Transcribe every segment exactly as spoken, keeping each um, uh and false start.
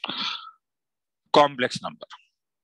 Complex number.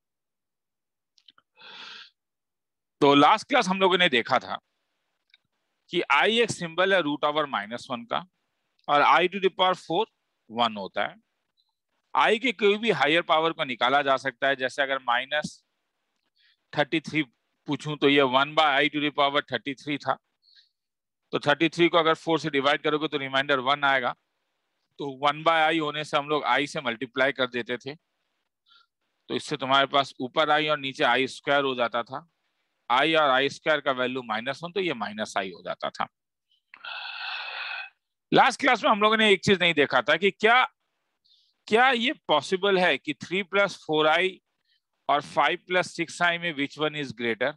तो last class हम लोगों ने देखा था कि आई एक सिंबल है रूट ओवर माइनस वन का, और I to the power four one होता है। आई की कोई भी हायर पावर को निकाला जा सकता है, जैसे अगर माइनस थर्टी थ्री पूछूं तो ये one by I to the power thirty three था, तो थर्टी थ्री को अगर फोर से डिवाइड करोगे तो रिमाइंडर वन आएगा। तो वन बाय आई होने से हम लोग आई से मल्टीप्लाई कर देते थे, तो इससे तुम्हारे पास ऊपर आई और नीचे आई स्क्वायर हो जाता था। आई और आई स्क्वायर का वैल्यू माइनस वन, तो ये माइनस आई हो जाता था। लास्ट क्लास में हम लोगों ने एक चीज नहीं देखा था कि क्या क्या ये पॉसिबल है कि थ्री प्लस फोर आई और फाइव प्लस सिक्स आई में which one is greater,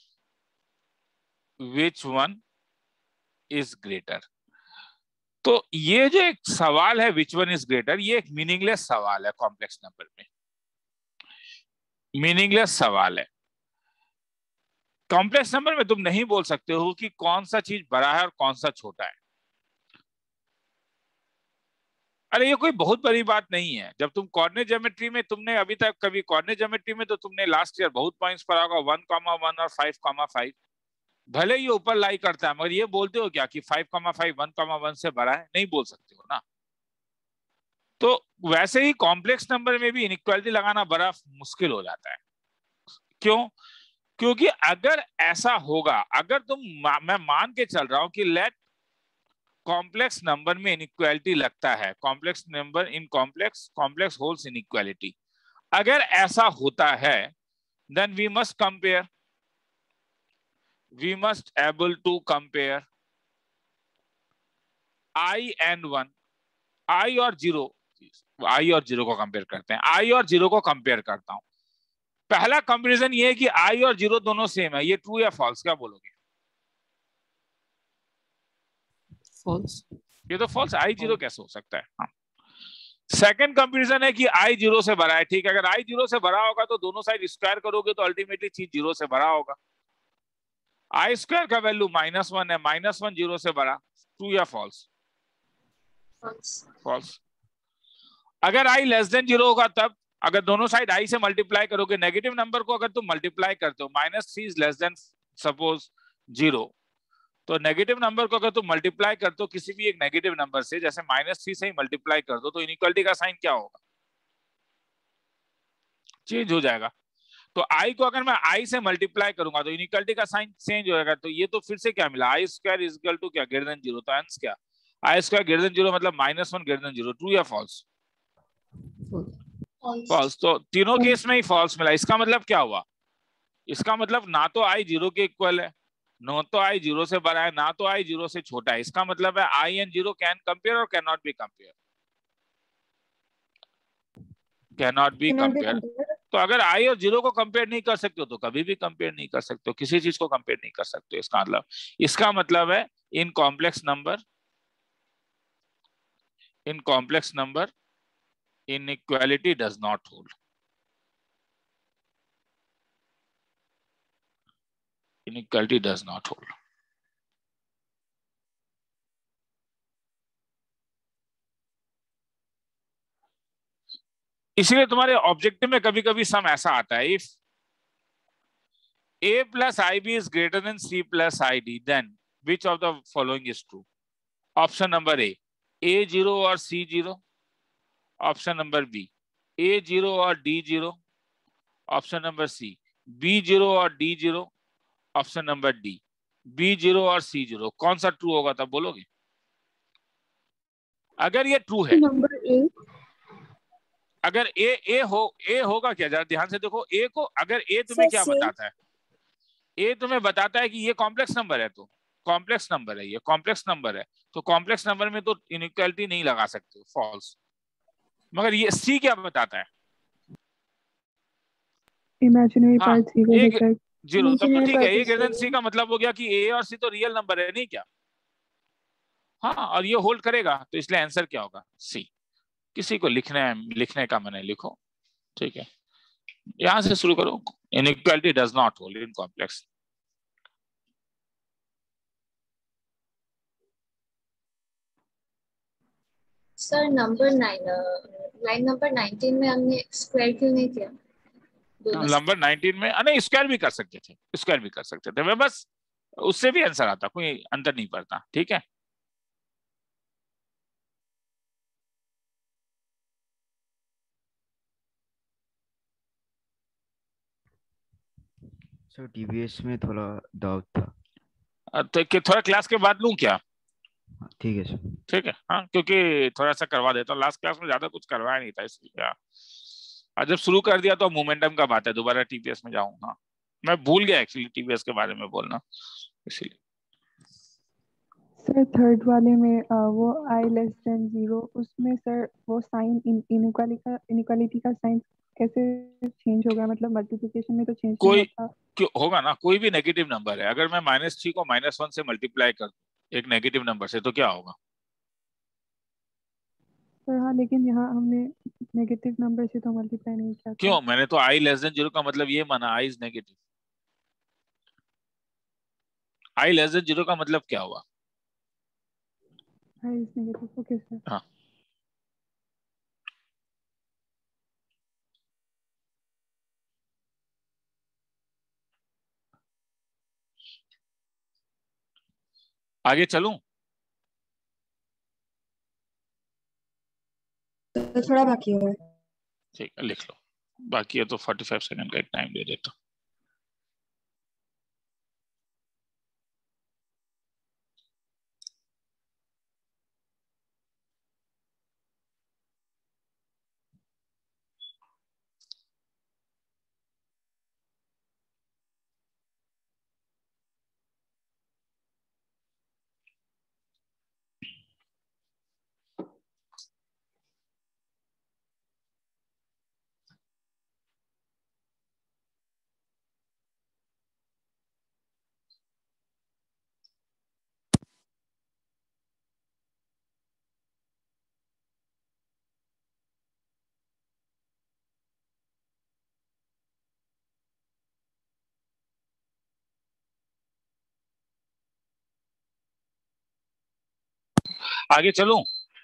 which one is greater. तो ये जो एक सवाल है विच वन इज ग्रेटर, ये एक मीनिंगलेस सवाल है कॉम्प्लेक्स नंबर में, मीनिंगलेस सवाल है। कॉम्प्लेक्स नंबर में तुम नहीं बोल सकते हो कि कौन सा चीज बड़ा है और कौन सा छोटा है। अरे ये कोई बहुत बड़ी बात नहीं है। जब तुम कोऑर्डिनेट ज्योमेट्री में, तुमने अभी तक कभी कोऑर्डिनेट ज्योमेट्री में तो तुमने लास्ट ईयर बहुत पॉइंट्स पढ़ा होगा, वन कॉमा वन और फाइव कॉमा फाइव। भले ये ऊपर लाई करता है, मगर ये बोलते हो क्या कि five comma five one comma one से बड़ा है? नहीं बोल सकते हो ना। तो वैसे ही कॉम्प्लेक्स नंबर में भी इनइक्वालिटी लगाना बड़ा मुश्किल हो जाता है। क्यों? क्योंकि अगर ऐसा होगा, अगर तुम, मैं मान के चल रहा हूं कि लेट कॉम्प्लेक्स नंबर में इनइक्वालिटी लगता है, complex number in complex complex holds inequality, अगर ऐसा होता है then we must compare, we must able to compare I and one, I और जीरो, आई और जीरो को कंपेयर करते हैं। आई और जीरो को कंपेयर करता हूं। पहला कंपैरिजन ये है कि आई और जीरो दोनों सेम है, ये ट्रू या फॉल्स? क्या बोलोगे? फॉल्स। ये तो फॉल्स, आई जीरो कैसे हो सकता है? हाँ। सेकंड कंपैरिजन है कि आई जीरो से बड़ा है। ठीक है, अगर आई जीरो से बड़ा होगा तो दोनों साइड स्क्वायर करोगे तो अल्टीमेटली चीज जीरो से बड़ा होगा। आई स्क्वायर का वैल्यू माइनस वन है, माइनस वन जीरो से बड़ा, ट्रू या फॉल्स? फॉल्स। अगर आई लेस देन जीरो होगा तब, अगर दोनों साइड आई से मल्टीप्लाई करोगे, नेगेटिव नंबर को अगर तुम मल्टीप्लाई करते हो, minus three is less than suppose zero, तो नेगेटिव नंबर को अगर तुम मल्टीप्लाई करते हो किसी भी एक नेगेटिव नंबर से, जैसे माइनस थ्री से ही मल्टीप्लाई कर दो, तो इनइक्वालिटी का साइन क्या होगा? चेंज हो जाएगा। तो आई को अगर मैं आई से मल्टीप्लाई करूंगा तो इनइक्वालिटी का साइन चेंज हो जाएगा। तो ये तो फिर से क्या मिला? I square is equal to क्या? Greater than zero. तो आंसर क्या? I square greater than zero मतलब minus one greater than zero. True या फॉल्स? फॉल्स। तो तीनों केस में ही फॉल्स मिला। इसका मतलब क्या हुआ? इसका मतलब ना तो आई जीरो के इक्वल है, ना तो आई जीरो से बड़ा है, ना तो आई जीरो से छोटा है। इसका मतलब है i and zero can compare और can not be compare, can not be compare. तो अगर आई और जीरो को कंपेयर नहीं कर सकते हो तो कभी भी कंपेयर नहीं कर सकते हो, किसी चीज को कंपेयर नहीं कर सकते हो। इसका मतलब इसका मतलब है in complex number, in complex number inequality does not hold, inequality does not hold. इसलिए तुम्हारे ऑब्जेक्टिव में कभी कभी सम ऐसा आता है, if a plus ib is greater than c plus id, then which of the following is true? Option number A, a zero और c zero. Option number B, a zero और d zero. Option number C, b zero और d zero. Option number D, b zero और c zero. कौन सा true होगा तब बोलोगे? अगर ये ट्रू है, नंबर ए। अगर ए ए हो, ए होगा क्या? जरा ध्यान से देखो ए को। अगर ए तुम्हें क्या बताता है? ए तुम्हें बताता है कि ये कॉम्प्लेक्स नंबर है, तो कॉम्प्लेक्स नंबर है, ये कॉम्प्लेक्स नंबर है, तो कॉम्प्लेक्स नंबर में तो इनइक्वालिटी नहीं लगा सकते, फॉल्स। मगर ये सी क्या बताता है? इमेजिनरी हाँ, पार्ट सी को एक डिफेक्ट। जीरो। तब तो ठीक है, ए ग्रेटर देन सी का मतलब हो गया कि ए और सी तो रियल नंबर है, नहीं क्या? हाँ, और ये होल्ड करेगा, तो इसलिए आंसर क्या होगा? सी। किसी को लिखना है, लिखने का मन है लिखो, ठीक है। यहां से शुरू करो। Inequality does not hold in complex. Sir number nine line number nineteen में हमने स्क्वायर क्यों नहीं किया? नंबर नाइनटीन में नहीं, स्क्वायर भी कर सकते थे, स्क्वायर भी कर सकते थे, मैं बस उससे भी आंसर आता, कोई अंतर नहीं पड़ता। ठीक है, सर टीवीएस में थोड़ा डाउट था, तो कि थोड़ा क्लास के बाद लूं क्या? ठीक है सर। ठीक है, हाँ, क्योंकि थोड़ा सा करवा देता हूँ, लास्ट क्लास में ज्यादा कुछ करवाया नहीं था इसलिए। हाँ, जब शुरू कर दिया तो मोमेंटम का बात है, दोबारा टीवीएस में जाऊंगा, मैं भूल गया एक्चुअली टीवीएस के बारे में बोलना, इसलिए। सर थर्ड वाले में आ, वो आई लेस देन जीरो, उसमें सर वो साइन इनइक्वालिटी का इनइक्वालिटी का साइन कैसे चेंज होगा? मतलब मल्टीप्लिकेशन में तो चेंज नहीं कोई होता। क्यों होगा ना, कोई भी नेगेटिव नंबर है, अगर मैं माइनस थ्री को माइनस वन से मल्टीप्लाई कर दूं एक नेगेटिव नंबर से, तो क्या होगा? सर हाँ, लेकिन यहाँ हमने नेगेटिव नंबर से तो मल्टीप्लाई नहीं किया था। क्यों? मैंने तो आई लेस देन जीरो का मतलब ये माना i is negative. I less than zero का मतलब क्या हुआ? I is negative, okay sir. हाँ, आगे चलूं? तो थोड़ा बाकी है। ठीक है, लिख लो, बाकी है तो फोर्टी फाइव सेकंड का एक टाइम दे देता हूं। आगे चलूं?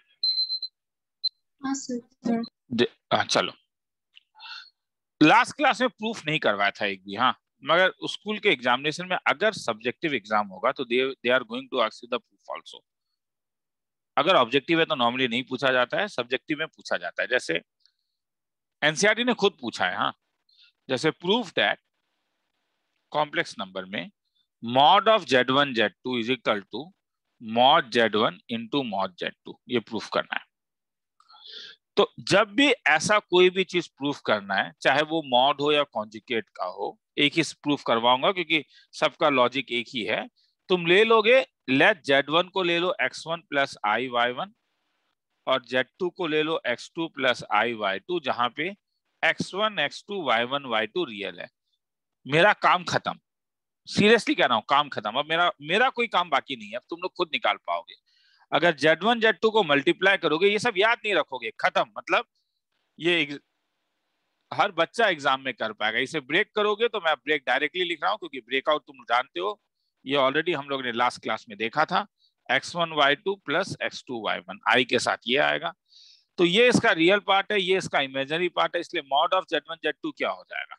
हाँ सर। हाँ चलो, लास्ट क्लास में प्रूफ नहीं करवाया था एक भी, हाँ, मगर स्कूल के एग्जामिनेशन में अगर सब्जेक्टिव एग्जाम होगा तो they they are going to ask you the proof also. अगर ऑब्जेक्टिव है तो नॉर्मली नहीं पूछा जाता है, सब्जेक्टिव में पूछा जाता है। जैसे एनसीईआरटी ने खुद पूछा है, हाँ, जैसे प्रूफ दैट कॉम्प्लेक्स नंबर में mod of z one z two is equal to mod z one into mod z two, ये प्रूफ करना है। तो जब भी ऐसा कोई भी चीज प्रूफ करना है, चाहे वो मॉड हो या कॉन्जुगेट का हो, एक ही प्रूफ करवाऊंगा क्योंकि सबका लॉजिक एक ही है। तुम ले लोगे, लेट जेड वन को ले लो x one plus i y one, और जेड टू को ले लो x two plus i y two, जहां पे x one x two y one y two real है। मेरा काम खत्म, सीरियसली कह रहा हूं, काम खत्म। अब मेरा मेरा कोई काम बाकी नहीं है, अब तुम लोग खुद निकाल पाओगे। अगर जेड वन जेड टू को मल्टीप्लाई करोगे, ये सब याद नहीं रखोगे, खत्म। मतलब ये हर बच्चा एग्जाम में कर पाएगा। इसे ब्रेक करोगे तो मैं ब्रेक डायरेक्टली लिख रहा हूं, क्योंकि ब्रेकआउट तुम जानते हो, ये ऑलरेडी हम लोग ने लास्ट क्लास में देखा था। X one y two plus x two y one, i के साथ ये आएगा। तो ये इसका रियल पार्ट है, ये इसका इमेजिनरी पार्ट है, इसलिए mod of z one z two क्या हो जाएगा?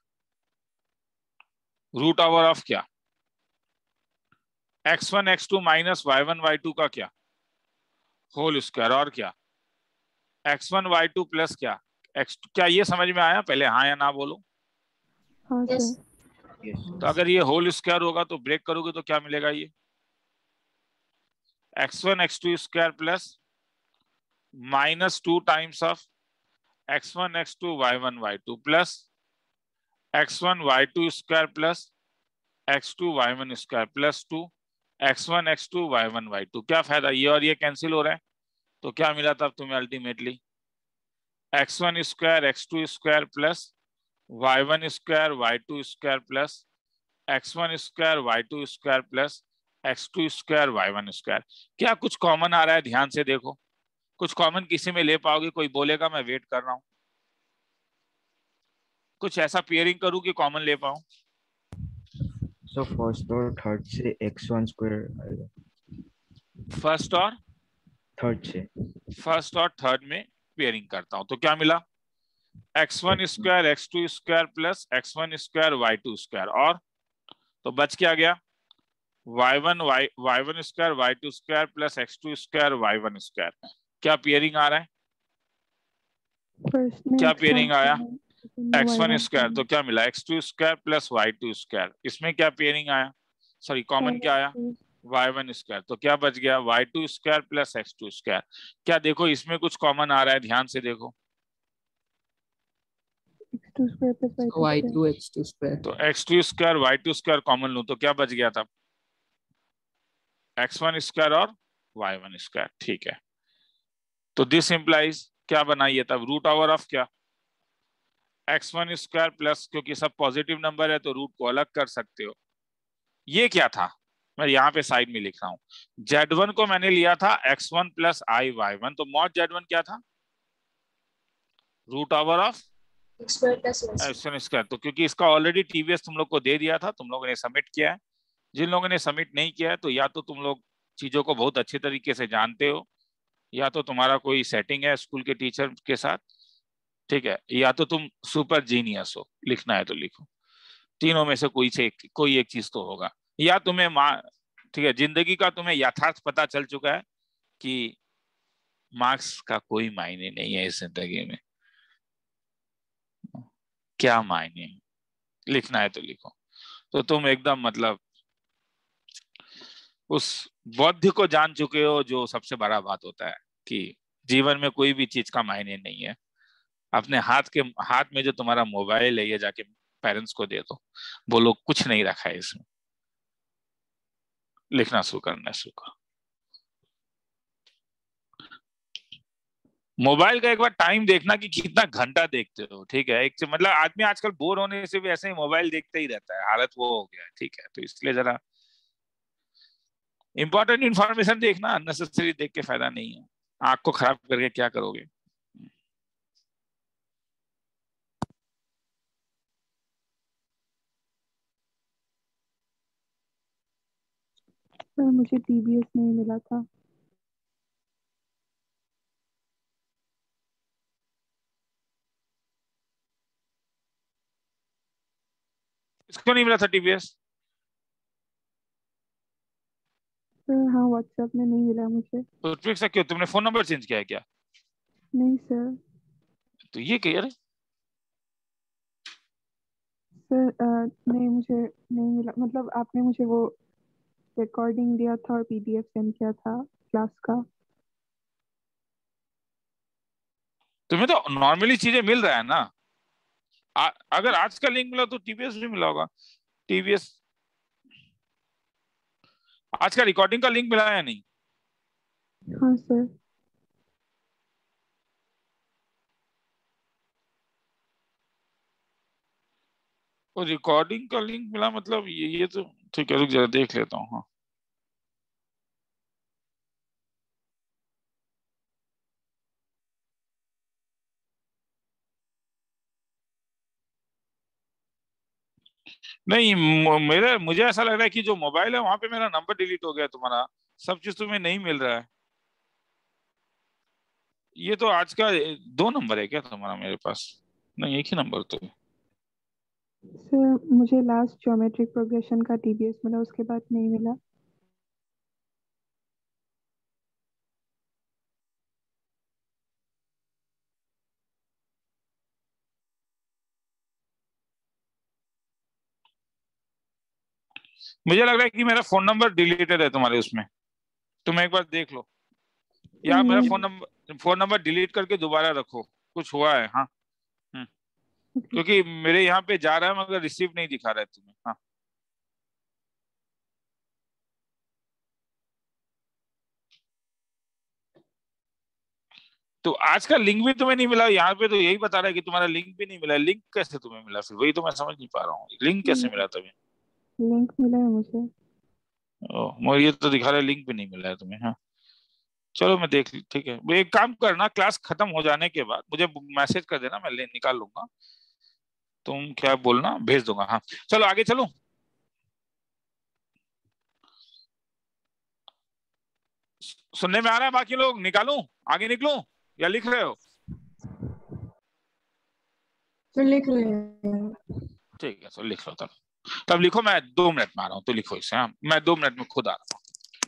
रूट ओवर ऑफ क्या? X one x two minus y one y two का क्या? Whole square. और क्या? X one y two plus क्या? X two. क्या ये समझ में आया? पहले हाँ या ना बोलो। हाँ यस। सर। तो अगर ये होल स्क्वायर होगा तो ब्रेक करोगे तो क्या मिलेगा? ये x one x two square plus minus two times of x one x two y one y two plus x one y two square plus x two y one square plus two x one x two y one y two. क्या फायदा? ये और ये cancel हो रहा है, तो क्या मिला तब तुम्हें ultimately? X one square x two square plus y one square y two square plus x one square y two square plus x two square y one square. क्या कुछ कॉमन आ रहा है? ध्यान से देखो, कुछ कॉमन किसी में ले पाओगे? कोई बोलेगा? मैं वेट कर रहा हूं, कुछ ऐसा पेयरिंग करूं कि कॉमन ले पाऊं। सो फर्स्ट और थर्ड से एक्स वन स्क्वायर आएगा। फर्स्ट और थर्ड से फर्स्ट और थर्ड में पेयरिंग करता हूं तो क्या मिला, x one square x two square plus x one square y two square, और तो बच क्या गया, y one y y one square y two square plus x two square y one square. क्या पेयरिंग आ रहा है, फर्स्ट में क्या एक्स वन पेयरिंग आया, एक्स वन वाई स्क्वायर, तो क्या मिला x two square plus y two square. इसमें क्या पेयरिंग आया, सॉरी कॉमन क्या आया, वाई वन स्क्वायर, तो क्या बच गया y two square plus x two square. क्या देखो इसमें कुछ कॉमन आ रहा है, ध्यान से देखो, x two square plus y two x two square, तो x two square y two square common लूं तो क्या बच गया था, एक्स वन स्क्वायर और वाई वन स्क्वायर। ठीक है, तो दिस इंप्लाइज क्या बनाइए तब, रूट ओवर ऑफ क्या, एक्स वन स्क्वायर प्लस, क्योंकि सब पॉजिटिव नंबर है तो रूट को अलग कर सकते हो। ये क्या था, मैं यहाँ पे साइड में लिख रहा हूं, जेड वन को मैंने लिया था x one plus i y one, तो मॉड जेड वन क्या था, root over of x one square. तो क्योंकि इसका ऑलरेडी टीवीएस तुम लोग को दे दिया था, तुम लोगों ने सबमिट किया है, जिन लोगों ने सबमिट नहीं किया है तो या तो तुम लोग चीजों को बहुत अच्छे तरीके से जानते हो, या तो तुम्हारा कोई सेटिंग है स्कूल के टीचर के साथ, ठीक है, या तो तुम सुपर जीनियस हो, लिखना है तो लिखो, तीनों में से कोई से एक, कोई एक चीज तो होगा, या तुम्हें माँ, ठीक है, जिंदगी का तुम्हें यथार्थ पता चल चुका है कि मार्क्स का कोई मायने नहीं है इस जिंदगी में, क्या मायने, लिखना है तो लिखो। तो तुम एकदम मतलब उस बौद्ध को जान चुके हो, जो सबसे बड़ा बात होता है कि जीवन में कोई भी चीज का मायने नहीं है। अपने हाथ के हाथ में जो तुम्हारा मोबाइल है, ये जाके पेरेंट्स को दे दो, बोलो कुछ नहीं रखा है इसमें, लिखना शुरू करना शुरू करो। मोबाइल का एक बार टाइम देखना कि कितना घंटा देखते हो, ठीक है, एक मतलब आदमी आजकल बोर होने से भी ऐसे ही मोबाइल देखते ही रहता है, हालत वो हो गया है, ठीक है, तो इसलिए जरा इंपॉर्टेंट इंफॉर्मेशन देखना, अननेसेसरी देख के फायदा नहीं है, आंख को खराब करके क्या करोगे। सर मुझे टीबीएस नहीं मिला था। इसको नहीं मिला था टीवीएस, सर हाँ व्हाट्सएप में नहीं मिला मुझे। तो ट्रिक क्यों, तुमने फोन नंबर चेंज किया है क्या, नहीं सर। तो ये क्या यार, सर नहीं मुझे नहीं मिला, मतलब आपने मुझे वो रिकॉर्डिंग दिया था और पीडीएफ सेंड किया था क्लास का। तुम्हें तो नॉर्मली चीजें मिल रहा है ना, आ, अगर आज का लिंक मिला तो टीवीएस भी मिला होगा, टीवीएस आज का रिकॉर्डिंग का लिंक मिला या नहीं। हाँ सर। और रिकॉर्डिंग का लिंक मिला मतलब ये ये तो ठीक है, रुक जरा देख लेता हूँ। हाँ नहीं, मेरे मुझे ऐसा लग रहा है कि जो मोबाइल है वहां पे मेरा नंबर डिलीट हो गया, तुम्हारा सब चीज तुम्हें नहीं मिल रहा है। ये तो आज का दो नंबर है क्या तुम्हारा मेरे पास, नहीं एक ही नंबर तो है। सर मुझे लास्ट ज्योमेट्रिक प्रोग्रेशन का टीबीएस मिला, उसके बाद नहीं मिला। मुझे लग रहा है कि मेरा फोन नंबर डिलीटेड है तुम्हारे उसमें, तुम एक बार देख लो, या मेरा phone number phone number delete करके दोबारा रखो, कुछ हुआ है। हाँ क्योंकि मेरे यहाँ पे जा रहा है मगर रिसीव नहीं दिखा रहा है तुम्हें। हाँ तो आज का लिंक भी तुम्हें नहीं मिला, यहाँ पे तो यही बता रहा है कि तुम्हारा लिंक भी नहीं मिला। लिंक कैसे तुम्हें मिला फिर, वही तो मैं समझ नहीं पा रहा हूँ, लिंक कैसे मिला तुम्हें। लिंक मिला है मुझे। ओ, मुझे ये तो दिखा रहा है लिंक भी नहीं मिला है तुम्हें। हाँ चलो मैं देख, ठीक है, वो एक काम करना, क्लास खत्म हो जाने के बाद मुझे मैसेज कर देना, मैं ले निकाल लूंगा, तुम क्या बोलना भेज दूंगा। हाँ चलो आगे चलो। सुनने में आ रहा है? बाकी लोग निकालूं, आगे निकलूं या लिख रहे हो? तो लिख रहे हैं। ठीक है, तो लिख लो तब। तब लिखो, मैं दो मिनट में आ रहा हूँ, तो लिखो इसे। हाँ, मैं दो मिनट में खुद आ रहा हूँ।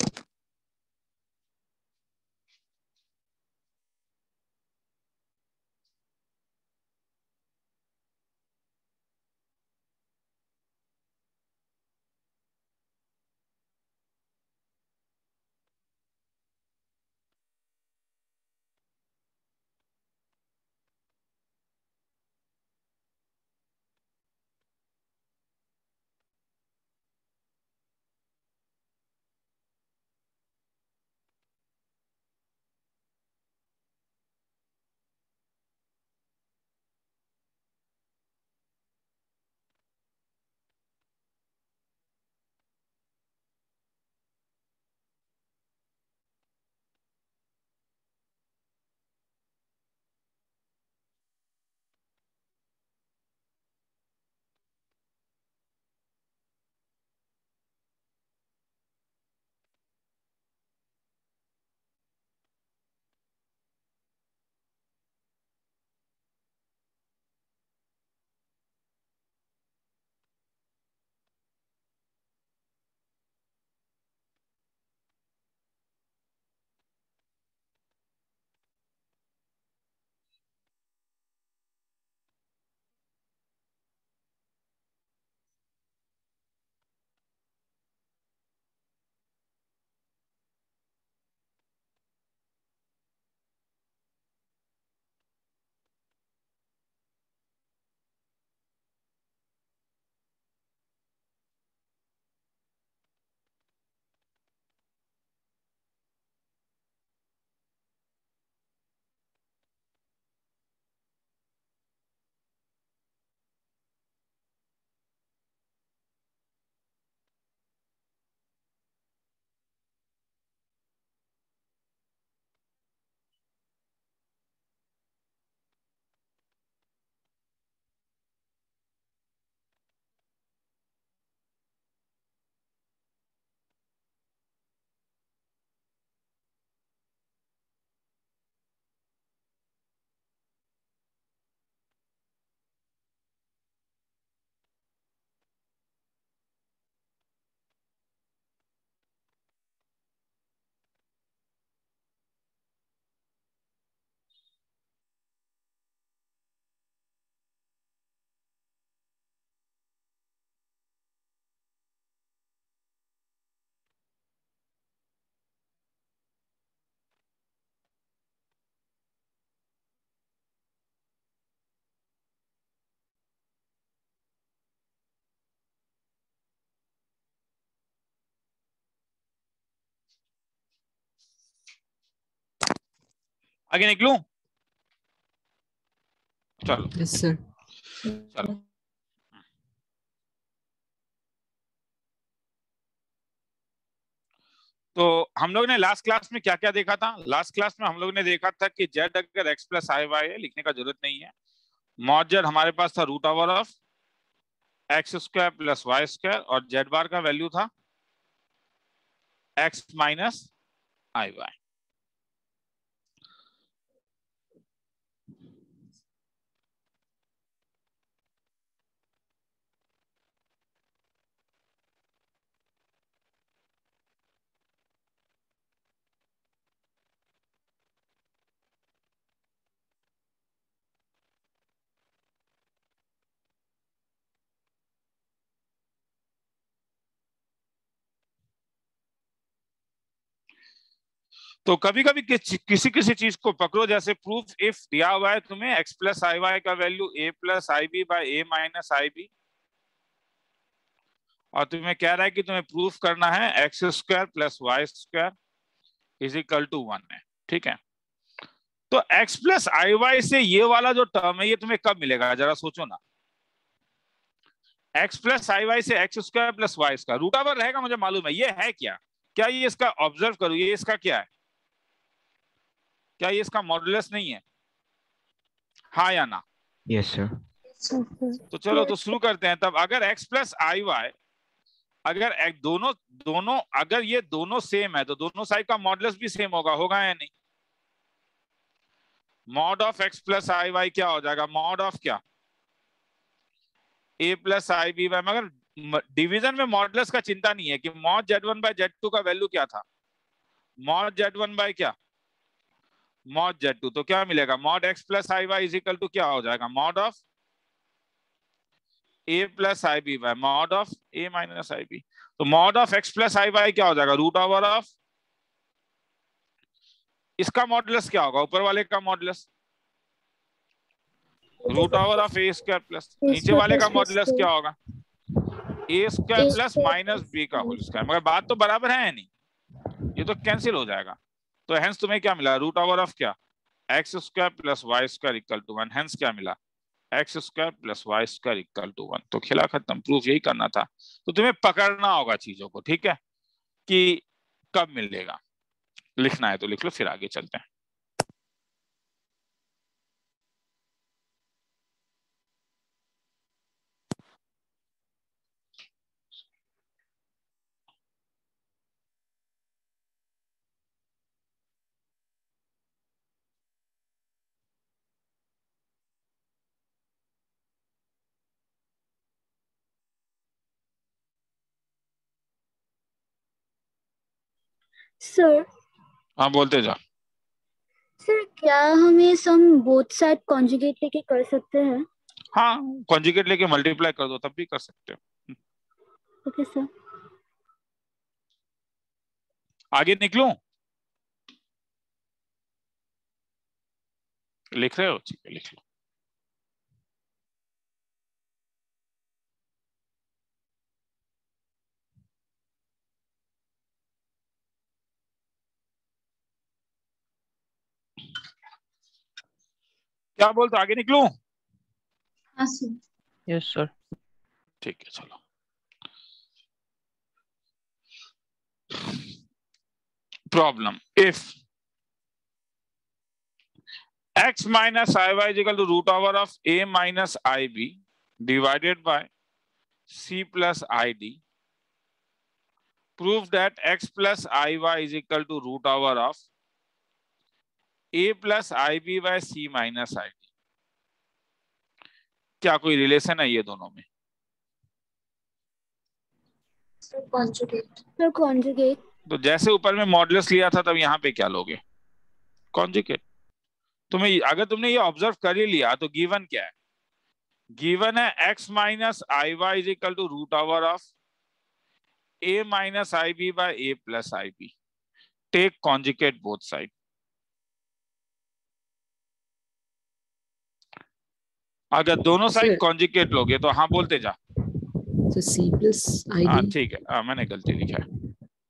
आगे निकलूं? चलो। Yes sir. चलो। तो हम लोग ने लास्ट क्लास में क्या क्या देखा था? लास्ट क्लास में हम लोग ने देखा था कि जेड अगर एक्स प्लस आई वाई है, लिखने का जरूरत नहीं है। मॉड जेड हमारे पास था root over of x square plus y square, और जेड बार का वैल्यू था एक्स माइनस आई वाई। तो कभी कभी किसी किसी किसी चीज को पकड़ो, जैसे प्रूफ इफ दिया हुआ है तुम्हें एक्स प्लस आई वाई का value a plus i b by a minus i b, और तुम्हें कह रहा है कि तुम्हें प्रूफ करना है x square plus y square is equal to one है। ठीक है, तो एक्स प्लस आई वाई से ये वाला जो टर्म है ये तुम्हें कब मिलेगा, जरा सोचो ना। एक्स प्लस आई वाई से x square plus y square root over रहेगा, मुझे मालूम है। ये है क्या? क्या ये इसका ऑब्जर्व करो, ये इसका क्या है? क्या ये इसका मॉडुलस नहीं है? हाँ या ना? Yes sir. तो चलो तो शुरू करते हैं। तब अगर x प्लस आई वाई अगर एक दोनों दोनों अगर ये दोनों सेम है तो दोनों साइड का मॉडुलस भी सेम होगा, होगा या नहीं? Mod of x plus i y क्या हो जाएगा? मॉड ऑफ क्या? A plus i b y. मगर डिवीजन में मॉडुलस का चिंता नहीं है कि mod z one by z two का वैल्यू क्या था? मॉड जेड वन बाय क्या? Mod z two. तो क्या मिलेगा? Mod x plus i y is equal to क्या हो जाएगा? Mod of a plus i b by mod of a minus i b. तो mod of x plus i y क्या हो जाएगा? रूट ओवर ऑफ, इसका मॉडुलस क्या होगा? ऊपर वाले का modulus root over of a square plus, नीचे वाले का मॉडुलस क्या होगा? A square plus minus b का होल स्क्वायर। मगर बात तो बराबर है नहीं, ये तो कैंसिल हो जाएगा। तो हेंस तुम्हें क्या मिला? रूट ओवर ऑफ क्या? X square plus y square equal to one. Hence क्या मिला? X square plus y square equal to one. तो खेला खत्म, प्रूफ यही करना था। तो तुम्हें पकड़ना होगा चीजों को, ठीक है, कि कब मिलेगा। लिखना है तो लिख लो, फिर आगे चलते हैं। सर हाँ बोलते जाओ। सर क्या हम ये सम बोथ साइड कॉन्जुगेट लेके कर सकते हैं? हाँ, कॉन्जुगेट लेके मल्टीप्लाई कर दो तब भी कर सकते हो। Okay sir. आगे निकलूं? लिख रहे हो? ठीक है, लिख लो। क्या बोलते? आगे निकलूं? हाँ सर। Yes sir. ठीक है, चलो। Problem, if x minus iy is equal to root over of a minus ib divided by c plus id, prove that x plus iy is equal to root over of a plus ib by c minus id। क्या कोई relation है ये दोनों में? Sir conjugate. Sir conjugate. तो जैसे ऊपर में मॉडुलस लिया था तब यहाँ पे क्या लोगे? कॉन्जुगेट। तुम्हें अगर तुमने ये ऑब्जर्व कर ही लिया तो गिवन क्या है? गिवन है x minus i y is equal to root over of a minus i b by a plus i b. Take conjugate both side. अगर दोनों साइड कॉन्जुगेट लोगे तो हाँ बोलते जा। तो c प्लस आई हाँ डी। ठीक है, आ, मैंने गलती लिखा है,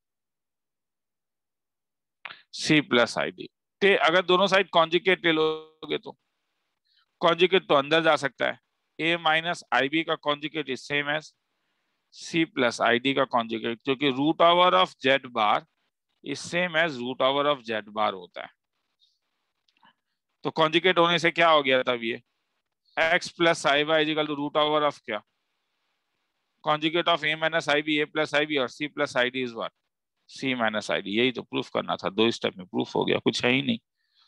c प्लस आई डी। अगर दोनों साइड कॉन्जुगेट ले लोगे तो कॉन्जुगेट तो अंदर जा सकता है। a माइनस आई बी का conjugate is same as c plus i d का कॉन्जुगेट, क्योंकि root over of z bar is same as root over of z bar होता है। तो कॉन्जुगेट होने से क्या हो गया तब? ये x plus i y is equal to root over of क्या? Conjugate of a minus i b, a plus i b और c plus i d is what? c minus i d. यही तो प्रूफ करना था, दो स्टेप में proof हो गया, कुछ है ही नहीं।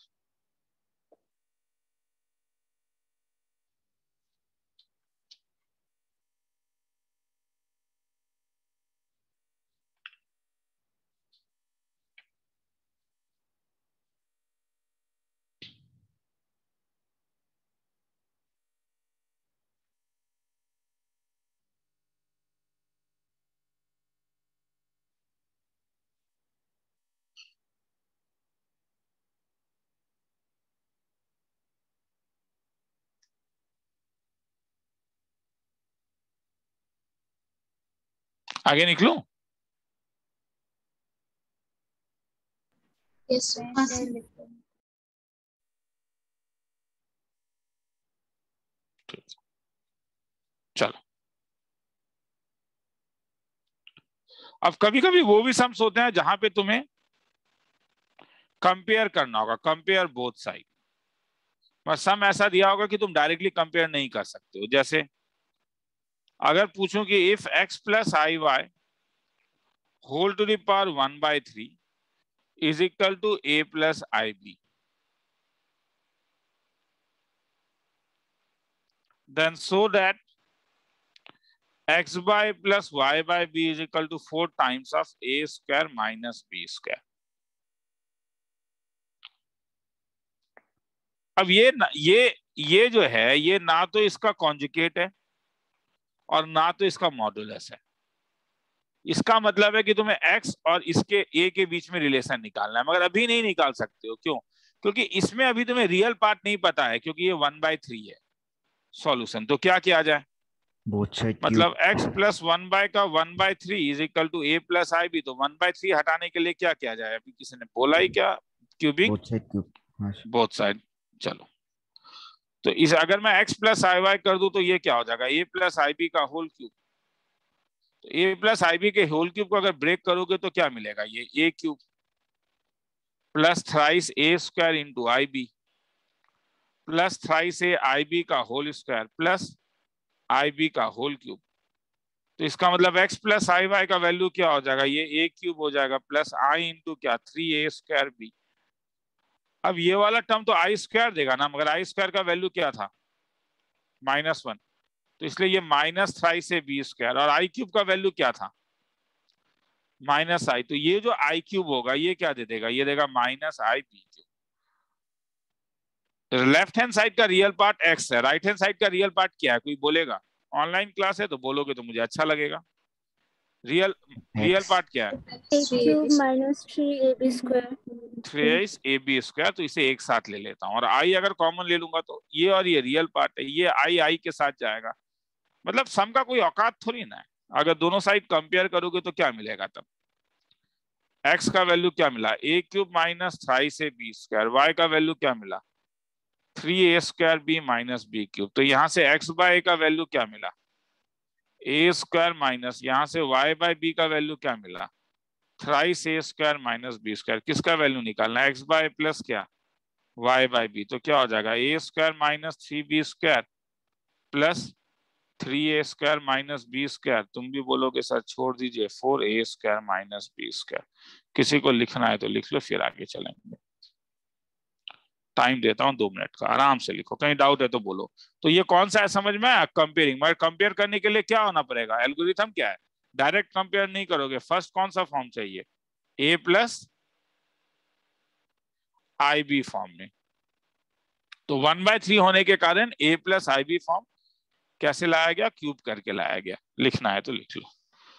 आगे निकलूं? Yes sir. हाँ सर। चलो, अब कभी कभी वो भी सम्स होते हैं जहां पे तुम्हें कंपेयर करना होगा, कंपेयर बोथ साइड। पर सम ऐसा दिया होगा कि तुम डायरेक्टली कंपेयर नहीं कर सकते हो। जैसे अगर पूछूं कि if x plus i y whole to the power one by three is equal to a plus i b, then so that x by plus y by b is equal to four times of a square minus b square. अब ये न, ये ये जो है ये ना तो इसका कॉन्जुगेट है और ना तो इसका मॉडुलस है। इसका मतलब है कि तुम्हें x और इसके a के बीच में रिलेशन निकालना है, मगर अभी नहीं निकाल सकते हो। क्यों? क्योंकि इसमें अभी तुम्हें रियल पार्ट नहीं पता है, क्योंकि ये वन बाय थ्री है सॉल्यूशन। तो क्या किया जाए, बोथ साइड मतलब x प्लस वन बाय का one by three is equal to a plus i b. तो वन बाय थ्री हटाने के लिए क्या किया जाए, अभी किसी ने बोला ही क्या, cubic both side cube, both side. चलो तो इस अगर मैं x प्लस आई वाई कर दूं तो ये क्या हो जाएगा, a प्लस आई बी का होल क्यूब। तो a प्लस आई बी के होल क्यूब को अगर ब्रेक करोगे तो क्या मिलेगा, ये a cube plus thrice a square into i b plus thrice a i b का whole square plus i b का होल क्यूब। तो इसका मतलब x प्लस आई वाई का वैल्यू क्या हो जाएगा, ये a क्यूब हो जाएगा प्लस आई इंटू क्या थ्री ए स्क्वायर बी। अब ये वाला टर्म तो आई स्क्वायर देगा ना, मगर आई स्क्वायर का वैल्यू क्या था माइनस वन, तो इसलिए ये minus thrice a b square. और आई क्यूब का वैल्यू क्या था माइनस आई, तो ये जो आई क्यूब होगा ये क्या दे देगा, ये देगा minus i b cube. Left hand side का रियल पार्ट x है, राइट हैंड साइड का रियल पार्ट क्या है, कोई बोलेगा? ऑनलाइन क्लास है तो बोलोगे तो मुझे अच्छा लगेगा। रियल रियल पार्ट क्या है, a cube minus three a b square, three a b square. तो इसे एक साथ ले लेता हूँ और आई अगर कॉमन ले लूंगा तो ये और ये रियल पार्ट है, ये आई आई के साथ जाएगा। मतलब सम का कोई औकात थोड़ी ना है। अगर दोनों साइड कंपेयर करोगे तो क्या मिलेगा, तब x का वैल्यू क्या मिला, a cube minus thrice a b square, y का वैल्यू क्या मिला three a square b minus b cube. तो यहां से x बाय a का वैल्यू क्या मिला ए स्क्वायर माइनस, यहां से y बाय b का वैल्यू क्या मिला thrice a square minus b square. किसका वैल्यू निकालना है, x बाय प्लस क्या y बाय b। तो क्या हो जाएगा a square minus three B square plus three a square minus b square. तुम भी बोलोगे सर छोड़ दीजिए, four a square minus b square. किसी को लिखना है तो लिख लो, फिर आगे चलेंगे। टाइम देता हूं दो मिनट का, आराम से लिखो, कहीं डाउट है तो बोलो। तो ये कौन सा है समझ में आया, कंपेयरिंग। मगर कंपेयर करने के लिए क्या होना पड़ेगा, एल्गोरिथम क्या है, डायरेक्ट कंपेयर नहीं करोगे। फर्स्ट कौन सा फॉर्म चाहिए, a plus i b form में। तो वन बाय थ्री होने के कारण a plus i b form कैसे लाया गया, क्यूब करके लाया गया। लिखना है तो लिख लो।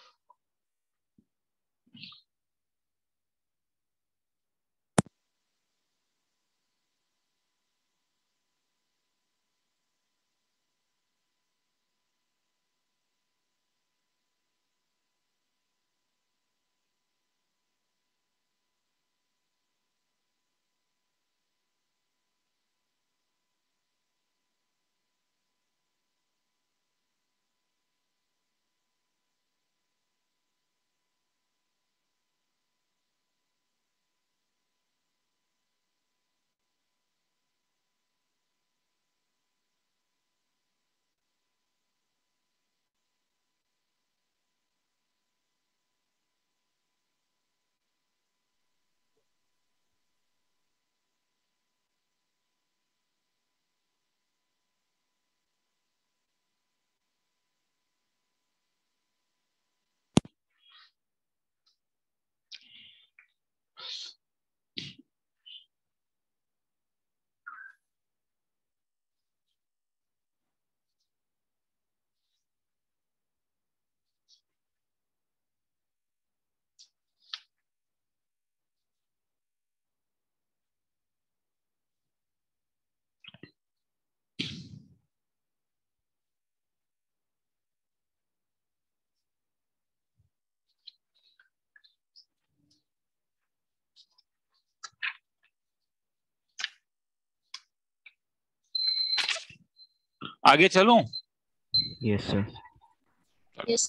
आगे चलूं? Yes sir. यस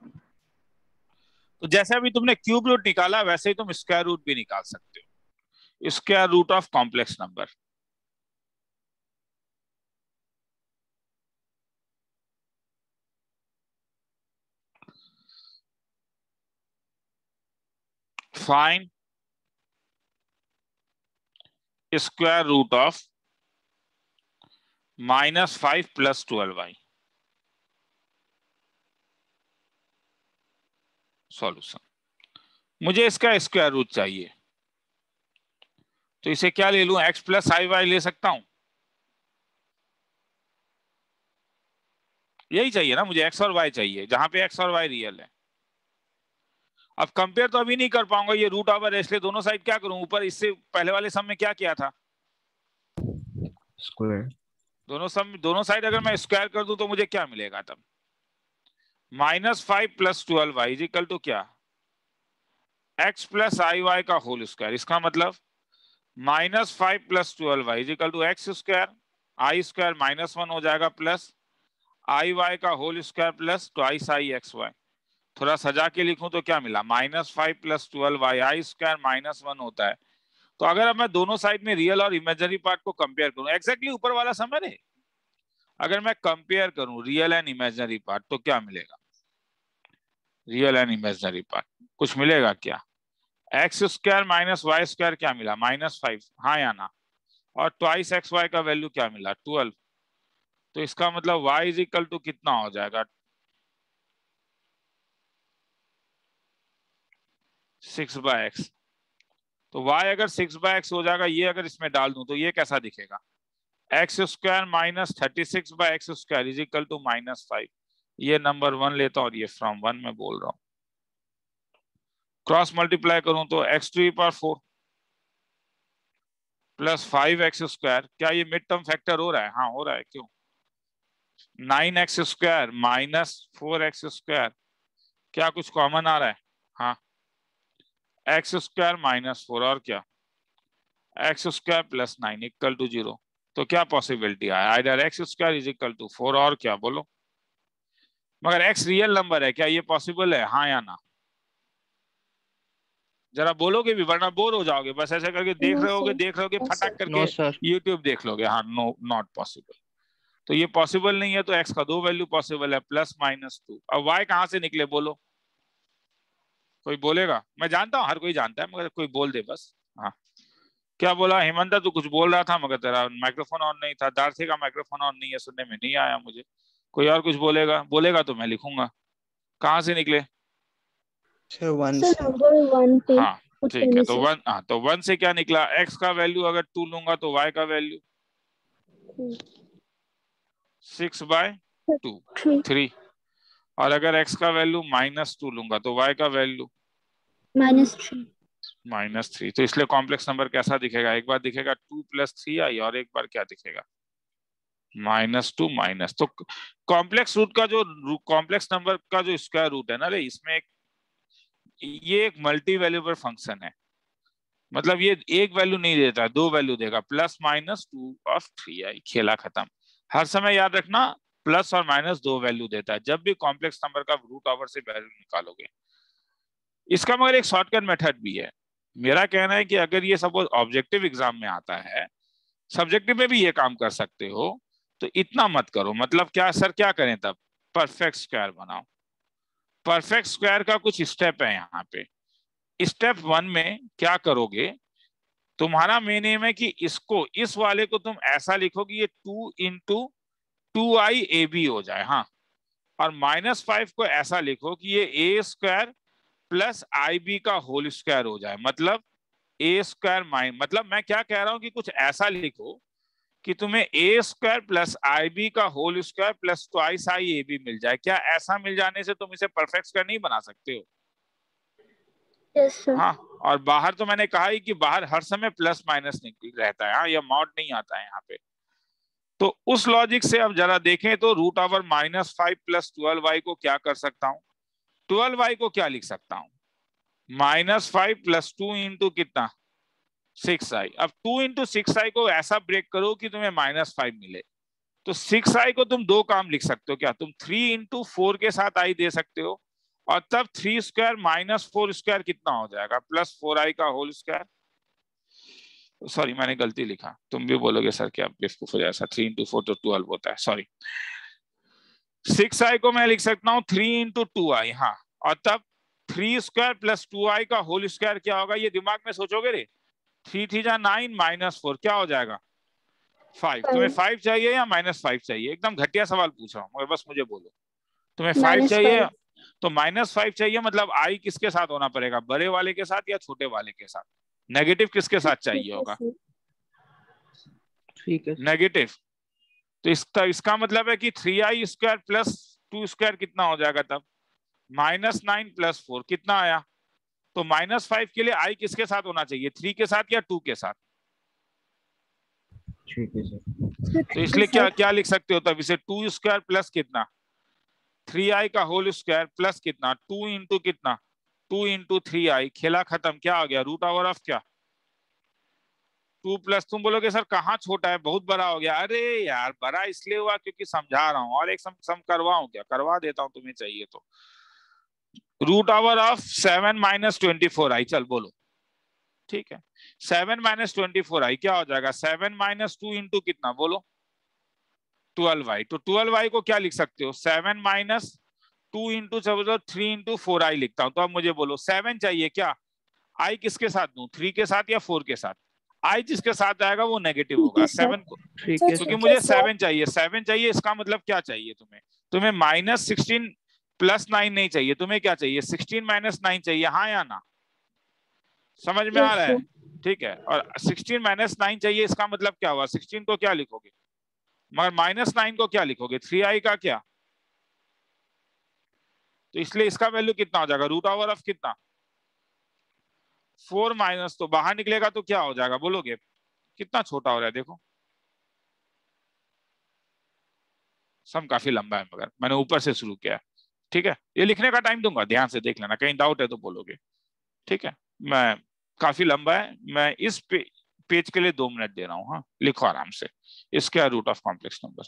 तो जैसे अभी तुमने क्यूब रूट निकाला वैसे ही तुम स्क्वायर रूट भी निकाल सकते हो, square root of complex number. Find square root of minus five plus twelve y. Solution, मुझे इसका स्क्वायर रूट चाहिए, तो इसे क्या ले लूं, x प्लस आई वाई ले सकता हूं, यही चाहिए ना मुझे, x और y चाहिए, जहां पे x और y रियल है। अब कंपेयर तो अभी नहीं कर पाऊंगा, ये रूट ओवर है, इसलिए दोनों साइड क्या करूं, ऊपर इससे पहले वाले सम में क्या किया था, स्क्वायर। दोनों सम दोनों साइड अगर मैं स्क्वायर कर दूं तो मुझे क्या मिलेगा तब, minus five plus twelve y is equal to क्या, x प्लस आई वाई का होल स्क्वायर। इसका मतलब minus five plus twelve y is equal to x square, i square minus one हो जाएगा, प्लस आई वाई का whole square plus twice i x y. थोड़ा सजा के लिखूं तो क्या मिला, minus five plus twelve y, i square minus one होता है। तो अगर अब मैं दोनों साइड में रियल और इमेजिनरी पार्ट को कंपेयर करूं, एग्जैक्टली ऊपर वाला सम है, अगर मैं कंपेयर करूं रियल एंड इमेजिनरी पार्ट तो क्या मिलेगा, रियल एंड इमेजिनरी पार्ट कुछ मिलेगा क्या, x square minus y square क्या मिला, माइनस फाइव, हाँ या ना, और ट्वाइस एक्स वाई का वैल्यू क्या मिला, ट्वेल्व। तो इसका मतलब y इज इक्वल टू कितना हो जाएगा, सिक्स बाय एक्स। तो y अगर सिक्स बाय एक्स हो जाएगा, ये अगर इसमें डाल दूं तो ये कैसा दिखेगा, x square minus thirty six by x square is equal to minus five. ये नंबर वन लेता हूं और ये फ्रॉम वन में बोल रहा हूं, क्रॉस मल्टीप्लाई करूं तो x to power four plus five x square, क्या ये मिड टर्म फैक्टर हो रहा है, हाँ हो रहा है, क्यों, nine x square minus four x square, क्या कुछ कॉमन आ रहा है, हाँ, एक्स स्क्वायर माइनस फोर और क्या, x square plus nine equal to zero. तो क्या पॉसिबिलिटी आया, either x square is equal to four और क्या, बोलो, मगर एक्स रियल नंबर है, क्या ये पॉसिबल है, हाँ या ना, जरा बोलोगे भी, वरना बोर हो जाओगे, बस ऐसे करके देख No, रहे होगे sir. देख रहे होगे No, फटाक sir. करके नो सर। यूट्यूब देख लोगे, हाँ, नो नॉट पॉसिबल। तो ये पॉसिबल नहीं है, तो एक्स का दो वैल्यू पॉसिबल है, प्लस माइनस टू। अब वाई कहां से निकले, बोलो, कोई बोलेगा, मैं जानता हूँ हर कोई जानता है, मगर कोई बोल दे बस, हाँ, क्या बोला हेमंता, तू कुछ बोल रहा था मगर तेरा माइक्रोफोन ऑन नहीं था, दार्थे का माइक्रोफोन ऑन नहीं है, सुनने में नहीं आया मुझे, कोई और कुछ बोलेगा, बोलेगा तो मैं लिखूंगा, कहाँ से निकले, सर वन सर से। नंबर वन पे हाँ उत्तर ठीक है, में तो से। वन, हाँ तो वन से क्या निकला, एक्स का वैल्यू अगर टू लूंगा तो वाई का value six by two, three three, और अगर एक्स का वैल्यू माइनस टू लूंगा तो वाई का value minus three. Minus three. तो इसलिए कॉम्प्लेक्स नंबर कैसा दिखेगा, एक बार दिखेगा टू प्लस थ्री आई, और एक बार क्या दिखेगा, माइनस टू माइनस। तो कॉम्प्लेक्स रूट का जो कॉम्प्लेक्स नंबर का जो स्क्वायर रूट है ना रे, इसमें एक ये एक मल्टी वैल्यूबल फंक्शन है, मतलब ये एक वैल्यू नहीं देता, दो वैल्यू देगा, plus minus two of three i, खेला खत्म। हर समय याद रखना प्लस और माइनस दो वैल्यू देता है जब भी कॉम्प्लेक्स नंबर का रूट ओवर से वैल्यू निकालोगे। इसका मगर एक शॉर्टकट मेथड भी है, मेरा कहना है कि अगर ये सपोज ऑब्जेक्टिव एग्जाम में आता है, सब्जेक्टिव में भी ये काम कर सकते हो, तो इतना मत करो, मतलब क्या सर क्या करें तब, परफेक्ट स्क्वायर बनाओ। परफेक्ट स्क्वायर का कुछ स्टेप है यहाँ पे। स्टेप वन में क्या करोगे, तुम्हारा मेन एम है कि इसको, इस वाले को तुम ऐसा लिखो कि ये two into two i a b हो जाए, हाँ, और माइनस फाइव को ऐसा लिखो कि ये a square plus i b का होल स्क्वायर हो जाए, मतलब ए स्क्वायर माइन, मतलब मैं क्या कह रहा हूं कि कुछ ऐसा लिखो कि तुम्हें a square plus i b का whole square plus twice i a b मिल जाए। क्या ऐसा मिल जाने से तुम इसे परफेक्ट स्क्वायर नहीं बना सकते हो? Yes sir. हाँ, और बाहर तो मैंने कहा ही कि बाहर हर समय प्लस माइनस नहीं रहता है, हाँ, या मॉड नहीं आता है यहाँ पे। तो उस लॉजिक से अब जरा देखें तो root over minus five plus twelve y को क्या कर सकता हूँ, ट्वेल्व वाई को क्या लिख सकता हूँ, minus five plus two into कितना, सिक्स आई। अब टू इंटू सिक्स आई को ऐसा ब्रेक करो कि तुम्हें माइनस फाइव मिले, तो सिक्स आई को तुम दो काम लिख सकते हो, क्या तुम थ्री इंटू फोर के साथ आई दे सकते हो, और तब three square minus four square कितना हो जाएगा, प्लस फोर आई का होल स्क्वायर। सॉरी मैंने गलती लिखा, तुम भी बोलोगे सर क्या बेवकूफ हो जाएगा, थ्री इंटू फोर तो ट्वेल्व होता है, सॉरी। सिक्स आई को मैं लिख सकता हूँ थ्री इंटू टू आई, हाँ, और तब three square plus two i का होल स्क्वायर क्या होगा, ये दिमाग में सोचोगे रे। थ्री थ्री जा नाइन माइनस फोर क्या हो जाएगा, फाइव। तुम्हें फाइव चाहिए या माइनस फाइव चाहिए? एकदम घटिया सवाल पूछ रहा हूँ, मगर बस मुझे बोलो तुम्हें फाइव चाहिए। तो माइनस फाइव चाहिए मतलब आई किसके साथ होना पड़ेगा, बड़े वाले के साथ या छोटे वाले के साथ? नेगेटिव किसके साथ चाहिए होगा, ठीक है नेगेटिव। तो इसका इसका मतलब है कि three i square plus two square कितना हो जाएगा तब, माइनस नाइन प्लस फोर कितना आया। तो माइनस फाइव के लिए आई किसके साथ होना चाहिए, थ्री के साथ या टू के साथ? ठीक है सर। तो इसलिए क्या क्या लिख सकते हो तब इसे, टू स्क्वायर प्लस कितना, थ्री आई का होल स्क्वायर प्लस कितना, टू इंटू कितना, टू इंटू थ्री आई। खेला खत्म, क्या आ गया, रूट ओवर ऑफ क्या, टू प्लस। तुम बोलोगे सर कहाँ छोटा है, बहुत बड़ा हो गया। अरे यार बड़ा इसलिए हुआ क्योंकि समझा रहा हूँ, और एक सम, सम करवाऊं क्या, करवा देता हूँ तुम्हें चाहिए तो। Root over of seven minus twenty four i, चल बोलो, ठीक है। Seven minus twenty four i क्या हो जाएगा, सेवन माइनस टू इंटू कितना बोलो, ट्वेल्व आई। तो ट्वेल्व आई को क्या लिख सकते हो, seven minus two into three into four i लिखता हूं। तो अब मुझे बोलो सेवन चाहिए क्या, आई किसके साथ दूं, थ्री के साथ या फोर के साथ? आई जिसके साथ आएगा वो नेगेटिव होगा, सेवन को, ठीक है क्योंकि मुझे सेवन चाहिए। सेवन चाहिए इसका मतलब क्या चाहिए तुम्हें, तुम्हें माइनस सिक्सटीन प्लस नाइन नहीं चाहिए, तुम्हें क्या चाहिए, सिक्सटीन माइनस नाइन चाहिए, हाँ या ना, समझ में आ रहा है? ठीक है, और सिक्सटीन माइनस नाइन चाहिए, इसका मतलब क्या हुआ, सिक्सटीन को क्या लिखोगे, मगर माइनस नाइन को क्या लिखोगे, थ्री आई का क्या। तो इसलिए इसका वैल्यू कितना हो जाएगा, रूट ओवर ऑफ कितना, फोर माइनस, तो बाहर निकलेगा तो क्या हो जाएगा बोलोगे, कितना छोटा हो रहा है देखो। सम काफी लंबा है मगर मैंने ऊपर से शुरू किया है, ठीक है। ये लिखने का टाइम दूंगा, ध्यान से देख लेना, कहीं डाउट है तो बोलोगे, ठीक है। मैं काफी लंबा है, मैं इस पे, पेज के लिए दो मिनट दे रहा हूँ, हाँ लिखो आराम से, square root of complex number.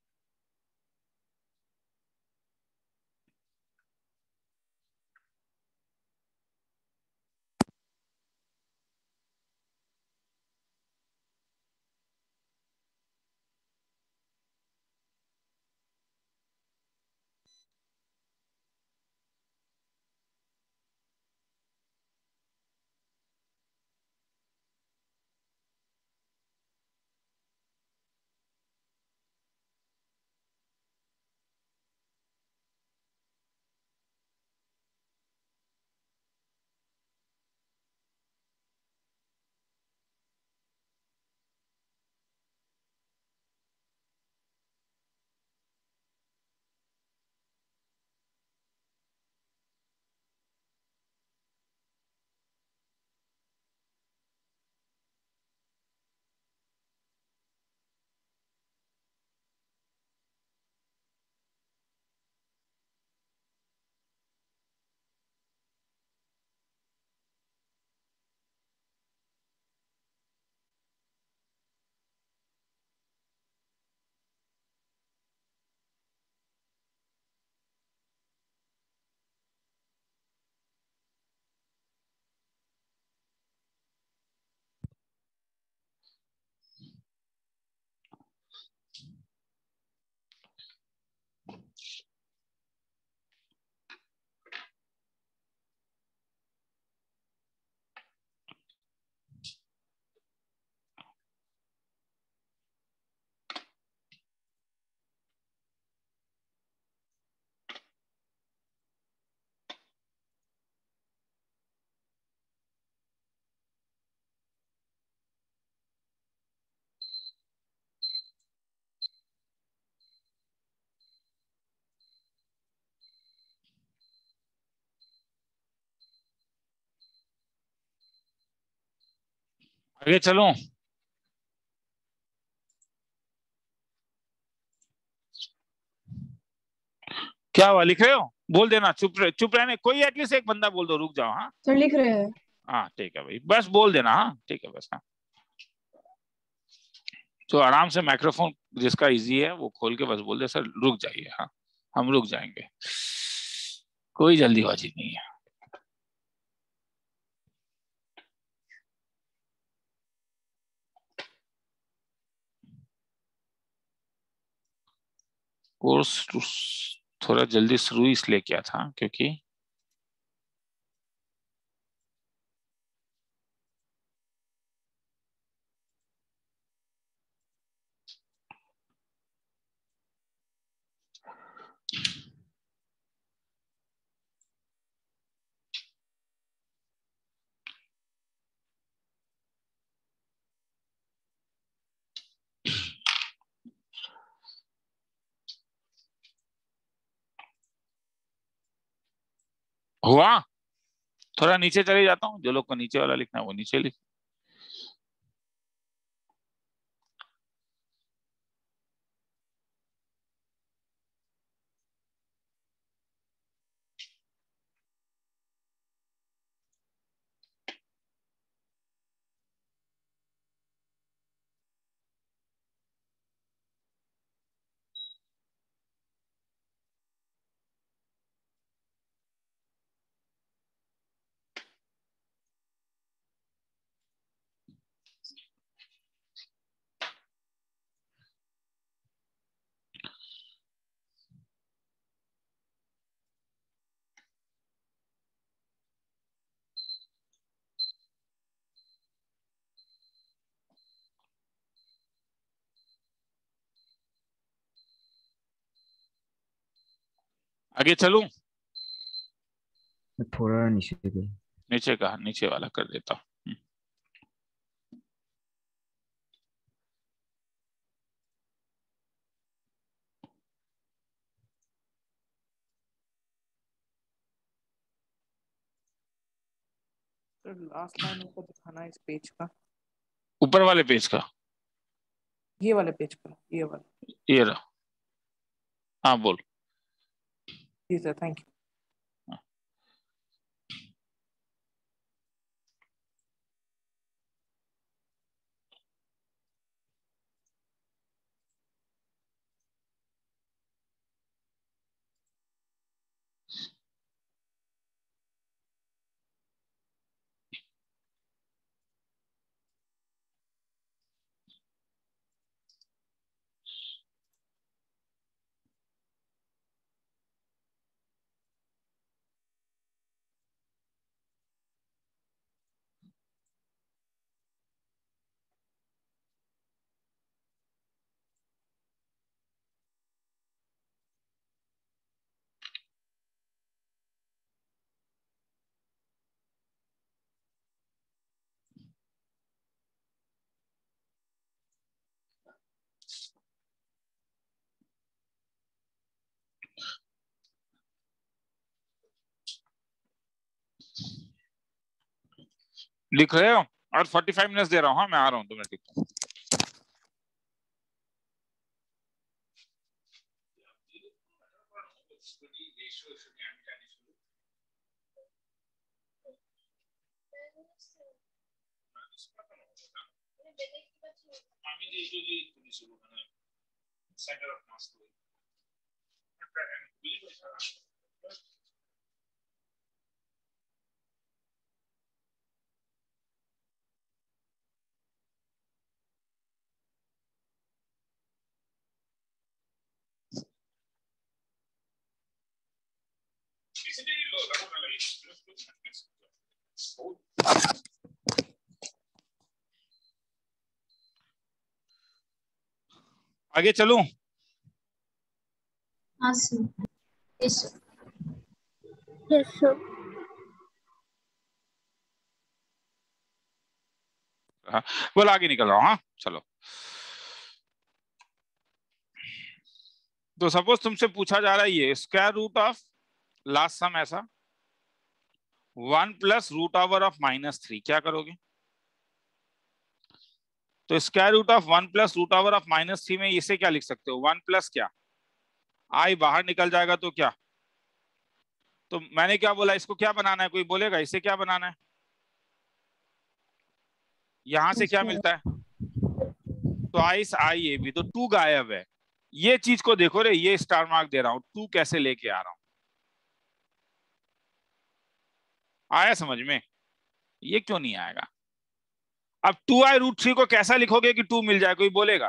आगे चलो, क्या हुआ, लिख रहे हो, बोल देना, चुप रहे, चुप रहने, कोई एटलीस्ट एक बंदा बोल दो, रुक जाओ, हाँ सर लिख रहे हैं। हाँ ठीक है भाई, बस बोल देना, हाँ ठीक है बस, हाँ। तो आराम से माइक्रोफोन जिसका इजी है वो खोल के बस बोल दे, सर रुक जाइए, हाँ हम रुक जाएंगे, कोई जल्दीबाजी नहीं है। कोर्स थोड़ा जल्दी शुरू इसलिए किया था क्योंकि हुआ? थोड़ा नीचे चले जाता हूँ, जो लोग को नीचे वाला लिखना है वो नीचे लिख। आगे चलूं? थोड़ा नीचे गए। नीचे का नीचे वाला कर देता हूँ। लास्ट लाइन ऊपर दिखाना है इस पेज का, ऊपर वाले पेज का, ये वाले पेज का, ये वाला, ये रहा। हाँ बोल। जी सर, थैंक यू। लिख रहे हो? और फोर्टी फाइव मिनट्स दे रहा हूँ। हाँ मैं आ रहा हूँ, दो मिनट लिखता हूँ। आगे चलूं? हाँ sir, yes sir. Yes sir. हाँ बोल, आगे निकल रहा हूँ। हाँ चलो। तो सपोज तुमसे पूछा जा रहा है ये square root of last sum ऐसा one plus root over of minus three, क्या करोगे? तो square root of one plus root over of minus three में इसे क्या लिख सकते हो? वन प्लस क्या, आई बाहर निकल जाएगा तो क्या? तो मैंने क्या बोला, इसको क्या बनाना है? कोई बोलेगा इसे क्या बनाना है? यहां से क्या मिलता है? तो आई आई ए बी, तो टू गायब है। ये चीज को देखो रे, ये स्टार मार्क दे रहा हूं, टू कैसे लेके आ रहा हूं। आया समझ में? ये क्यों नहीं आएगा? अब टू आई रूट थ्री को कैसा लिखोगे कि टू मिल जाए? कोई बोलेगा?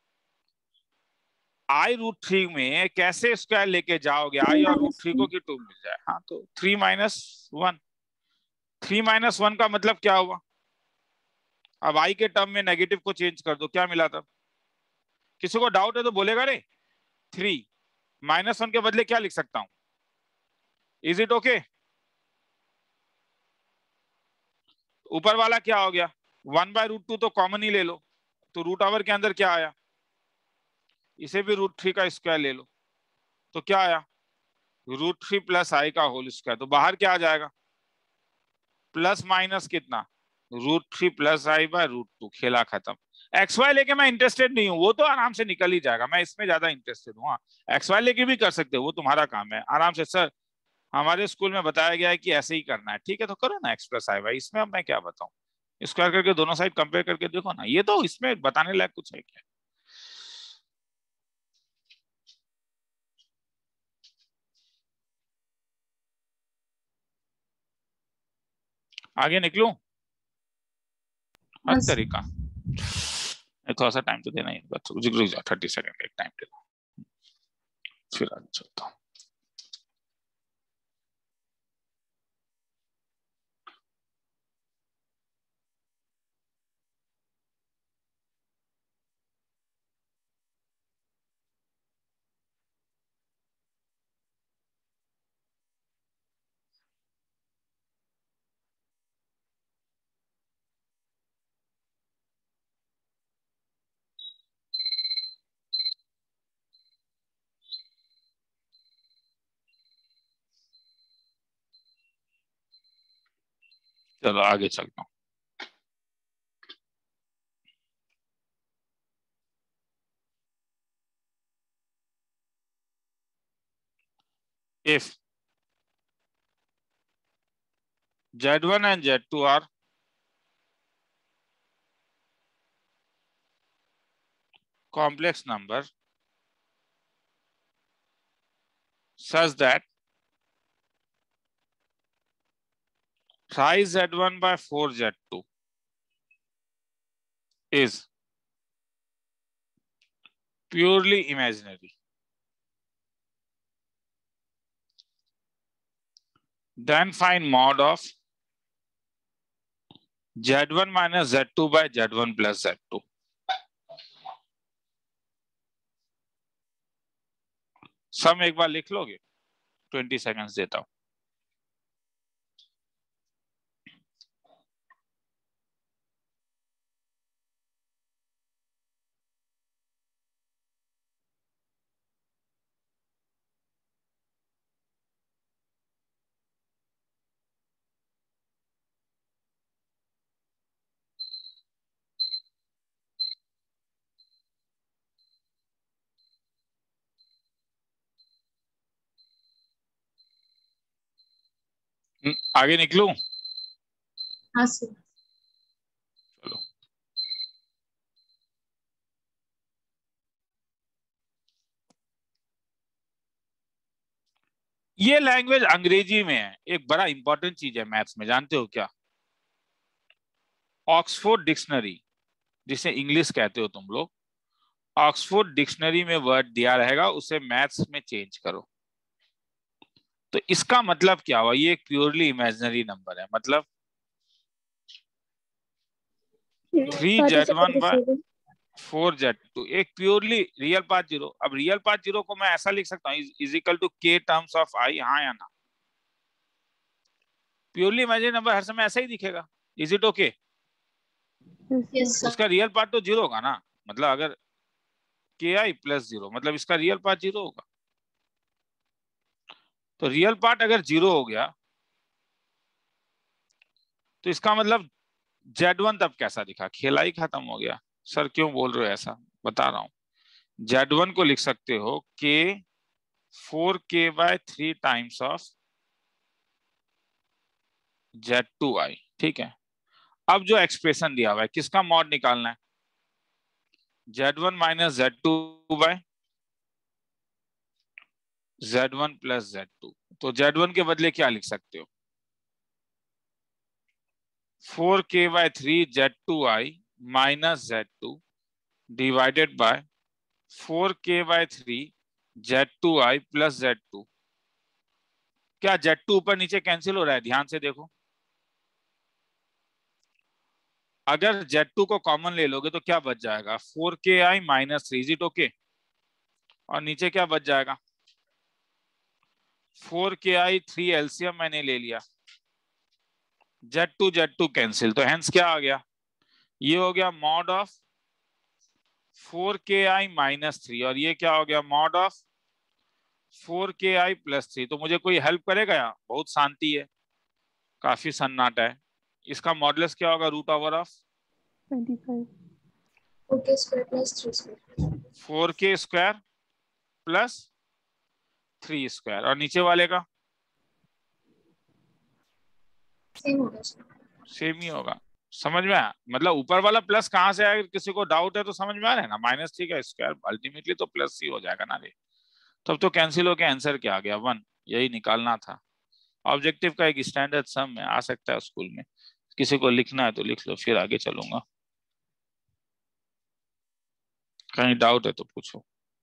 आई रूट थ्री में कैसे स्क्वायर लेके जाओगे आई और रूट थ्री को कि टू मिल जाए? हाँ तो three minus one, three minus one का मतलब क्या हुआ? अब आई के टर्म में नेगेटिव को चेंज कर दो, क्या मिला था? किसी को डाउट है तो बोलेगा रे। थ्री माइनस वन के बदले क्या लिख सकता हूं? Is it okay? ऊपर वाला क्या हो गया? वन बाय रूट टू तो कॉमन ही ले लो, तो रूट ओवर के अंदर क्या आया? इसे भी रूट थ्री का स्क्वायर ले लो, तो क्या आया? रूट थ्री प्लस आई का होल स्क्वायर, तो बाहर क्या आ जाएगा, प्लस माइनस कितना, root three plus i by root two, खेला खत्म। एक्स वाई लेके मैं इंटरेस्टेड नहीं हूँ, वो तो आराम से निकल ही जाएगा, मैं इसमें ज्यादा इंटरेस्टेड हूँ। एक्स वाई लेके भी कर सकते हो, वो तुम्हारा काम है आराम से। सर हमारे स्कूल में बताया गया है कि ऐसे ही करना है, ठीक है तो करो ना एक्स प्लस आई वाई, इसमें अब मैं क्या बताऊं, स्क्वायर करके दोनों साइड कंपेयर करके देखो ना, ये तो इसमें बताने लायक कुछ है क्या। आगे निकलूं, हर तरीका, थोड़ा सा टाइम तो देना ही बच्चों, रुक जाओ थर्टी सेकंड एक टाइम दे दो, फिर आगे चलता हूँ। चलो आगे चलता हूँ। If Z one and Z two are complex number such that five Z one by four Z two is purely imaginary, then find mod of Z one minus Z two by Z one plus Z two. सम एक बार लिख लोगे, twenty seconds देता हूं। आगे निकलूं? हाँ sir. चलो ये language अंग्रेजी में है, एक बड़ा इंपॉर्टेंट चीज है मैथ्स में, जानते हो क्या? ऑक्सफोर्ड डिक्शनरी, जिसे इंग्लिश कहते हो तुम लोग, ऑक्सफोर्ड डिक्शनरी में वर्ड दिया रहेगा, उसे मैथ्स में चेंज करो। तो इसका मतलब क्या हुआ, ये एक प्योरली इमेजिनरी नंबर है, मतलब three z one by four z two एक प्योरली रियल पार्ट जीरो। अब रियल पार्ट जीरो को मैं ऐसा लिख सकता हूँ, is equal to k terms of i, हाँ या ना? प्योरली इमेजिनरी नंबर हर समय ऐसा ही दिखेगा, is it okay? Yes sir. उसका रियल पार्ट तो जीरो होगा ना, मतलब अगर के आई प्लस जीरो, मतलब इसका रियल पार्ट जीरो होगा। तो रियल पार्ट अगर जीरो हो गया तो इसका मतलब जेड वन तब कैसा दिखा, खेला ही खत्म हो गया। सर क्यों बोल रहे हो ऐसा, बता रहा हूं। जेड वन को लिख सकते हो के four k by three times of z two i, ठीक है। अब जो एक्सप्रेशन दिया हुआ है किसका मॉड निकालना है, z one minus z two by z one plus z two. तो जेड वन के बदले क्या लिख सकते हो, four k by three z two i minus z two divided by four k by three z two i plus z two. क्या z two ऊपर नीचे कैंसिल हो रहा है, ध्यान से देखो। अगर जेड टू को कॉमन ले लोगे तो क्या बच जाएगा, four k i minus three, is it okay? और नीचे क्या बच जाएगा, फोर के आई, थ्री एलसीएम मैंने ले लिया, z two z two cancel, तो हेंस क्या आ गया, ये हो गया mod of four k i minus three, और ये क्या हो गया, mod of four k I plus three. तो मुझे कोई हेल्प करेगा यहाँ? बहुत शांति है, काफी सन्नाटा है। इसका मॉडुलस क्या होगा root over of twenty five. Four k square plus three square. Four k square plus three square. और नीचे वाले का सेम होगा सर। सेम ही होगा। समझ में आया? मतलब ऊपर वाला प्लस कहाँ से आएगा, किसी को डाउट है तो समझ में आ रहा है ना। माइनस थ्री का स्क्वायर अल्टीमेटली तो प्लस ही हो जाएगा ना रे। तब तो कैंसिल होके आंसर क्या आ गया? वन। यही निकालना था। ऑब्जेक्टिव का एक स्टैंडर्ड सम में आ सकता है स्कूल में, किसी को लिखना है तो लिख लो, फिर आगे चलूंगा। कहीं डाउट है तो पूछो।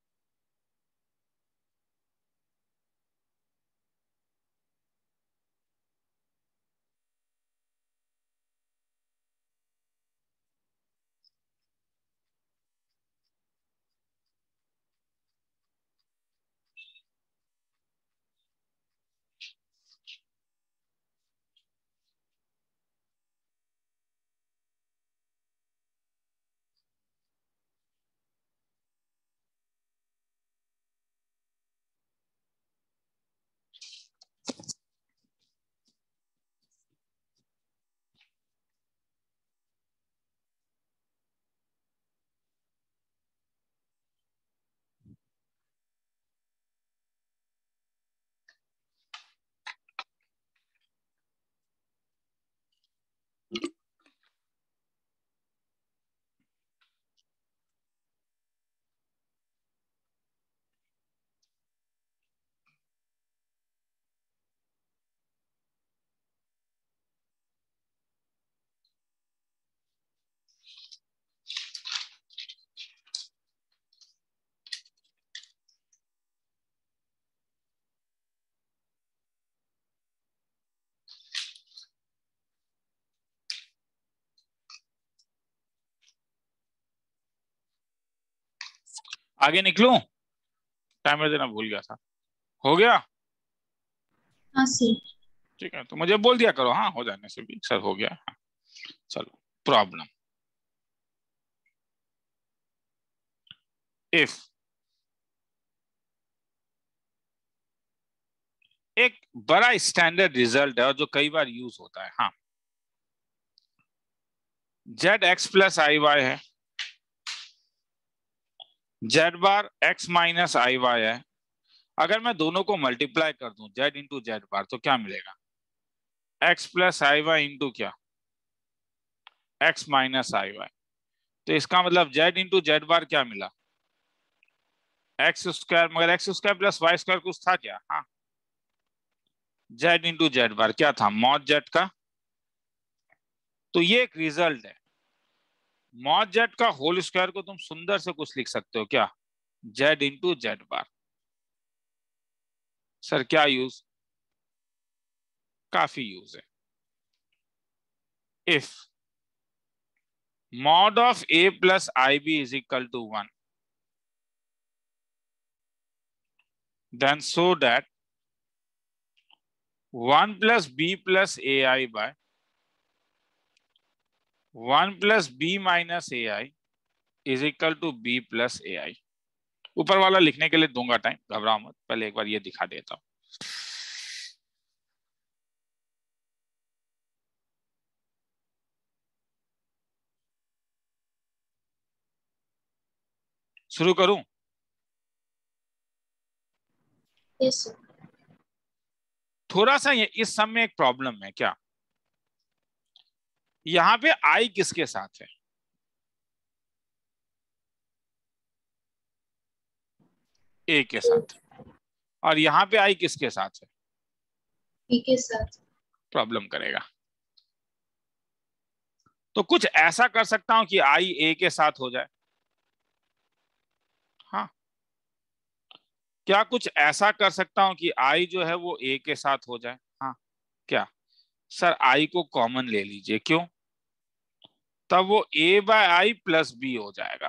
आगे निकलूं? टाइमर देना भूल गया था। हो गया? हाँ सर। ठीक है, तो मुझे बोल दिया करो हाँ हो जाने से भी सर हो गया। हाँ। चलो, प्रॉब्लम। इफ एक बड़ा स्टैंडर्ड रिजल्ट है और जो कई बार यूज होता है। हाँ, z x plus i y है, z bar x minus i y है। अगर मैं दोनों को मल्टीप्लाई कर दूं जेड इंटू जेड बार तो क्या मिलेगा? X plus i y into क्या? X minus i y. तो इसका मतलब जेड इंटू जेड बार क्या मिला? X square. मगर x square plus y square कुछ था क्या? हाँ, जेड इंटू जेड बार क्या था? मॉड जेड का। तो ये एक रिजल्ट है। मॉड जेड का होल स्क्वायर को तुम सुंदर से कुछ लिख सकते हो क्या? Z into z bar. Sir क्या यूज? काफी यूज है। If mod of a plus ib is equal to one, then show that one plus b plus ai by one plus b minus ai is equal to b plus ai। ऊपर वाला लिखने के लिए दूंगा time, घबराओ मत, पहले एक बार ये दिखा देता हूं। शुरू करूं? Yes sir. थोड़ा सा ये इस सम में एक प्रॉब्लम है क्या? यहां पे आई किसके साथ है? ए के साथ। और यहां पे आई किसके साथ है? बी के साथ। प्रॉब्लम करेगा। तो कुछ ऐसा कर सकता हूं कि आई ए के साथ हो जाए। हाँ, क्या कुछ ऐसा कर सकता हूं कि आई जो है वो ए के साथ हो जाए? हाँ, क्या? सर आई को कॉमन ले लीजिए। क्यों? तब वो a by i plus b हो जाएगा।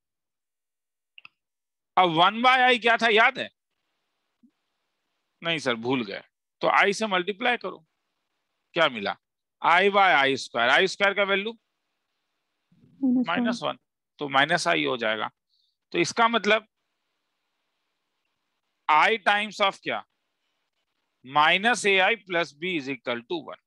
अब वन बाय आई क्या था याद है? नहीं सर भूल गए। तो आई से मल्टीप्लाई करो, क्या मिला? I by i square. I square का वैल्यू माइनस वन, तो माइनस आई हो जाएगा। तो इसका मतलब आई टाइम्स ऑफ क्या, minus a i plus b is equal to one.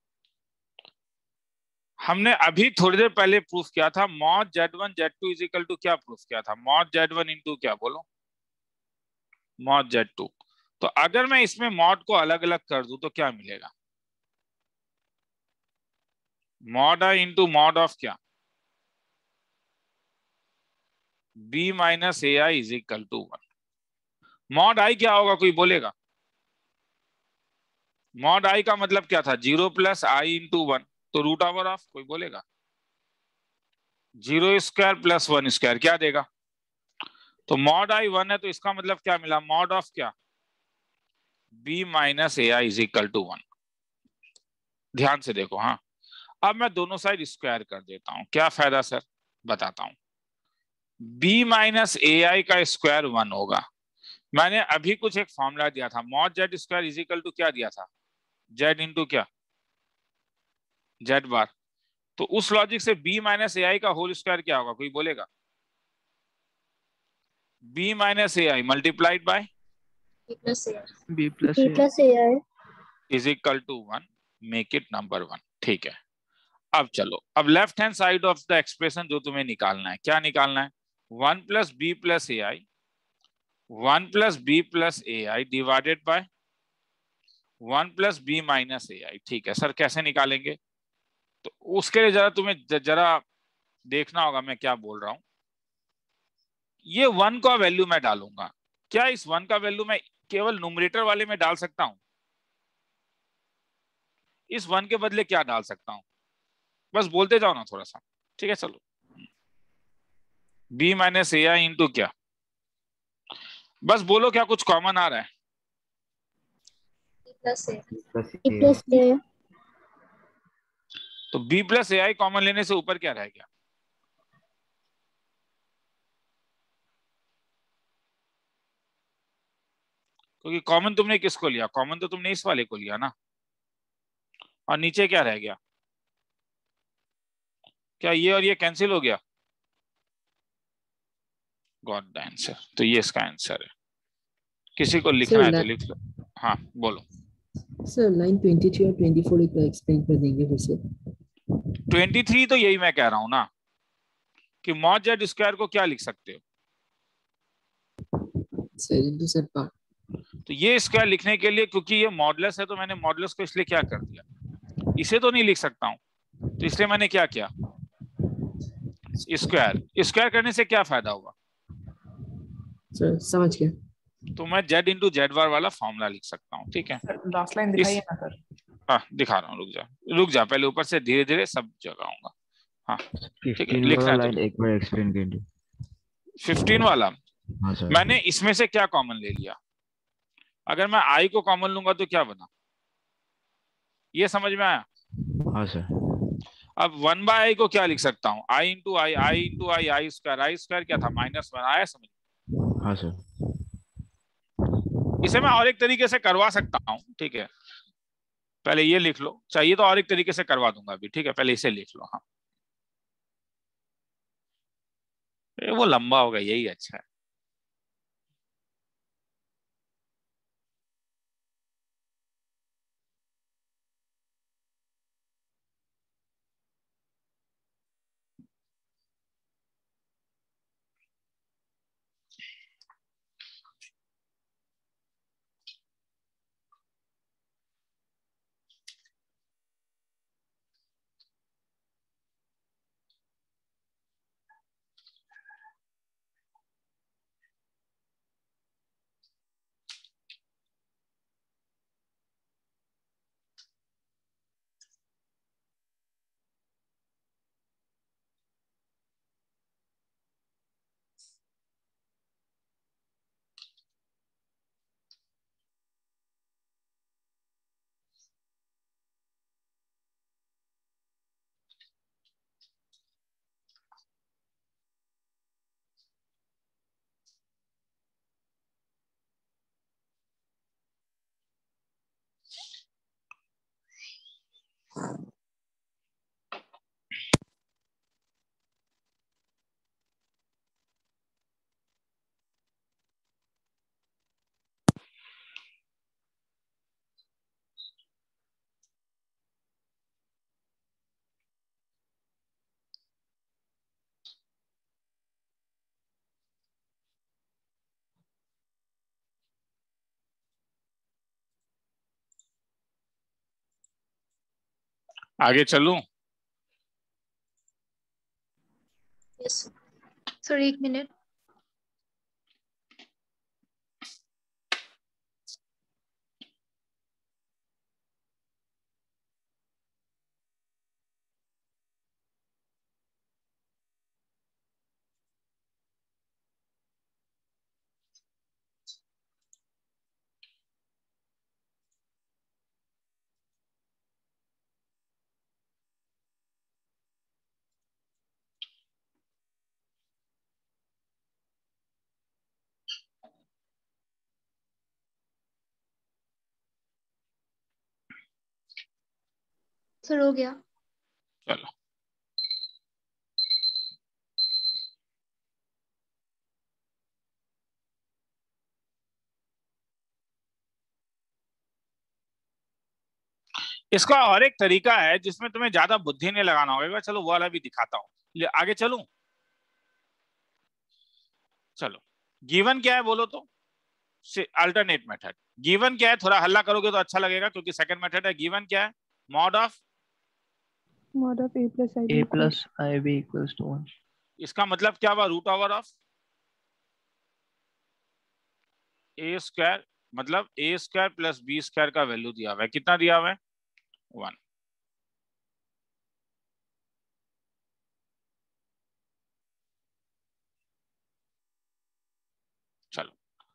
हमने अभी थोड़ी देर पहले प्रूफ किया था mod z one z two is equal to क्या प्रूफ किया था, मॉड जेड वन इंटू क्या, बोलो, मॉड जेड टू। तो अगर मैं इसमें मॉड को अलग अलग कर दूं तो क्या मिलेगा, mod i into mod of क्या, b minus a i is equal to one. Mod i क्या होगा, कोई बोलेगा? मॉड आई का मतलब क्या था, zero plus i into one, तो रूट ओवर ऑफ, कोई बोलेगा? Zero square plus one square क्या देगा? तो मॉड आई वन है तो इसका मतलब क्या मिला, मॉड ऑफ क्या, b minus a i is equal to one. ध्यान से देखो, हाँ अब मैं दोनों साइड स्क्वायर कर देता हूं, क्या फायदा सर, बताता हूं। b माइनस ए आई का स्क्वायर वन होगा। मैंने अभी कुछ एक फॉर्मूला दिया था, mod z square is equal to क्या दिया था, जेड इंटू क्या, जेड बार। तो उस लॉजिक से b माइनस ए आई का होल स्क्वायर क्या होगा, कोई बोलेगा? b minus a i multiplied by b plus a b plus b plus ai is equal to one, make it number one. ठीक है, अब चलो, अब left hand side of the expression जो तुम्हें निकालना है, क्या निकालना है, one plus b plus a i, one plus b plus a i divided by one plus b minus a i. ठीक है सर, कैसे निकालेंगे? तो उसके लिए जरा तुम्हें जरा देखना होगा मैं क्या बोल रहा हूं। ये वन का वैल्यू मैं डालूंगा, क्या इस वन का वैल्यू मैं केवल न्यूमरेटर वाले में डाल सकता हूं? इस वन के बदले क्या डाल सकता हूं, बस बोलते जाओ ना थोड़ा सा। ठीक है चलो, b minus a i into क्या, बस बोलो क्या कुछ कॉमन आ रहा है? b plus a b plus a तो b plus a i common लेने से ऊपर क्या रह गया, क्योंकि कॉमन तुमने किसको लिया, कॉमन तो तुमने इस वाले को लिया ना, और नीचे क्या रह गया, क्या ये और ये कैंसिल हो गया? Got the answer. तो ये इसका आंसर है। किसी को लिखना है तो लिख लो। हाँ बोलो सर। लाइन ट्वेंटी थ्री और ट्वेंटी फोर एक बार एक्सप्लेन कर देंगे फिर से। ट्वेंटी थ्री तो यही मैं कह रहा हूं ना कि मॉड जेड स्क्वायर को क्या लिख सकते हो सर इनटू सेट पार्ट। तो ये स्क्वायर लिखने के लिए, क्योंकि ये मॉडुलस है तो मैंने मॉडुलस को इसलिए क्या कर दिया, इसे तो नहीं लिख सकता हूं, तो इसलिए मैंने क्या किया, स्क्वायर। स्क्वायर करने से क्या फायदा होगा, सर समझ गया। तो मैं जेड इंटू जेड बार वाला फॉर्मूला लिख सकता हूँ। ठीक है, लास्ट लाइन दिखाइए ना सर। हाँ दिखा रहा हूँ, रुक जा रुक जा पहले ऊपर से धीरे धीरे सब जगह आऊंगा। हाँ ठीक है, लिखना लाइन एक बार एक्सप्लेन कीजिए। फिफ्टीन वाला हाँ सर। मैंने इसमें से क्या कॉमन ले लिया, अगर मैं आई को कॉमन लूंगा तो क्या बना, ये समझ में आया? हाँ सर। अब वन बाय आई को क्या लिख सकता हूँ, i into i, i into i, i square. I square क्या था, माइनस वन। आया समझ? हाँ सर। इसे मैं और एक तरीके से करवा सकता हूँ। ठीक है, पहले ये लिख लो, चाहिए तो और एक तरीके से करवा दूंगा अभी। ठीक है, पहले इसे लिख लो। हाँ वो लंबा होगा, यही अच्छा है। आगे चलूं? यस सर एक मिनट। सर हो गया। चलो इसका और एक तरीका है जिसमें तुम्हें ज्यादा बुद्धि नहीं लगाना होगा, चलो वो वाला भी दिखाता हूँ। आगे चलूं? चलो गिवन क्या है बोलो तो? Alternate method. गिवन क्या है, थोड़ा हल्ला करोगे तो अच्छा लगेगा क्योंकि सेकंड मेथड है। गिवन क्या है? Mod of mod of a plus i a plus i b equals to one. इसका मतलब क्या हुआ? Root over of a square, मतलब a square plus b square का वैल्यू दिया हुआ है। कितना दिया हुआ है? वन। चलो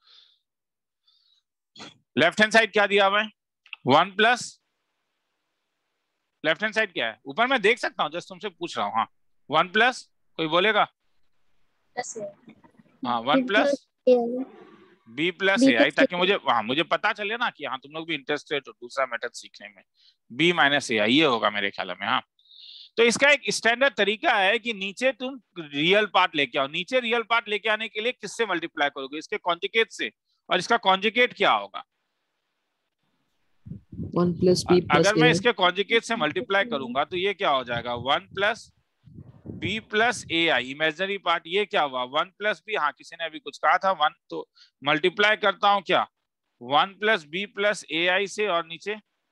लेफ्ट हैंड साइड क्या दिया हुआ है? One plus, left hand side क्या है? ऊपर मैं देख सकता हूँ, जस्ट तुमसे पूछ रहा हूँ। हाँ वन प्लस, कोई बोलेगा? हाँ one plus b plus a i, ताकि मुझे हाँ मुझे पता चले ना कि हाँ तुम लोग भी इंटरेस्टेड हो दूसरा मेथड सीखने में। बी माइनस ए आई ये होगा मेरे ख्याल में। हाँ तो इसका एक स्टैंडर्ड तरीका है कि नीचे तुम रियल पार्ट लेके आओ। नीचे रियल पार्ट लेके आने के लिए किससे मल्टीप्लाई करोगे? इसके कॉन्जुगेट से। और इसका कॉन्जुगेट क्या होगा? वन प्लस बी प्लस अगर मैं इसके कॉन्जुगेट से मल्टीप्लाई करूंगा तो ये क्या हो जाएगा? One plus b plus a i, imaginary part. ये क्या हुआ? वन प्लस बी, हाँ किसी ने अभी कुछ कहा था वन, तो मल्टीप्लाई करता हूं क्या? One plus b plus a i से, और नीचे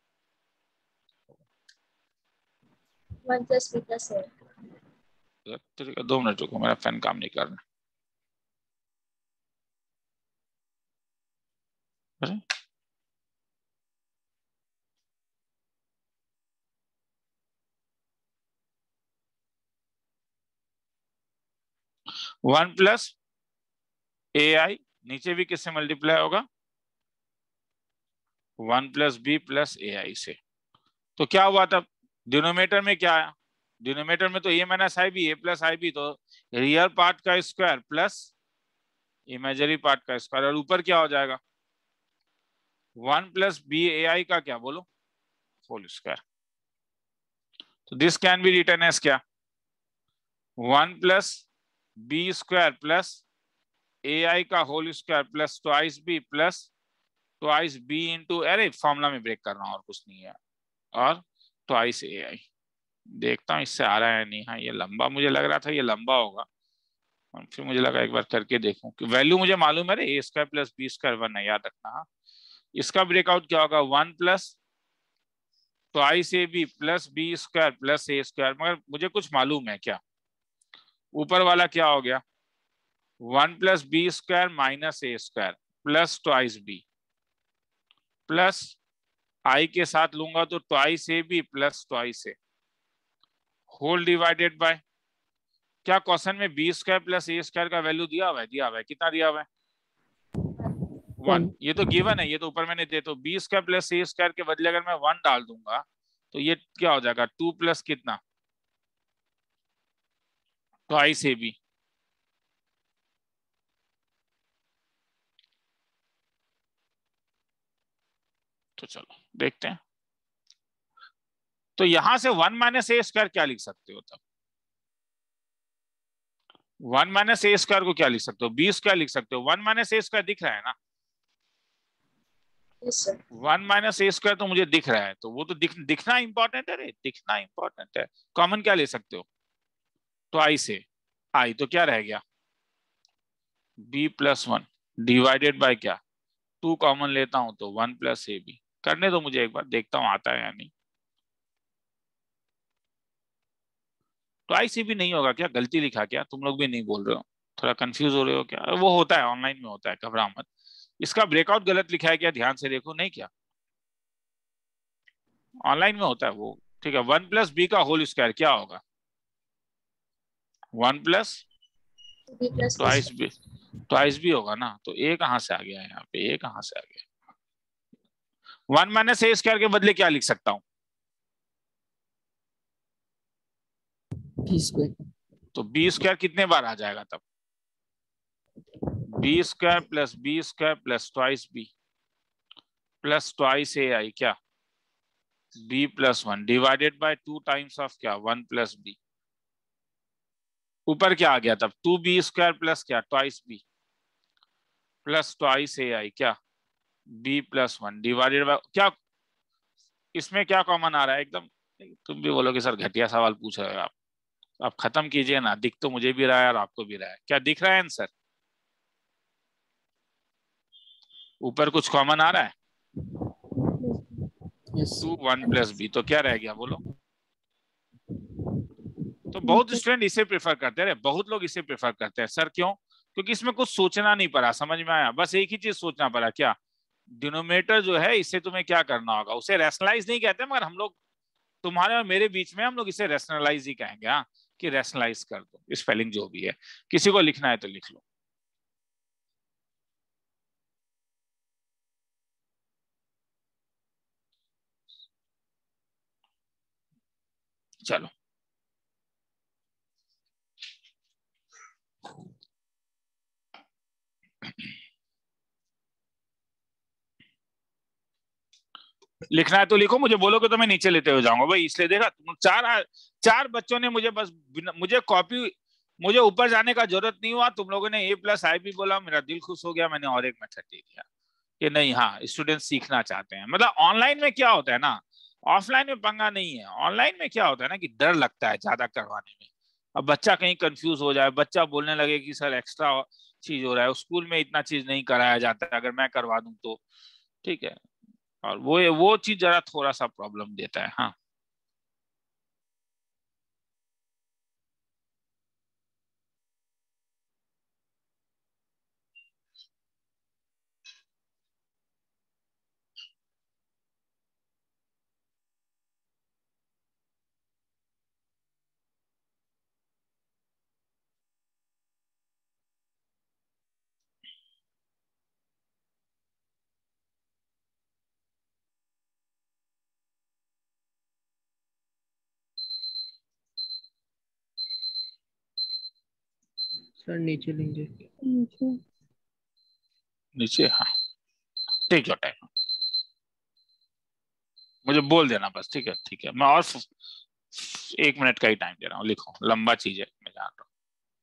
one plus b plus a. दो मिनट रुको, मेरा फैन काम नहीं कर रहा। वन प्लस ए आई, नीचे भी किससे मल्टीप्लाई होगा? One plus b plus a i से। तो क्या हुआ तब? डिनोमिनेटर में क्या आया? डिनोमिनेटर में तो a minus i b, a plus i b, तो रियल पार्ट का स्क्वायर प्लस इमेजिनरी पार्ट का स्क्वायर, और ऊपर क्या हो जाएगा? One plus b a i का क्या बोलो? Whole square. तो this can be written as क्या? One plus b square plus a i का whole square plus twice b plus twice b into, अरे फॉर्मूला में ब्रेक कर रहा हूँ और कुछ नहीं है, और ट्वाइस ए आई। देखता हूँ इससे आ रहा है नहीं। हाँ ये लंबा मुझे लग रहा था, ये लंबा होगा, और फिर मुझे लगा एक बार करके देखूं कि वैल्यू मुझे मालूम है। A square plus b square one है, याद रखना। हाँ इसका ब्रेकआउट क्या होगा? One plus twice a b plus b square plus a square, मगर मुझे कुछ मालूम है क्या? ऊपर वाला क्या हो गया? One plus b square minus a square plus twice b, plus i के साथ लूंगा तो twice a b plus twice a, whole divided by, क्या क्वेश्चन में b square plus a square का वैल्यू दिया हुआ है? दिया हुआ है। कितना दिया हुआ है? वन। ये तो गिवन है, ये तो ऊपर मैंने दे, तो b square plus a square के बदले अगर मैं वन डाल दूंगा तो ये क्या हो जाएगा? टू प्लस कितना? Twice a b. तो चलो देखते हैं। तो यहां से वन माइनस ए स्क्वायर क्या लिख सकते हो तब? वन माइनस ए स्क्वायर को क्या लिख सकते हो? बी स्क्वायर लिख सकते हो। वन माइनस ए स्क्वायर दिख रहा है ना? Yes sir. One minus a square तो मुझे दिख रहा है, तो वो तो दिख, दिखना इंपॉर्टेंट है रे, दिखना इंपॉर्टेंट है। कॉमन क्या ले सकते हो? ट्वाइस ए आई, तो क्या रह गया? B plus one divided by क्या? टू कॉमन लेता हूं तो वन प्लस ए बी। करने दो मुझे एक बार, देखता हूं आता है या नहीं। ट्वाइस ही भी नहीं होगा क्या? गलती लिखा क्या? तुम लोग भी नहीं बोल रहे हो, थोड़ा कंफ्यूज हो रहे हो क्या? वो होता है, ऑनलाइन में होता है, घबरा मत। इसका ब्रेकआउट गलत लिखा है क्या? ध्यान से देखो। नहीं क्या? ऑनलाइन में होता है वो। ठीक है, वन प्लस बी का होल स्क्वायर क्या होगा? One plus b plus twice b, twice भी होगा ना। तो ए कहाँ से आ गया है यहाँ पे? ए कहाँ से आ गया? वन माइनस ए स्क्वायर के बदले क्या लिख सकता हूँ? B square. तो बी स्क्वायर कितने बार आ जाएगा तब? B square plus b square plus twice b plus twice a i क्या? B plus one divided by two times of क्या? One plus b. ऊपर क्या आ गया तब? टू बी स्क्वायर प्लस क्या? Twice b plus twice a i क्या? B plus one divided by क्या? इसमें क्या कॉमन आ रहा है एकदम? तुम भी बोलोगे सर घटिया सवाल पूछ रहे हो आप। आप खत्म कीजिए ना, दिख तो मुझे भी रहा है और आपको भी रहा है। क्या दिख रहा है आंसर? ऊपर कुछ कॉमन आ रहा है? Yes two one plus b, तो क्या रह गया बोलो? तो बहुत स्टूडेंट इसे प्रेफर करते हैं, बहुत लोग इसे प्रेफर करते हैं। सर क्यों? क्योंकि इसमें कुछ सोचना नहीं पड़ा, समझ में आया? बस एक ही चीज सोचना पड़ा, क्या? डिनोमिनेटर जो है इससे तुम्हें क्या करना होगा? उसे रैशनलाइज नहीं कहते, मगर हम लोग, तुम्हारे और मेरे बीच में हम लोग इसे रैशनलाइज ही कहेंगे। हाँ, कि रैशनलाइज कर दो, स्पेलिंग जो भी है। किसी को लिखना है तो लिख लो। चलो, लिखना है तो लिखो, मुझे बोलोगे तो मैं नीचे लेते हुए जाऊंगा भाई। इसलिए देखा तुम, चार चार बच्चों ने मुझे बस, मुझे कॉपी, मुझे ऊपर जाने का जरूरत नहीं हुआ। तुम लोगों ने ए प्लस आई भी बोला, मेरा दिल खुश हो गया। मैंने और एक मेथड दे दिया कि नहीं, हाँ स्टूडेंट सीखना चाहते हैं। मतलब ऑनलाइन में क्या होता है ना, ऑफलाइन में पंगा नहीं है। ऑनलाइन में क्या होता है ना कि डर लगता है ज्यादा करवाने में। अब बच्चा कहीं कंफ्यूज हो जाए, बच्चा बोलने लगे कि सर एक्स्ट्रा चीज हो रहा है, स्कूल में इतना चीज नहीं कराया जाता है, अगर मैं करवा दूं तो। ठीक है, और वो वो चीज जरा थोड़ा सा प्रॉब्लम देता है। हाँ, सर नीचे लेंगे। नीचे। नीचे। हाँ, टेक योर टाइम, मुझे बोल देना बस। ठीक है, ठीक है, मैं और एक मिनट का ही टाइम दे रहा हूँ। लिखो, लंबा चीज है, मैं जान रहा हूँ।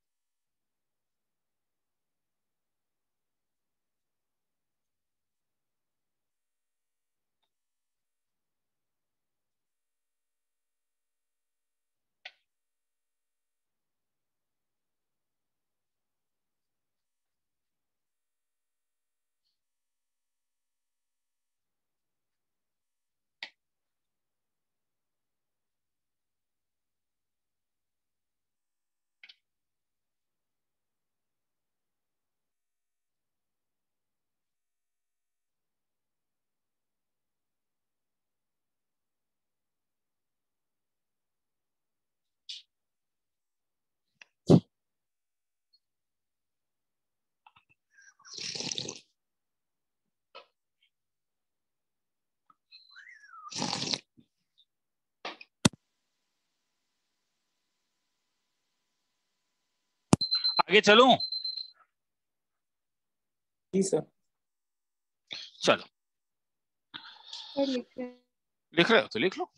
आगे चलूं? जी सर। चलो, सर लिख रहे हैं। लिख रहे हो तो लिख लो।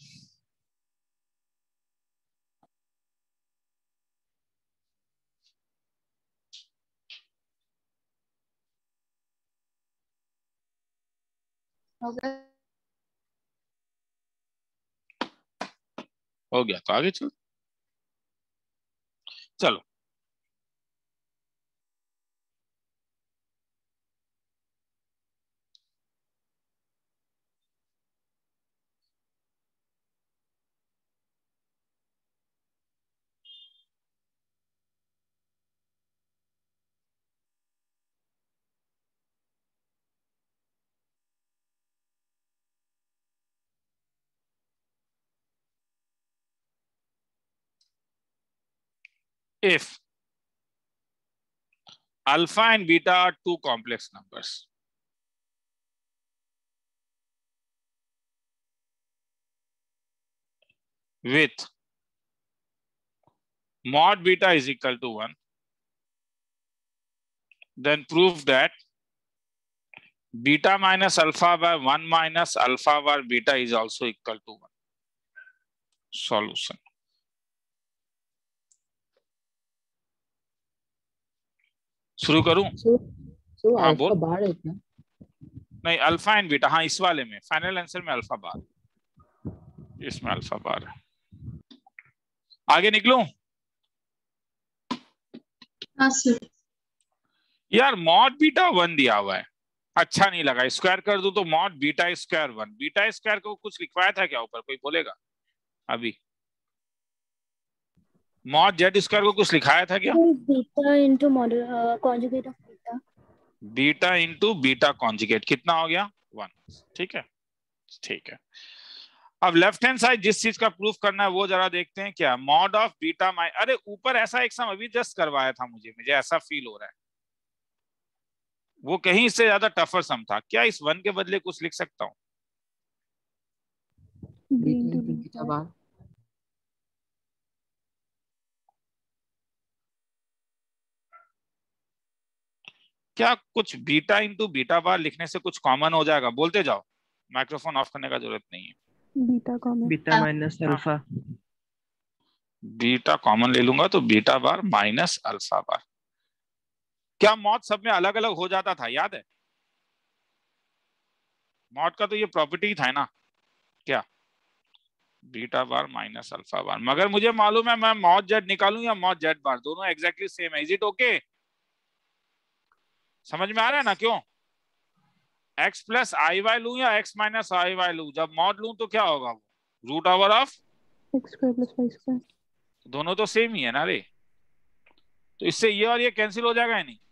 हो गया। हो गया तो आगे चलो। चलो, if alpha and beta are two complex numbers, with mod beta is equal to one, then prove that beta minus alpha by one minus alpha bar beta is also equal to one. Solution. शुरू करूं? So, so हाँ, alpha बोल। bar है क्या? नहीं, alpha and beta. हाँ, इस वाले में फाइनल आंसर में अल्फा बार, इसमें अल्फा बार है। आगे निकलूं? हाँ सर। यार मॉड बीटा वन दिया हुआ है, अच्छा नहीं लगा, स्क्वायर कर दूं तो mod beta square one. Beta square को कुछ लिखवाया था क्या ऊपर, कोई बोलेगा? अभी मॉड जेड स्क्वायर को कुछ लिखाया था क्या? Beta into model conjugate of beta. Beta into beta conjugate कितना हो गया? वन। ठीक है, ठीक है। अब लेफ्ट हैंड साइड जिस चीज का प्रूफ करना है वो जरा देखते हैं। क्या मॉड ऑफ बीटा माइ, अरे ऊपर ऐसा एक सम अभी जस्ट करवाया था, मुझे मुझे ऐसा फील हो रहा है वो कहीं इससे ज्यादा टफर सम था। क्या इस वन के बदले कुछ लिख सकता हूँ? Beta into beta bar. क्या कुछ बीटा इंटू बीटा बार लिखने से कुछ कॉमन हो जाएगा? बोलते जाओ, माइक्रोफोन ऑफ करने का जरूरत नहीं है। Beta common, beta minus alpha. Beta common ले लूंगा तो beta bar minus alpha bar. क्या मॉड सब में अलग अलग हो जाता था, याद है? मॉड का तो ये प्रॉपर्टी था ना, क्या beta bar minus alpha bar. मगर मुझे मालूम है मैं मॉड जेड निकालूं या मॉड जेड बार, दोनों एग्जैक्टली सेम है। Is it okay? समझ में आ रहा है ना? क्यों x प्लस आई वाई लू या x माइनस आई वाई लू? जब मॉड लू तो क्या होगा? वो root over of x square plus y square. दोनों तो सेम ही है ना रे, तो इससे ये और ये कैंसिल हो जाएगा या नहीं?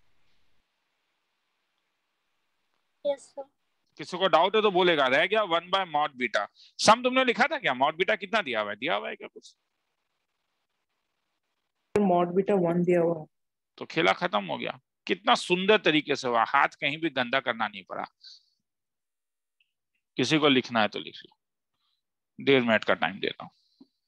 Yes sir. किसी को डाउट है तो बोलेगा। रह गया वन बाय मॉड बीटा। सम तुमने लिखा था क्या? मॉड बीटा कितना दिया हुआ है? दिया हुआ है क्या कुछ? मॉड बीटा वन दिया हुआ है। तो खेला खत्म हो गया। कितना सुंदर तरीके से हुआ, हाथ कहीं भी गंदा करना नहीं पड़ा। किसी को लिखना है तो लिख लो, डेढ़ मिनट का टाइम दे रहा हूं।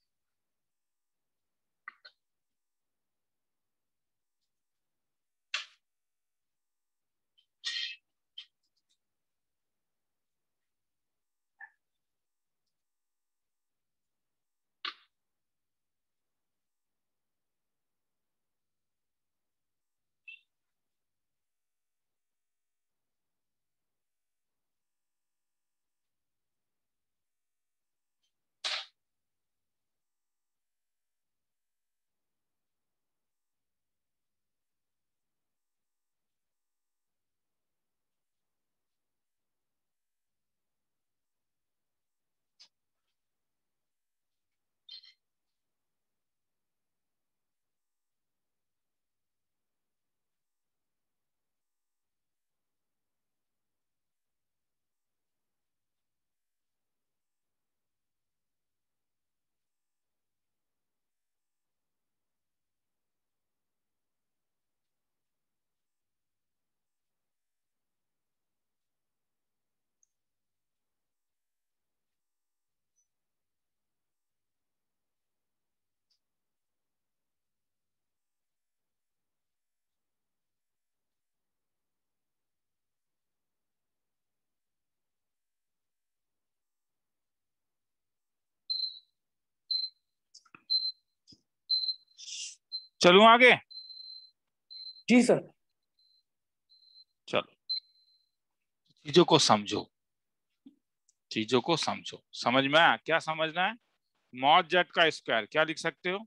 चलूं आगे? जी सर। चलो, चीजों को समझो, चीजों को समझो। समझ में आया? क्या समझना है? मॉड जेड का स्क्वायर क्या लिख सकते हो?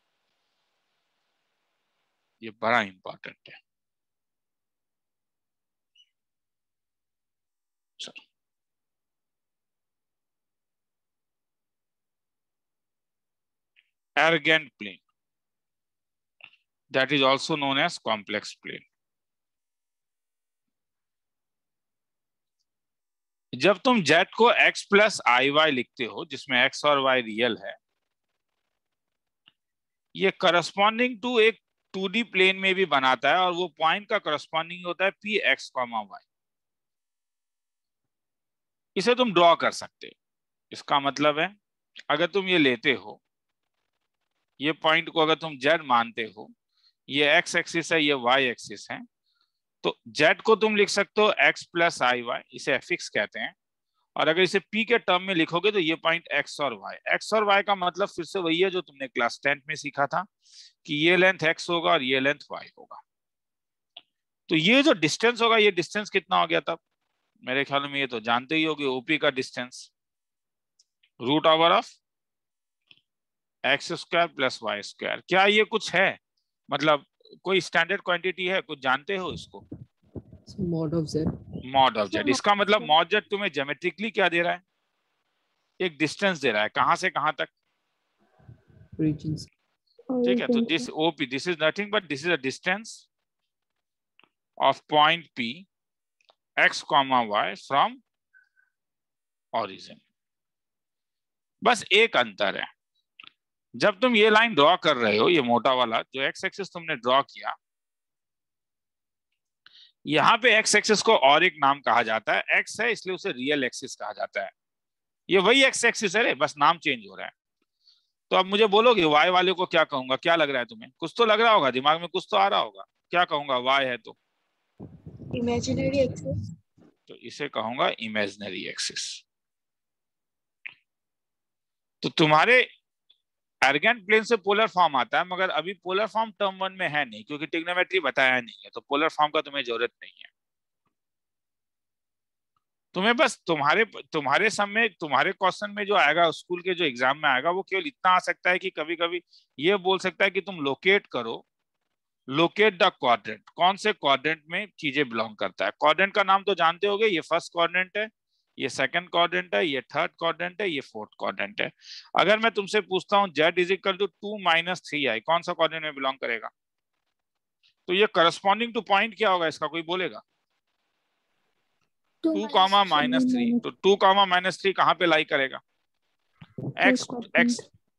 ये बड़ा इंपॉर्टेंट है। चलो, arrogant plane, that is also known as complex plane. जब तुम z को x प्लस आई वाई लिखते हो, जिसमें x और y रियल है, ये करस्पॉन्डिंग टू एक टू डी प्लेन में भी बनाता है और वो पॉइंट का करस्पॉन्डिंग होता है पी एक्स कॉमा वाई। इसे तुम ड्रॉ कर सकते हो। इसका मतलब है अगर तुम ये लेते हो, ये पॉइंट को अगर तुम जेड मानते हो, ये एक्स एक्सिस है, ये वाई एक्सिस है, तो जेड को तुम लिख सकते हो एक्स प्लस आई वाई, इसे एफ एक्स कहते हैं। और अगर इसे पी के टर्म में लिखोगे तो ये पॉइंट एक्स और वाई, एक्स और वाई का मतलब फिर से वही है जो तुमने क्लास टेंथ में सीखा था कि ये लेंथ एक्स होगा और ये लेंथ वाई होगा। तो ये जो डिस्टेंस होगा, ये डिस्टेंस कितना हो गया तब? मेरे ख्याल में ये तो जानते ही होगे, ओपी का distance root over of x square plus y square. क्या ये कुछ है, मतलब कोई स्टैंडर्ड क्वांटिटी है, कुछ जानते हो इसको? Mod of z. Mod of z, इसका मतलब मॉड जेड तुम्हें ज्योमेट्रिकली क्या दे रहा है? एक डिस्टेंस दे रहा है, कहां से कहां तक? Origins. ठीक है, तो this OP, this is nothing but this is a distance of point P x comma y from origin. बस एक अंतर है, जब तुम ये लाइन ड्रॉ कर रहे हो, ये मोटा वाला जो एक्स एक्सिस तुमने ड्रॉ किया, यहाँ पे एक्स एक्सिस को और एक नाम कहा जाता है, एक्स है इसलिए उसे रियल एक्सिस कहा जाता है। ये वही एक्स एक्सिस है रे, बस नाम चेंज हो रहा है। तो अब मुझे बोलोगे वाई वाले को क्या कहूंगा? क्या लग रहा है तुम्हें? कुछ तो लग रहा होगा, दिमाग में कुछ तो आ रहा होगा। क्या कहूंगा वाई है तो? Imaginary axis. तो इसे कहूंगा इमेजिनरी एक्सिस। तो तुम्हारे एर्गेंट प्लेन से पोलर फॉर्म आता है, मगर अभी पोलर फॉर्म टर्म वन में है नहीं, क्योंकि ट्रिग्नोमेट्री बताया नहीं है, तो पोलर फॉर्म का तुम्हें जरूरत नहीं है। तुम्हें बस तुम्हारे तुम्हारे समय तुम्हारे क्वेश्चन में जो आएगा, स्कूल के जो एग्जाम में आएगा, वो केवल इतना आ सकता है कि कभी कभी ये बोल सकता है कि तुम लोकेट करो, लोकेट द क्वाड्रेंट। कौन से क्वाड्रेंट में चीजें बिलोंग करता है? क्वाड्रेंट का नाम तो जानते होगे, ये फर्स्ट क्वाड्रेंट है, ये सेकंड क्वाड्रेंट है, ये थर्ड क्वाड्रेंट है, ये फोर्थ क्वाड्रेंट है। अगर मैं तुमसे पूछता हूँ z is equal to two minus three i, कौन सा क्वाड्रेंट में बिलोंग करेगा? तो ये करस्पॉन्डिंग टू पॉइंट क्या होगा इसका, कोई बोलेगा? Two comma minus three. तो टू कॉमा माइनस थ्री कहाँ पे लाई करेगा? X x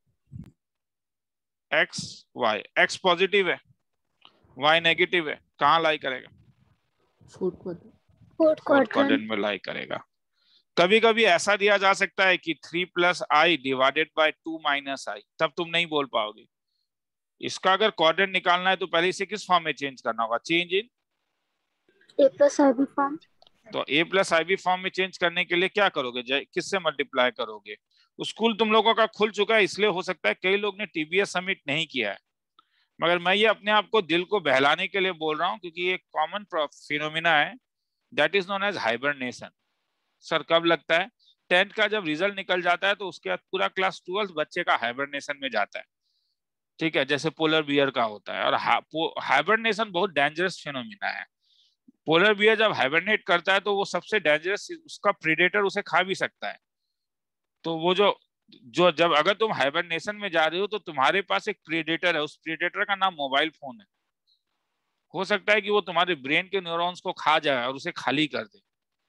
x y. X positive है, वाई नेगेटिव है, कहाँ लाई करेगा? Fourth quadrant. फोर्थ क्वाड्रेंट में लाई करेगा। कभी कभी ऐसा दिया जा सकता है कि three plus i divided by two minus i, तब तुम नहीं बोल पाओगे। इसका अगर क्वाड्रेंट निकालना है तो पहले इसे किस फॉर्म में चेंज करना होगा? Change in a plus i b form. तो a plus i b form में चेंज करने के लिए क्या करोगे? किससे मल्टीप्लाई करोगे? स्कूल तुम लोगों का खुल चुका है, इसलिए हो सकता है कई लोग ने टीबीएस सबमिट नहीं किया है, मगर मैं ये अपने आप को दिल को बहलाने के लिए बोल रहा हूँ, क्योंकि ये कॉमन फिनोमिना है, that is known as hibernation. Sir कब लगता है? टेंथ का जब रिजल्ट निकल जाता है तो उसके बाद पूरा क्लास ट्वेल्थ बच्चे का हाइबरनेशन में जाता है। ठीक है, जैसे पोलर बियर का होता है। और हाइबरनेशन बहुत डेंजरस फिनोमिना है। पोलर बियर जब हाइबरनेट करता है तो वो सबसे डेंजरस, उसका प्रीडेटर उसे खा भी सकता है। तो वो जो जो जब अगर तुम हाइबरनेशन में जा रहे हो तो तुम्हारे पास एक प्रीडेटर है, उस प्रीडेटर का नाम मोबाइल फोन है। हो सकता है कि वो तुम्हारे ब्रेन के न्यूरॉन्स को खा जाए और उसे खाली कर दे।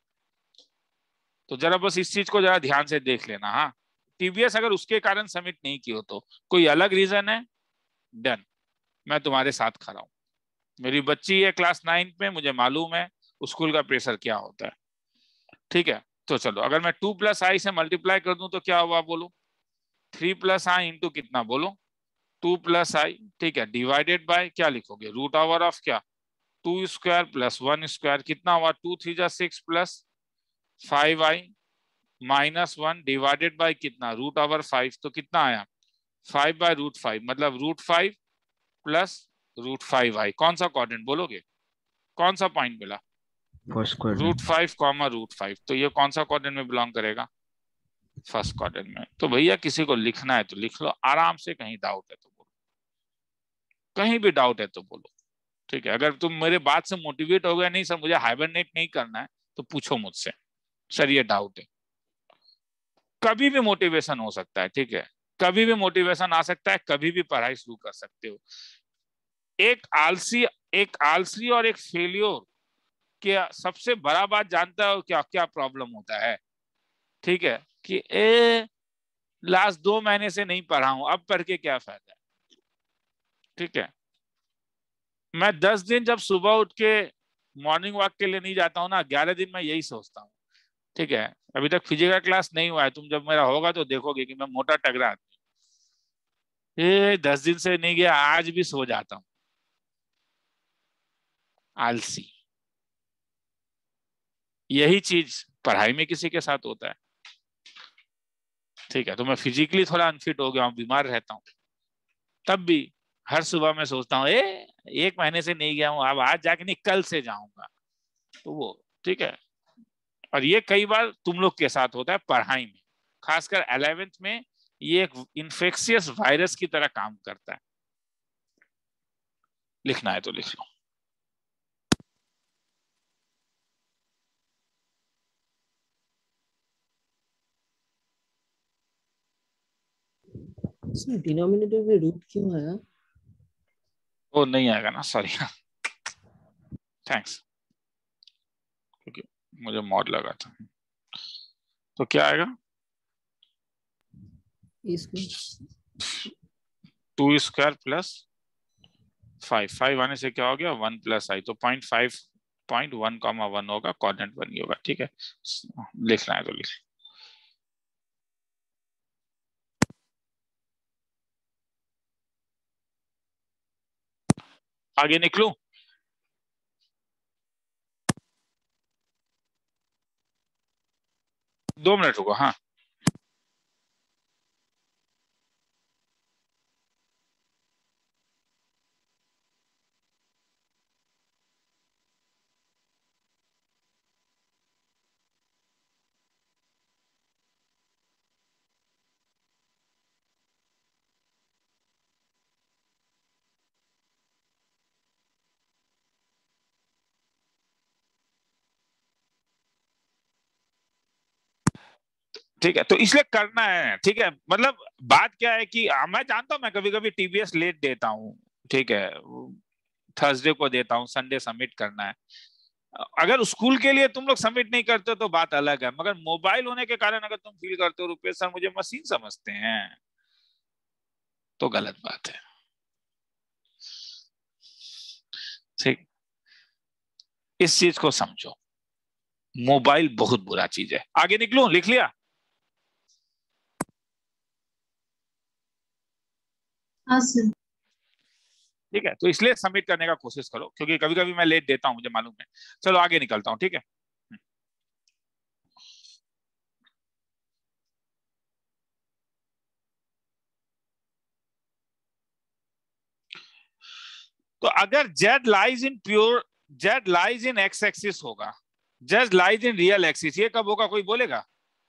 तो जरा बस इस चीज को जरा ध्यान से देख लेना। हाँ, टीबीएस अगर उसके कारण सबमिट नहीं की हो तो कोई अलग रीजन है, डन, मैं तुम्हारे साथ खड़ा हूं। मेरी बच्ची है क्लास नाइन्थ में, मुझे मालूम है स्कूल का प्रेशर क्या होता है। ठीक है, तो चलो अगर मैं टू प्लस आई से मल्टीप्लाई कर दूं तो क्या हुआ बोलो? थ्री प्लस आई इंटू कितना बोलो? Two plus i. ठीक है, डिवाइडेड बाय क्या लिखोगे? रूट ओवर ऑफ क्या? Two square plus one square. कितना हुआ? टू थ्री जा six plus five i minus one divided by कितना? Root over five. तो कितना आया? फाइव बाय रूट फाइव, मतलब root five plus root five i. कौन सा क्वाड्रेंट बोलोगे? कौन सा पॉइंट मिला? First quadrant. Root five comma root five. तो ये कौन सा क्वाड्रेंट में बिलोंग करेगा? फर्स्ट क्वाड्रेंट में। तो भैया किसी को लिखना है तो लिख लो आराम से, कहीं डाउट है तो बोलो, कहीं भी डाउट है तो बोलो। ठीक है, अगर तुम मेरे बात से मोटिवेट हो गए, नहीं सर मुझे हाइबरनेट नहीं करना है, तो पूछो मुझसे, सर ये डाउट है। कभी भी मोटिवेशन हो सकता है। ठीक है, कभी भी मोटिवेशन आ सकता है, कभी भी पढ़ाई शुरू कर सकते हो। एक आलसी एक आलसी और एक फेलियर क्या सबसे बड़ा बात जानता हो क्या क्या प्रॉब्लम होता है? ठीक है, कि ए लास्ट दो महीने से नहीं पढ़ा हूं, अब पढ़ के क्या फायदा है? ठीक है, मैं दस दिन जब सुबह उठ के मॉर्निंग वॉक के लिए नहीं जाता हूँ ना, ग्यारह दिन मैं यही सोचता हूँ, ठीक है। अभी तक फिजिकल क्लास नहीं हुआ है, तुम जब मेरा होगा तो देखोगे कि मैं मोटा टगरा आदमी, ये दस दिन से नहीं गया, आज भी सो जाता हूँ, आलसी। यही चीज पढ़ाई में किसी के साथ होता है, ठीक है। तो मैं फिजिकली थोड़ा अनफिट हो गया हूँ, बीमार रहता हूँ, तब भी हर सुबह मैं सोचता हूँ, ए एक महीने से नहीं गया हूँ, अब आज जाके नहीं कल से जाऊंगा, तो वो ठीक है। और ये कई बार तुम लोग के साथ होता है पढ़ाई में, खासकर इलेवेंथ में, ये एक इन्फेक्शियस वायरस की तरह काम करता है। लिखना है तो लिख लो। सर डिनोमिनेटर में रूट क्यों आया? वो नहीं आएगा ना, सॉरी, थैंक्स, क्योंकि मुझे मॉड लगा था। तो क्या आएगा? Two square plus five, five आने से क्या हो गया, वन प्लस आई, तो point five point one comma one होगा, कोऑर्डिनेट वन ही होगा, ठीक है। लिखना है तो लिख। आगे निकलूं? दो मिनट रुको, हाँ। ठीक है, तो इसलिए करना है, ठीक है। मतलब बात क्या है कि मैं जानता हूं मैं कभी कभी टीबीएस लेट देता हूं, ठीक है, थर्सडे को देता हूं, संडे सबमिट करना है। अगर स्कूल के लिए तुम लोग सबमिट नहीं करते तो बात अलग है, मगर मोबाइल होने के कारण अगर तुम फील करते हो रुपेश सर मुझे मशीन समझते हैं, तो गलत बात है, ठीक। इस चीज को समझो, मोबाइल बहुत बुरा चीज है। आगे निकलूं? लिख लिया? हाँ सर। ठीक है, तो इसलिए सबमिट करने का कोशिश करो, क्योंकि कभी कभी मैं लेट देता हूं, मुझे मालूम है। चलो आगे निकलता हूं, ठीक है। तो अगर z lies in pure, z lies in x axis होगा, z lies in real axis, ये कब होगा कोई बोलेगा?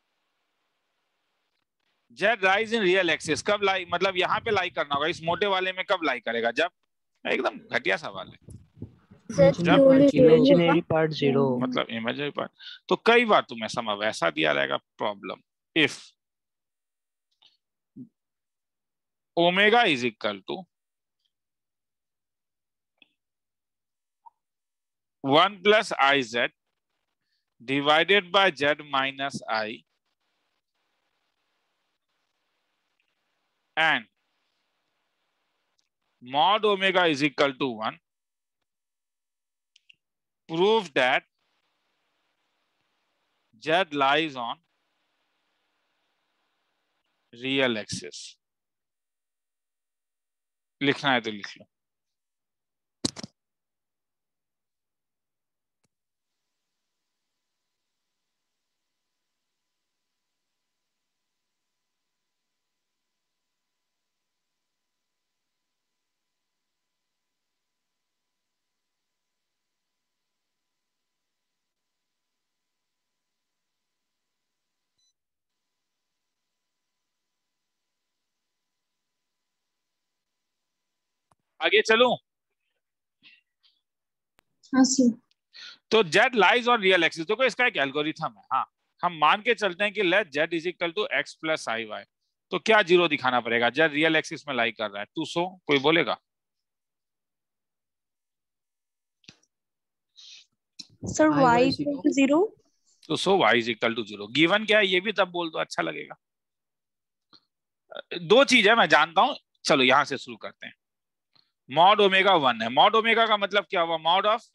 z lies in real axis कब लाई, मतलब यहाँ पे लाई करना होगा, इस मोटे वाले में कब लाई करेगा? जब, एकदम घटिया सवाल है, इमेजिनरी पार्ट जीरो, मतलब इमेजिनरी पार्ट। तो कई बार तुम्हें समय वैसा दिया रहेगा problem, if omega is equal to one plus i z divided by z minus i and mod omega is equal to one, prove that z lies on real axis। लिखना है तो लिख लो। आगे चलूं? हाँ सर। तो z lies on real axis, देखो इसका एक एल्गोरिथम है। हाँ, हम मान के चलते हैं कि let z is equal to x plus i y, तो क्या जीरो दिखाना पड़ेगा? z रियल एक्सिस में लाई कर रहा है, टू सो कोई बोलेगा? Sir y equal to zero, तो so y is equal to zero. Given क्या है ये भी तब बोल दो, अच्छा लगेगा। दो चीज है मैं जानता हूं, चलो यहां से शुरू करते हैं। मॉड ओमेगा वन है। मॉड ओमेगा का मतलब क्या हुआ? Mod of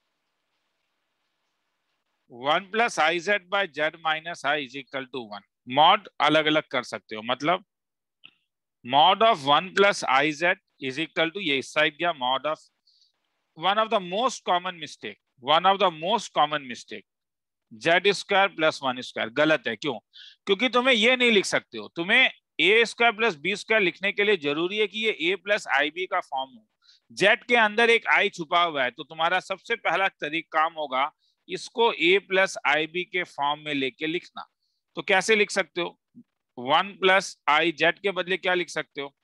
one plus i z by z minus i is equal to one. Mod अलग अलग कर सकते हो, मतलब mod of one plus i z is equal to, ये इस साइड गया, mod of one of the most common mistake, one of the most common mistake z square plus one square. गलत है। क्यों? क्योंकि तुम्हें ये नहीं लिख सकते हो। तुम्हें a square plus b square लिखने के लिए जरूरी है कि ये ए प्लस आई बी का फॉर्म हो। जेड के अंदर एक आई छुपा हुआ है, तो तुम्हारा सबसे पहला तरीका काम होगा इसको ए प्लस आई बी के फॉर्म में लेके लिखना। तो कैसे लिख सकते हो? वन प्लस आई जेड के बदले क्या लिख सकते हो?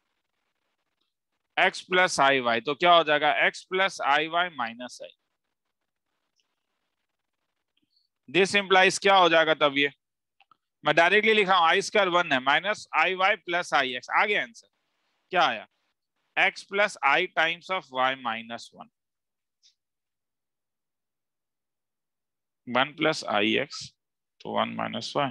X plus i y. तो क्या हो जाएगा? X plus i y minus i. This implies क्या हो जाएगा तब? ये मैं डायरेक्टली लिखा हूं, आई स्क्वायर वन है minus i y plus i x. आ गया आंसर। क्या आया? X plus i times of y minus one. One plus i x तो वन माइनस वाई।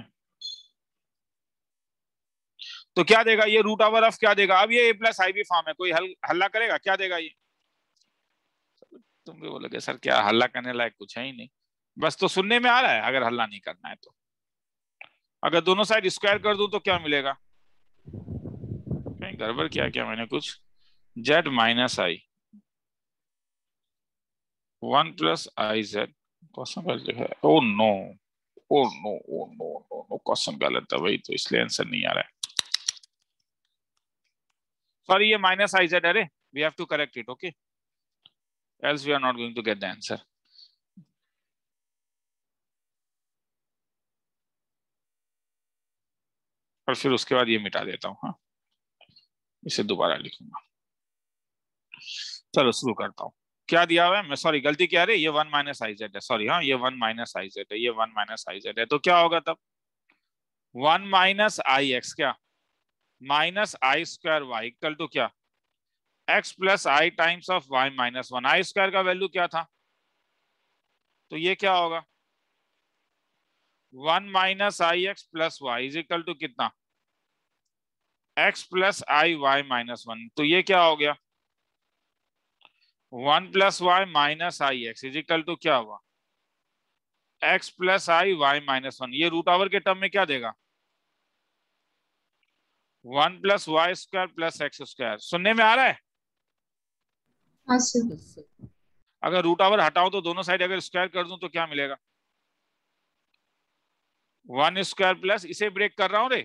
तो क्या देगा ये? रूट ओवर ऑफ क्या देगा? अब ये a plus i b form है, कोई हल हल्ला करेगा? क्या देगा ये? तुम भी बोलोगे सर क्या हल्ला करने लायक कुछ है ही नहीं, बस तो सुनने में आ रहा है। अगर हल्ला नहीं करना है तो अगर दोनों साइड स्क्वायर कर दूं तो क्या मिलेगा? कहीं गड़बड़ किया क्या मैंने कुछ? Z minus i one plus i z. Question गलत है। Oh no oh no oh no no no question गलत है भाई, तो इसलिए आंसर नहीं आ रहा है। सॉरी, ये माइनस आई जेड। अरे we have to correct it, okay, else we are not going to get the answer. और फिर उसके बाद ये मिटा देता हूँ। हाँ, इसे दोबारा लिखूंगा। चलो शुरू करता हूँ। क्या दिया हुआ है? मैं सॉरी गलती क्या है, ये वन माइनस आई जेड है। सॉरी, हाँ ये वन माइनस आई जेड है, ये वन माइनस आई जेड है। तो क्या होगा तब? वन माइनस आई एक्स क्या minus i square y equal to क्या? X plus i times of y minus one. I square का वैल्यू क्या था? तो ये क्या होगा? One minus i x plus y is equal to कितना? X plus i y minus one. तो ये क्या हो गया? One plus y minus i x is equal to क्या हुआ? X plus i y minus one. ये रूट ओवर के टर्म में क्या देगा? One plus y square plus x square. सुनने में आ रहा है? हाँ सर। Yes, sir. अगर रूट ओवर हटाओ तो दोनों साइड अगर स्क्वायर कर दूं तो क्या मिलेगा? वन स्क्वायर प्लस, इसे ब्रेक कर रहा हूं रे,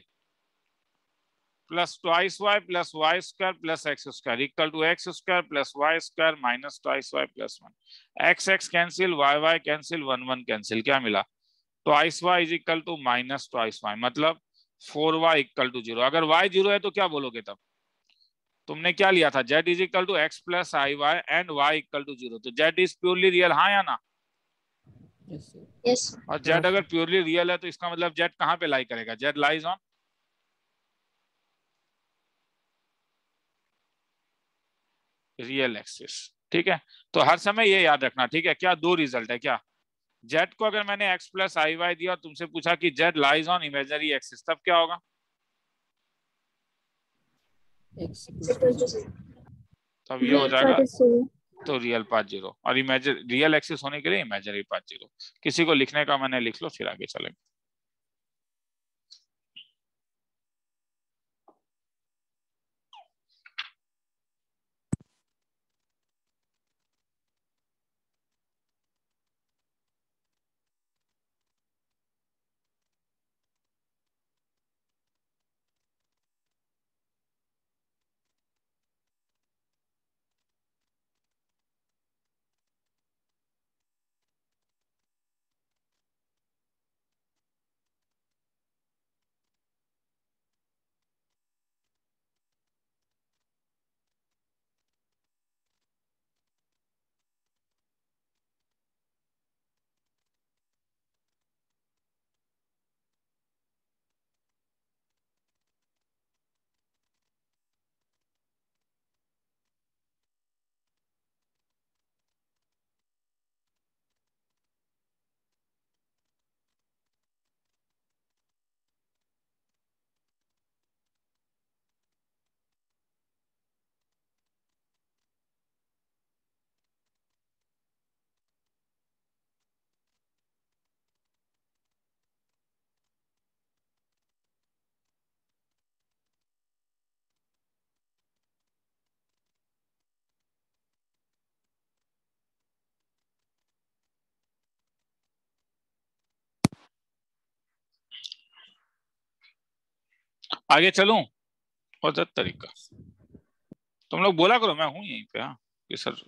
plus twice y plus y square plus x square equal to x square plus y square minus twice y plus one. X x cancel, y y cancel, one one cancel. क्या मिला? Twice y is equal to minus twice y, मतलब four y equal to zero. अगर y zero है तो क्या बोलोगे तब? तुमने क्या लिया था? Z is equal to x plus i y and y equal to zero. तो जेड इज प्योरली रियल, हाँ या ना? Yes, sir. यस। और जेड अगर प्योरली रियल है तो इसका मतलब जेड कहाँ पे लाई करेगा? Z lies on real axis. ठीक है, तो हर समय ये याद रखना। ठीक है, क्या दो रिजल्ट है क्या? जेड को अगर मैंने एक्स प्लस आई वाई दिया और तुमसे पूछा कि z lies on imaginary axis, तब क्या होगा? X equals to zero. तब ये हो जाएगा जीरो। तो रियल पार्ट जीरो, और इमेजिन रियल एक्सिस होने के लिए इमेजिनरी पार्ट जीरो। किसी को लिखने का मैंने लिख लो, फिर आगे चलेंगे। आगे चलूं और दस तरीका तुम लोग बोला करो, मैं हूं यहीं पे। हाँ कि सर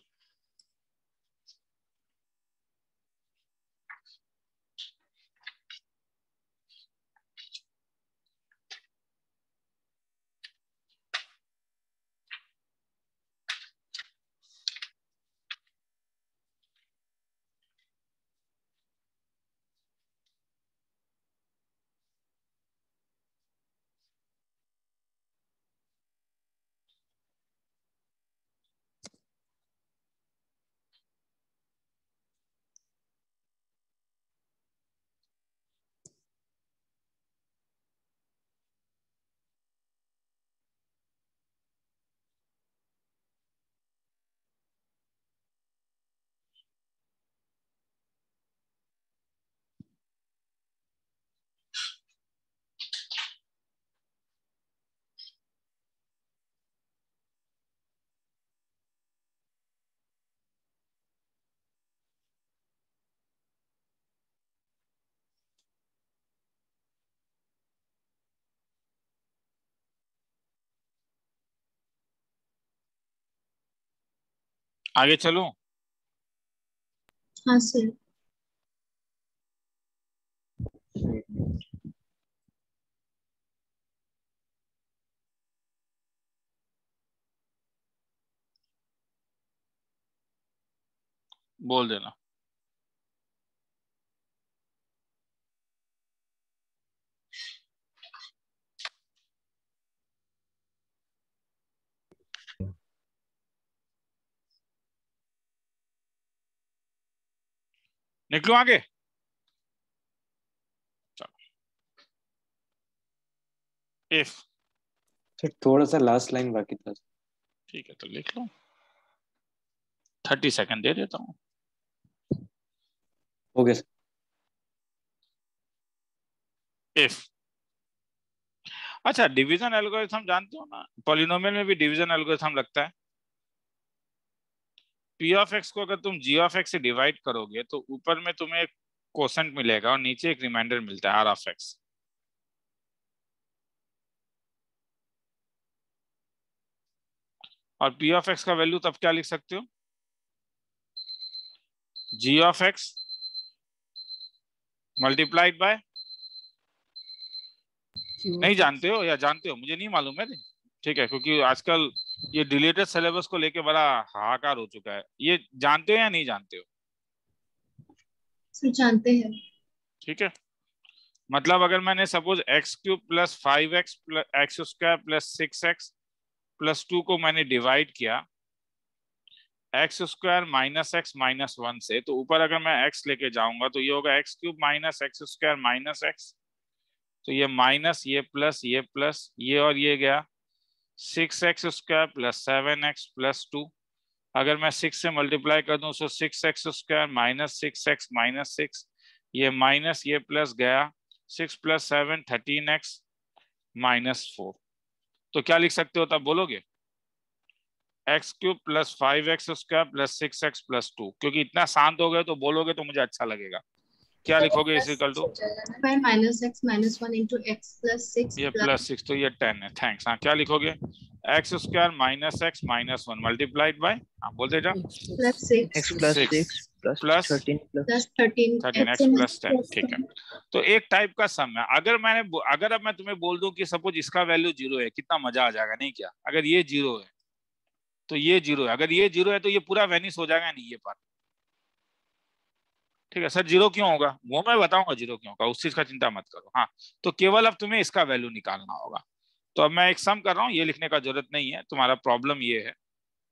आगे चलूं। हाँ सर। बोल देना। निकलो आगे। इफ सर थोड़ा सा लास्ट लाइन बाकी था। ठीक है तो लिख लो, थर्टी सेकंड दे देता हूँ। Okay sir. इफ अच्छा, डिवीजन एल्गोरिथम जानते हो ना, पॉलिनोमियल में भी डिवीजन एल्गोरिथम लगता है। पी ऑफ एक्स को अगर तुम जी ऑफ एक्स से डिवाइड करोगे तो ऊपर में तुम्हें एक कोसेंट मिलेगा और नीचे एक रिमाइंडर मिलता है आर ऑफ एक्स। और पी ऑफ एक्स का वैल्यू तब क्या लिख सकते हो, g of x multiplied by, नहीं जानते हो या जानते हो मुझे नहीं मालूम है। ठीक है, क्योंकि आजकल ये डिलीटेड सिलेबस को लेके बड़ा हाहाकार हो चुका है। ये जानते हो या नहीं जानते हो? सर जानते हैं। ठीक है, मतलब अगर मैंने suppose x cube plus five x plus x square plus six x plus two को मैंने डिवाइड किया x square minus x minus one से, तो ऊपर अगर मैं एक्स लेके जाऊंगा तो ये होगा x cube minus x square minus x, तो ये माइनस ये प्लस ये प्लस ये और ये गया six x square plus seven x plus two. अगर मैं सिक्स से मल्टीप्लाई कर दूं तो six x square minus six x minus six, ये माइनस ये प्लस गया six plus seven thirteen x minus four. तो क्या लिख सकते हो तब बोलोगे, x cube plus five x square plus six x plus two. क्योंकि इतना शांत हो गए तो बोलोगे तो मुझे अच्छा लगेगा। क्या लिखोगे इस equal to minus x minus one into x plus six, ये प्लस सिक्स तो ये टेन है। थैंक्स। हाँ क्या लिखोगे, x square minus x minus one multiplied by, हाँ बोलते जा, plus six x plus six plus thirteen plus thirteen thirteen x plus ten. ठीक है, तो एक टाइप का सम है। अगर मैंने अगर अब मैं तुम्हें बोल दूं कि सपोज इसका वैल्यू जीरो है, कितना मजा आ जाएगा नहीं क्या? अगर ये जीरो है तो ये जीरो है, अगर ये जीरो है तो ये पूरा वेनिस हो जाएगा नहीं ये पर। ठीक है सर, जीरो क्यों होगा वो मैं बताऊंगा, जीरो क्यों होगा उस चीज का चिंता मत करो। हाँ तो केवल अब तुम्हें इसका वैल्यू निकालना होगा। तो अब मैं एक सम कर रहा हूँ, ये लिखने का जरूरत नहीं है, तुम्हारा प्रॉब्लम ये है।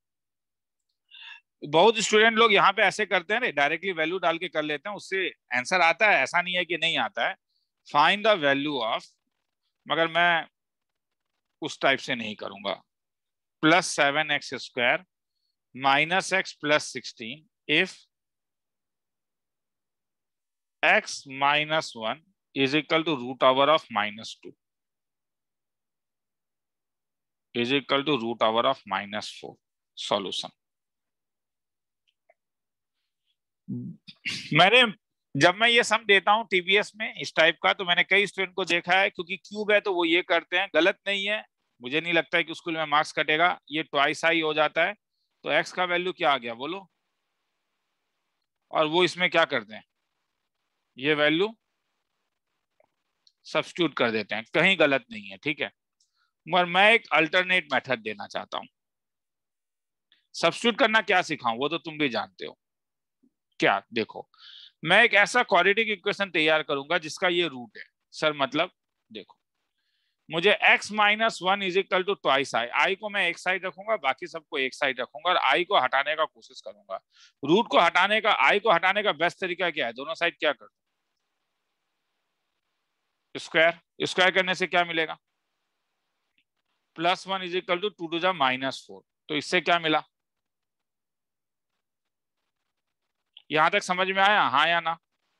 बहुत स्टूडेंट लोग यहाँ पे ऐसे करते हैं, डायरेक्टली वैल्यू डाल के कर लेते हैं, उससे आंसर आता है, ऐसा नहीं है कि नहीं आता है। फाइंड द वैल्यू ऑफ, मगर मैं उस टाइप से नहीं करूंगा। Plus seven x square minus x plus sixteen if x minus one is equal to root over of minus two is equal to root over of minus four. Solution. मैंने जब मैं ये सम देता हूँ टीबीएस में इस टाइप का, तो मैंने कई स्टूडेंट को देखा है, क्योंकि क्यूब है तो वो ये करते हैं, गलत नहीं है, मुझे नहीं लगता है कि स्कूल में मार्क्स कटेगा, ये ट्वाइस आई हो जाता है, तो एक्स का वैल्यू क्या आ गया बोलो, और वो इसमें क्या करते हैं, ये वैल्यू सब्स्टिट्यूट कर देते हैं, कहीं गलत नहीं है, ठीक है। मगर मैं एक अल्टरनेट मेथड देना चाहता हूं। सब्स्टिट्यूट करना क्या सिखाऊं वो तो तुम भी जानते हो। क्या, देखो मैं एक ऐसा क्वाड्रेटिक इक्वेशन तैयार करूंगा जिसका ये रूट है। सर मतलब देखो, मुझे x minus one is equal to twice i, i को मैं एक साइड रखूंगा, बाकी सबको एक साइड रखूंगा, और आई को हटाने का कोशिश करूंगा। रूट को हटाने का, आई को हटाने का बेस्ट तरीका क्या है, दोनों साइड क्या कर दो, स्क्वायर। स्क्वायर करने से क्या मिलेगा, plus one is equal to two two जा माइनस फोर। तो इससे क्या मिला, यहां तक समझ में आया, हाँ या ना?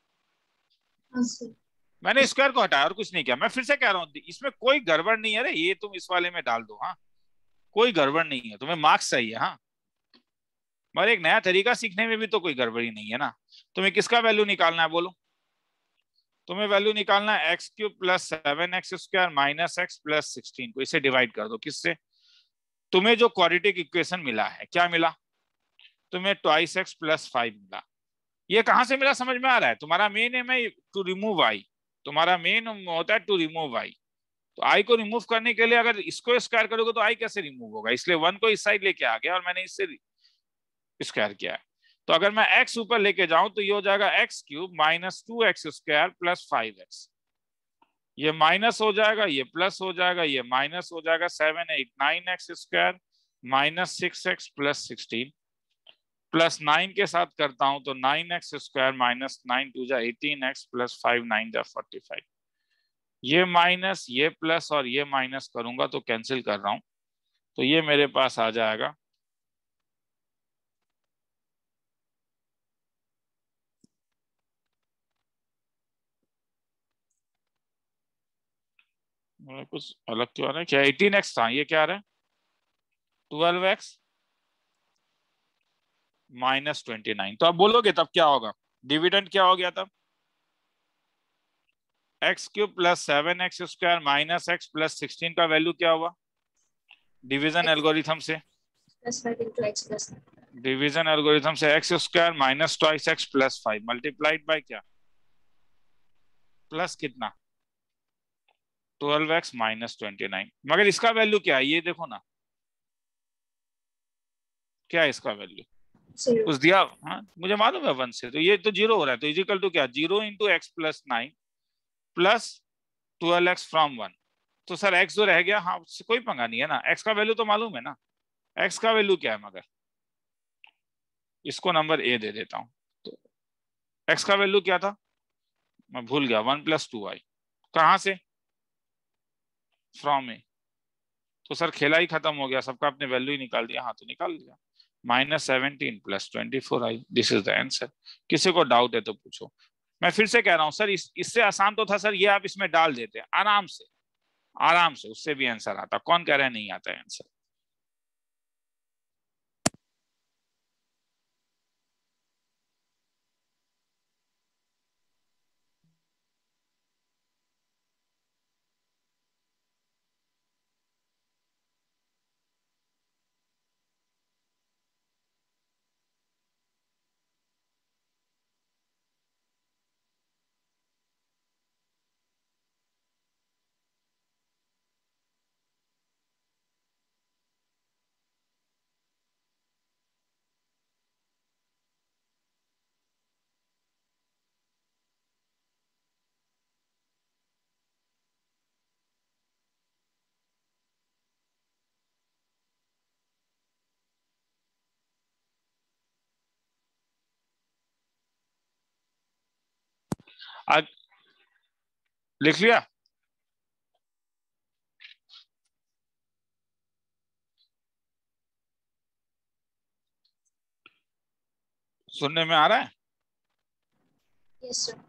मैंने स्क्वायर को हटाया और कुछ नहीं किया। मैं फिर से कह रहा हूं, इसमें कोई गड़बड़ नहीं है रे, ये तुम इस वाले में डाल दो, हाँ कोई गड़बड़ नहीं है, तुम्हें मार्क्स सही है, हाँ मगर एक नया तरीका सीखने में भी तो कोई गड़बड़ी नहीं है ना। तुम्हें किसका वैल्यू निकालना है बोलो, तुम्हें वैल्यू निकालना है x cube plus seven x square minus x plus sixteen को, इसे डिवाइड कर दो किससे, तुम्हें जो क्वाड्रेटिक इक्वेशन मिला है, क्या मिला तुम्हें, ट्वाइस एक्स प्लस फाइव मिला। ये कहां से मिला समझ में आ रहा है, तुम्हारा मेन एम है टू रिमूव आई, तुम्हारा मेन होता है टू रिमूव आई। तो आई को रिमूव करने के लिए अगर इसको स्क्वायर करोगे तो आई कैसे रिमूव होगा, इसलिए वन को इस साइड लेके आ गया और मैंने इससे स्क्वायर किया है। तो अगर मैं x ऊपर लेके जाऊं तो ये हो जाएगा x cube minus two x square plus five x, ये माइनस हो जाएगा, ये प्लस हो जाएगा, ये माइनस हो जाएगा, seven eight nine x square minus six x plus sixteen, plus nine के साथ करता हूं तो nine x square minus nine two जा eighteen x plus five nine जा फोर्टी फाइव, ये माइनस ये प्लस और ये माइनस करूंगा तो कैंसिल कर रहा हूं, तो ये मेरे पास आ जाएगा कुछ अलग क्यों आ रहा है, क्या एटीन एक्स था, ये क्या आ रहा है twelve x minus twenty nine. तो आप बोलोगे तब क्या होगा, डिविडेंड क्या हो गया तब, x cube plus seven x square minus x plus sixteen का वैल्यू क्या हुआ, डिवीजन एल्गोरिथम से, डिवीजन एल्गोरिथम से x square minus twice x plus five multiplied by क्या, प्लस कितना twelve x minus twenty nine. मगर इसका वैल्यू क्या है ये देखो ना, क्या है इसका वैल्यू कुछ दिया, हाँ मुझे मालूम है वन से, तो ये तो जीरो हो रहा है, तो इजिकल टू क्या, zero into x plus nine plus twelve x from one. तो सर एक्स जो रह गया, हाँ उससे कोई पंगा नहीं है ना, एक्स का वैल्यू तो मालूम है ना, एक्स का वैल्यू क्या है, मगर इसको नंबर ए दे देता हूं। तो एक्स का वैल्यू क्या था, मैं भूल गया, वन प्लस टू आई, कहां से, फ्रॉम ए। तो सर खेला ही खत्म हो गया, सबका अपने वैल्यू ही निकाल दिया, हाँ तो निकाल दिया, minus seventeen plus twenty four i, this is the answer. किसी को डाउट है तो पूछो। मैं फिर से कह रहा हूं सर, इस, इससे आसान तो था सर, ये आप इसमें डाल देते आराम से, आराम से उससे भी आंसर आता। कौन कह रहा है नहीं आता है आंसर, आज लिख लिया, सुनने में आ रहा है? Yes sir.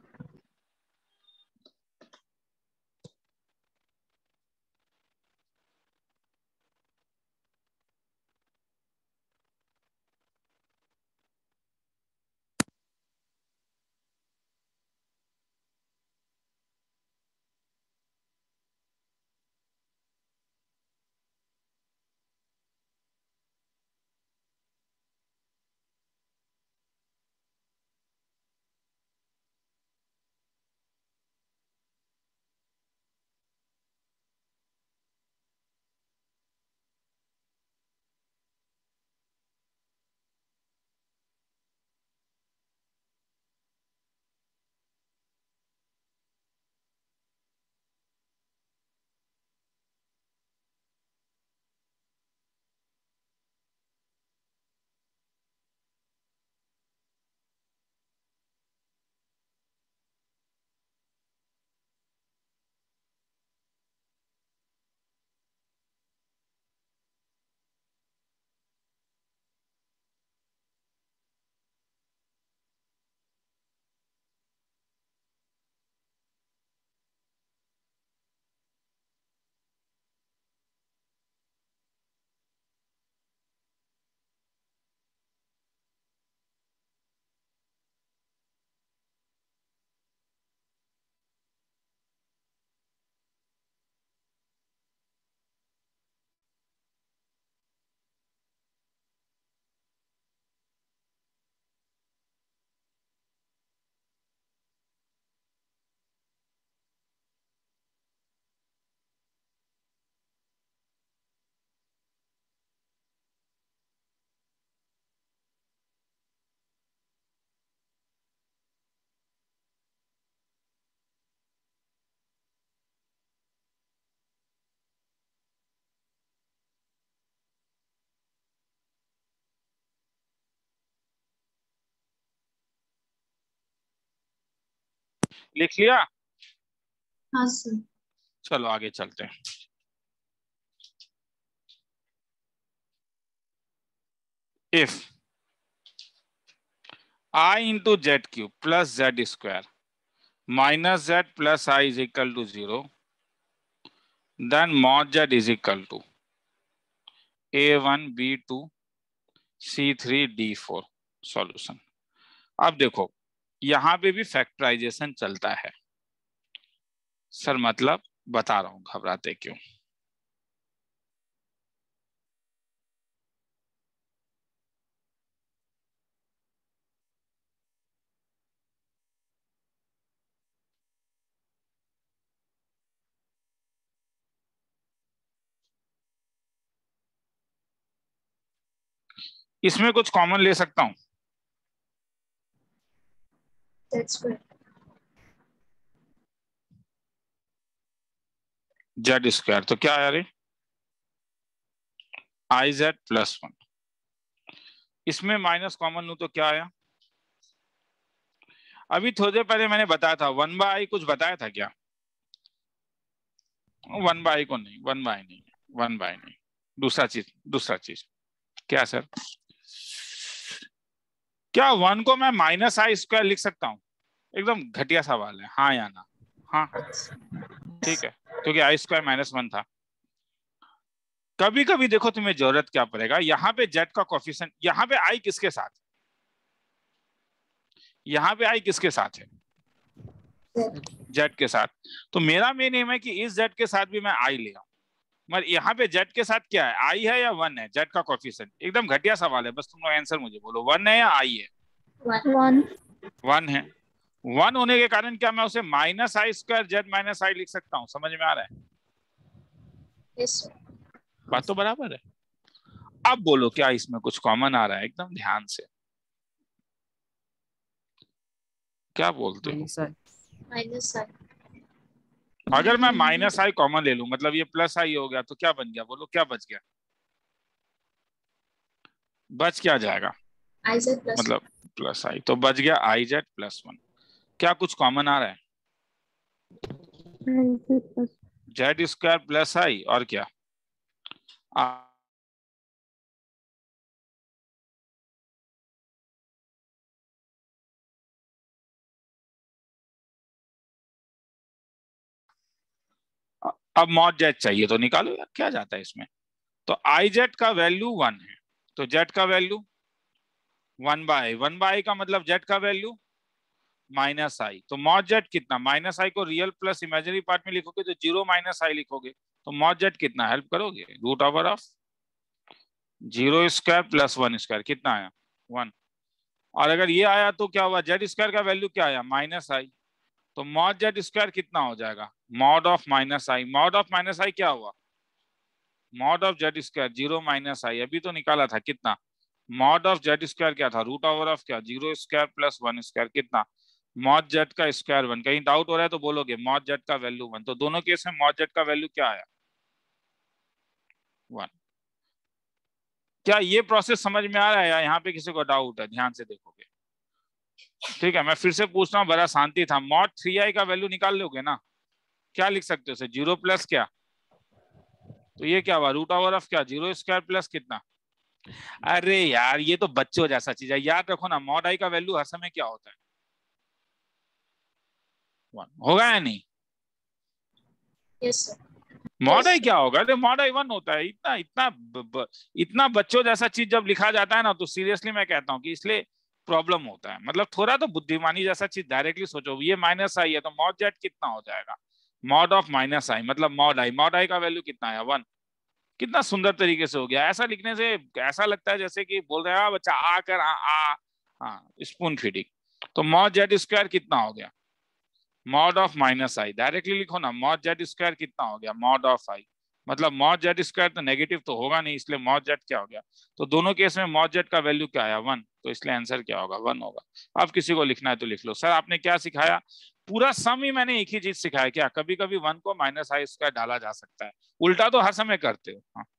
लिख लिया? हाँ सर। चलो आगे चलते हैं। If I into z cube plus z square minus z plus I is equal to zero, then mod z is equal to a one b two c three d four solution. अब देखो यहां पे भी factorisation चलता है sir, मतलब बता रहा हूं, घबराते क्यों। इसमें कुछ कॉमन ले सकता हूं, जेड स्क्वायर, तो क्या आया रे, आई जेड प्लस वन। इसमें माइनस कॉमन लू तो क्या आया, अभी थोड़ी देर पहले मैंने बताया था वन बाय आई, कुछ बताया था क्या? वन बाय को नहीं, वन बाय नहीं, वन बाय नहीं, दूसरा चीज, दूसरा चीज क्या सर, क्या वन को मैं माइनस आई स्क्वायर लिख सकता हूँ? एकदम घटिया सवाल है, हाँ या ना? हाँ ठीक है, क्योंकि आई स्क्वायर माइनस वन था। कभी कभी देखो तुम्हें जरूरत क्या पड़ेगा, यहाँ पे जेड का कोफिशिएंट, यहाँ पे आई किसके साथ, यहाँ पे आई किसके साथ है, जेड के साथ। तो मेरा मेन एम है कि इस जेड के साथ भी मैं आई ले आऊं, मगर यहाँ पे जेड के साथ क्या है, आई है या वन है, जेड का कोफिशिएंट। एकदम घटिया सवाल है, बस तुम लोग आंसर मुझे बोलो, वन है या आई है? वन। वन है। वन होने के कारण क्या मैं उसे minus i square z minus i लिख सकता हूँ? समझ में आ रहा है? यस बात तो बराबर है। अब बोलो क्या इसमें कुछ कॉमन आ रहा है? एकदम ध्यान से, क्या बोलते हो? Minus i. अगर मैं माइनस आई कॉमन ले लूं, मतलब ये प्लस आई हो गया, तो क्या बन गया, बोलो क्या बच गया? बच क्या जाएगा, आई जेड प्लस मतलब प्लस आई, तो बच गया आई जेड प्लस वन। क्या कुछ कॉमन आ रहा है? जेड स्क्वायर प्लस आई और क्या आ, अब मॉड जेड चाहिए तो निकालो यार, क्या जाता है इसमें। तो आई जेड का वैल्यू वन है, तो जेड का value one by, one by का मतलब जेड का वैल्यू माइनस आई। तो मॉड जेड कितना, माइनस आई को रियल प्लस इमेजिनरी पार्ट में लिखोगे तो जीरो माइनस आई लिखोगे, तो मॉड जेड कितना, हेल्प करोगे, root over of zero square plus one square, कितना आया, वन। और अगर ये आया तो क्या हुआ, जेड स्क्वायर का वैल्यू क्या आया, माइनस आई, तो मॉड जेड स्क्वायर कितना हो जाएगा, mod of minus i. Mod of minus i क्या हुआ, mod of z square, zero minus i, अभी तो निकाला था कितना, मॉड ऑफ जेड स्क्वायर क्या था, रूट ओवर ऑफ क्या, zero square plus one square, कितना, मॉड जेड का स्क्वायर वन। कहीं डाउट हो रहा है तो बोलोगे मॉड जेड का वैल्यू वन, तो दोनों केस में मॉड जेड का वैल्यू क्या आया, वन। क्या ये प्रोसेस समझ में आ रहा है या यहाँ पे किसी को डाउट है? ध्यान से देखोगे, ठीक है। मैं फिर से पूछता हूँ, बड़ा शांति था, मॉड थ्री आई का वैल्यू निकाल लोगे ना, क्या लिख सकते हो उसे, जीरो प्लस क्या, तो ये क्या हुआ, रूट ओवर ऑफ क्या, जीरो स्क्वायर प्लस कितना। अरे यार ये तो बच्चों जैसा चीज है, याद रखो ना, मॉड आई का वैल्यू हर समय क्या होता है, वन होगा या नहीं? Yes sir. मॉड आई क्या होगा, तो मॉड आई वन होता है। इतना इतना ब, ब, इतना बच्चों जैसा चीज जब लिखा जाता है ना, तो सीरियसली मैं कहता हूँ कि इसलिए प्रॉब्लम होता है। मतलब थोड़ा तो बुद्धिमानी जैसा चीज डायरेक्टली सोचो, ये माइनस आई है तो मॉड जेड कितना हो जाएगा, मॉड ऑफ माइनस आई, मतलब मॉड आई, मॉड आई का वैल्यू कितना है, वन। कितना सुंदर तरीके से हो गया। ऐसा लिखने से ऐसा लगता है जैसे कि बोल रहे हैं आ बच्चा आ कर आ, आ हाँ स्पून फीडिंग। तो मॉड जेड स्क्वायर कितना हो गया, mod of minus i, directly लिखो ना, मॉड जेड स्क्वायर कितना हो गया, मॉड ऑफ आई, मतलब मॉड जेड स्क्वायर तो नेगेटिव तो होगा नहीं, इसलिए मॉड जेड क्या हो गया। तो दोनों केस में मॉड जेड का वैल्यू क्या आया, वन, तो इसलिए आंसर क्या होगा, वन होगा। अब किसी को लिखना है तो लिख लो। सर आपने क्या सिखाया, पूरा सम ही मैंने एक ही चीज सिखाया क्या, कभी कभी वन को माइनस आई स्क्वायर डाला जा सकता है, उल्टा तो हर समय करते हो। हाँ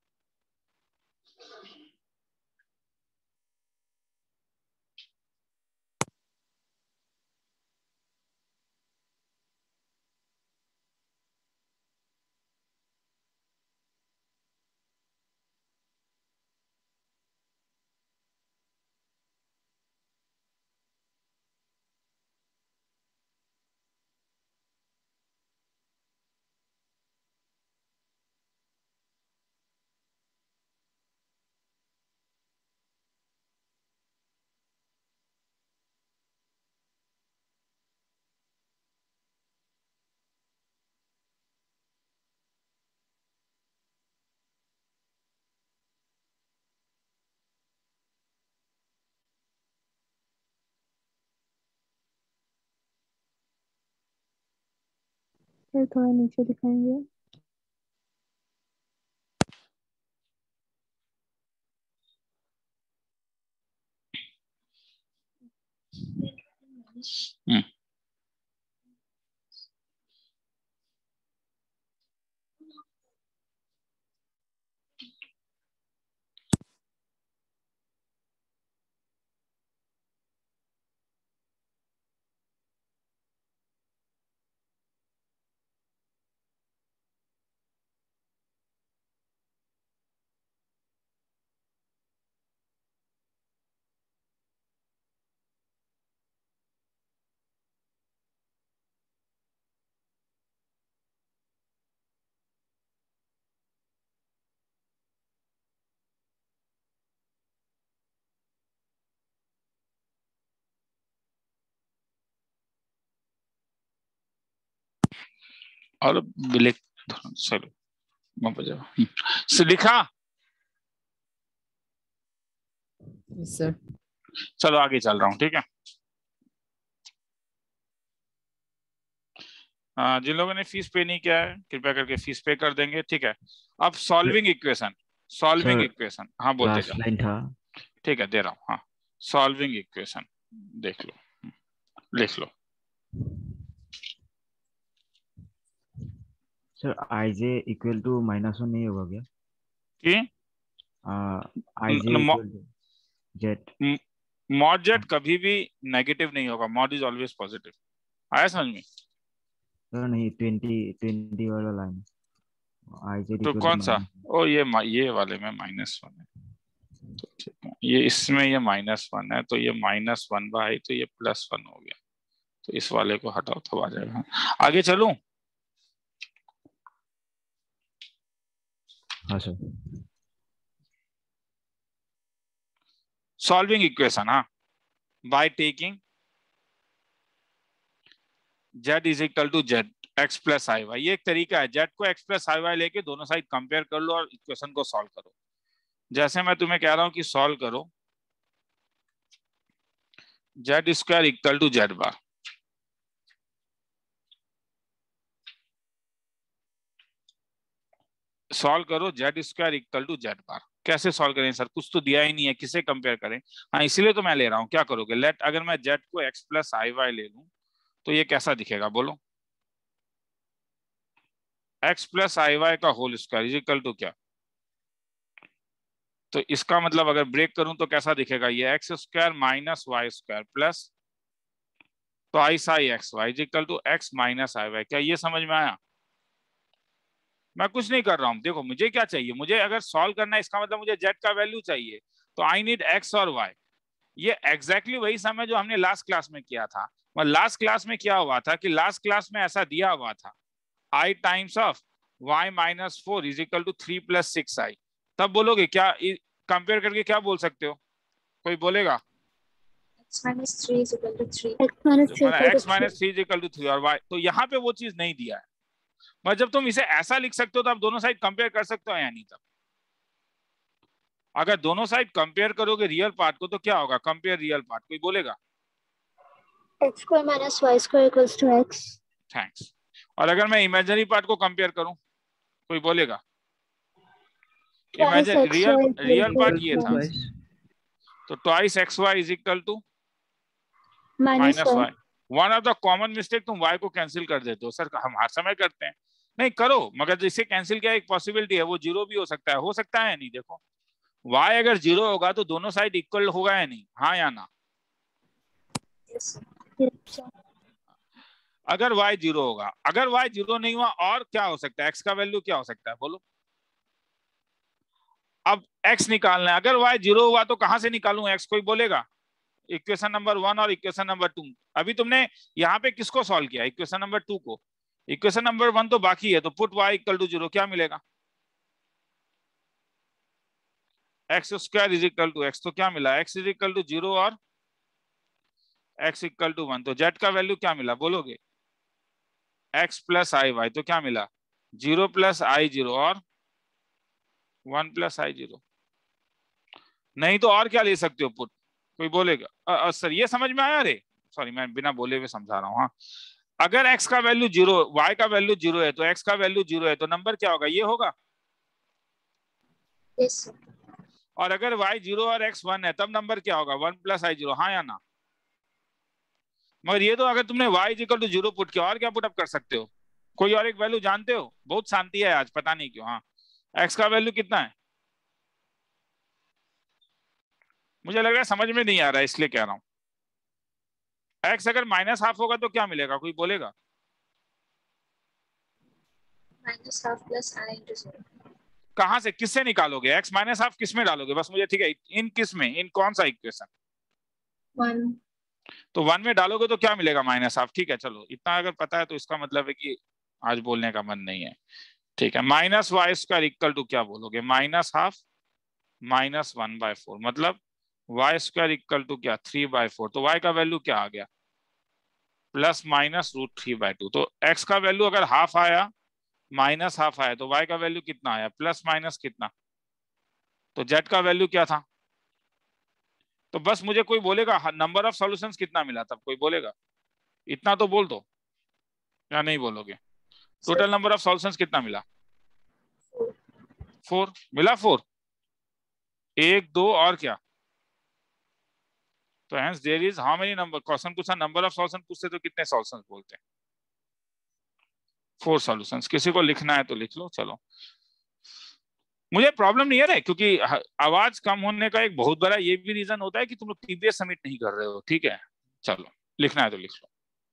सर थोड़ा नीचे दिखाएंगे। हम्म और लिख चलो वहां पर जाओ। से लिखा सर चलो आगे चल रहा हूँ, ठीक है। हाँ, जिन लोगों ने फीस पे नहीं किया है कृपया करके फीस पे कर देंगे, ठीक है। अब solving equation, solving sir equation, हाँ बोलते लास्ट जाओ, लाइन था। ठीक है दे रहा हूँ। हाँ, सॉल्विंग इक्वेशन देख लो, लिख लो। Sir i j equal to minus one नहीं होगा क्या? कि i j equal to z. Mod z कभी भी नेगेटिव नहीं होगा, मॉड इज ऑलवेज पॉजिटिव। आया समझ में? सर नहीं, ट्वेंटी ट्वेंटी वाला लाइन आई जे तो इक्वल कौन टू सा? माइनस। ओ ये ये वाले में माइनस वन है, तो ठीक है। ये इसमें ये माइनस वन है, तो ये माइनस वन बाई, तो ये प्लस वन हो गया, तो इस वाले को हटाओ तो आ जाएगा। आगे चलूं? हाँ सर। सॉल्विंग इक्वेशन, हाँ, by taking z is equal to z x plus i y. ये एक तरीका है, z को x प्लस आई वाई लेके दोनों साइड कंपेयर कर लो और इक्वेशन को सॉल्व करो। जैसे मैं तुम्हें कह रहा हूं कि सॉल्व करो z square equal to z bar, solve करो z square equal to z bar. कैसे सॉल्व करें सर, कुछ तो दिया ही नहीं है, किसे कंपेयर करें? हाँ इसीलिए तो मैं ले रहा हूं। क्या करोगे? लेट अगर मैं z को x प्लस आई वाई ले लूं तो ये कैसा दिखेगा बोलो? x प्लस आई वाई का whole square is equal to क्या? तो इसका मतलब अगर ब्रेक करूं तो कैसा दिखेगा? ये x square minus y square plus तो आई साई x y is equal to x minus i y. क्या ये समझ में आया? मैं कुछ नहीं कर रहा हूं, देखो मुझे क्या चाहिए, मुझे अगर सॉल्व करना है इसका मतलब मुझे जेड का वैल्यू चाहिए, तो आई नीड एक्स और वाई। ये एग्जैक्टली वही समय जो हमने लास्ट क्लास में किया था। लास्ट क्लास में क्या हुआ था कि लास्ट क्लास में ऐसा दिया हुआ था i times of y minus four is equal to three plus six i. तब बोलोगे क्या, कंपेयर करके क्या बोल सकते हो? कोई बोलेगा? x minus three is equal to three. x minus three मतलब equal x to minus three. Three is equal to three और y, तो यहाँ पे वो चीज नहीं दिया है। मगर जब तुम इसे ऐसा लिख सकते हो तो आप दोनों साइड कंपेयर कर सकते हो या नहीं? तब अगर दोनों साइड कंपेयर करोगे रियल पार्ट को तो क्या होगा? कंपेयर रियल पार्ट, कोई बोलेगा? x square minus y square equals to x. Thanks. और अगर मैं इमेजिनरी पार्ट को कंपेयर करूं, कोई बोलेगा? Twice imagine x real y equal real to part x ये था, minus तो twice x y is equal to minus minus y. Y. One of the common mistake, तुम y को कैंसिल कर देते हो। सर हम हर समय करते हैं, नहीं करो, मगर जिससे कैंसिल किया एक पॉसिबिलिटी है, वो जीरो भी हो सकता है। हो सकता है नहीं? देखो y अगर जीरो होगा तो दोनों साइड इक्वल होगा या नहीं? हाँ या ना? Yes. Yes. अगर y जीरो होगा, अगर y जीरो नहीं हुआ और क्या हो सकता है? x का वैल्यू क्या हो सकता है बोलो? अब x निकालना है, अगर y जीरो हुआ तो कहां से निकालूं x? कोई बोलेगा? इक्वेशन नंबर वन और इक्वेशन नंबर टू। अभी तुमने यहाँ पे किसको सॉल्व किया? इक्वेशन नंबर टू को। इक्वेशन नंबर वन तो बाकी है, तो put y equal to zero, क्या मिलेगा? X square is equal to x, तो क्या मिला? x is equal to zero और x इक्वल टू वन, तो z का वैल्यू क्या मिला बोलोगे? x प्लस आई वाई, तो क्या मिला? जीरो प्लस आई जीरो और वन प्लस आई जीरो। नहीं तो और क्या ले सकते हो पुट? कोई बोलेगा? आ, आ, सर ये समझ में आया? रे सॉरी मैं बिना बोले हुए समझा रहा हूँ। हाँ अगर x का वैल्यू जीरो, y का वैल्यू जीरो है तो x का वैल्यू जीरो है तो नंबर क्या होगा, ये होगा। Yes sir. और अगर y जीरो और x वन है तब नंबर क्या होगा, वन प्लस आई जीरो, हाँ या ना। मगर ये तो अगर तुमने y equal to zero put किया, और क्या पुटअप कर सकते हो, कोई और एक वैल्यू जानते हो। बहुत शांति है आज, पता नहीं क्यों। हाँ, x का वैल्यू कितना है, मुझे लग रहा है समझ में नहीं आ रहा है इसलिए कह रहा हूं। x अगर माइनस हाफ होगा तो क्या मिलेगा, कोई बोलेगा। Minus half plus i into zero. कहां से, किससे निकालोगे x माइनस हाफ, किस में डालोगे बस मुझे, ठीक है, इन किस में, इन कौन सा इक्वेशन, वन। तो वन में डालोगे तो क्या मिलेगा, माइनस हाफ। ठीक है, चलो इतना अगर पता है तो इसका मतलब है कि आज बोलने का मन नहीं है। ठीक है, minus y square equal to क्या बोलोगे, minus half minus one by four, मतलब वाई स्क्वायर इक्वल टू क्या, थ्री बाय फोर। तो वाई का वैल्यू क्या आ गया, plus minus root three by two. तो एक्स का वैल्यू अगर हाफ आया माइनस हाफ आया तो वाई का वैल्यू कितना आया, प्लस माइनस कितना। तो जेड का वैल्यू क्या था। तो बस मुझे कोई बोलेगा नंबर ऑफ सॉल्यूशंस कितना मिला, तब कोई बोलेगा, इतना तो बोल दो या नहीं बोलोगे। टोटल नंबर ऑफ सॉल्यूशंस कितना मिला, फोर मिला, फोर, एक दो और क्या। तो hence there is how many number, question पूछा नंबर ऑफ सॉल्यूशन पूछते तो कितने सॉल्यूशंस बोलते हैं, फोर सॉल्यूशंस। किसी को लिखना है तो लिख लो। चलो, मुझे प्रॉब्लम नहीं है रे, क्योंकि आवाज कम होने का एक बहुत बड़ा ये भी रीजन होता है कि तुम लोग टीबीएस सबमिट नहीं कर रहे हो। ठीक है, चलो लिखना है तो लिख लो।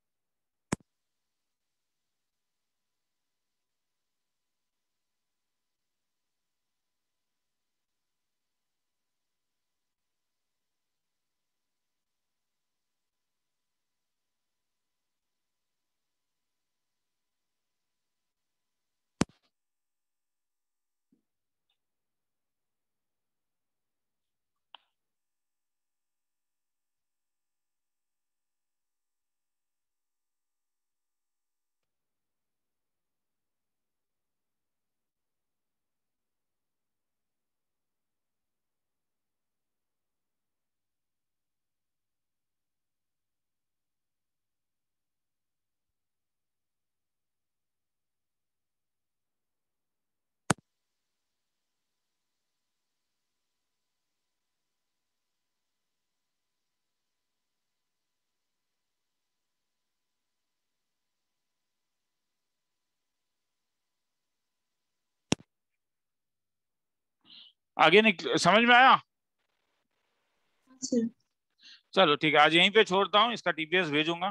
आगे निकल, समझ में आया। चलो ठीक है, आज यहीं पे छोड़ता हूँ, इसका टीपीएस भेजूंगा।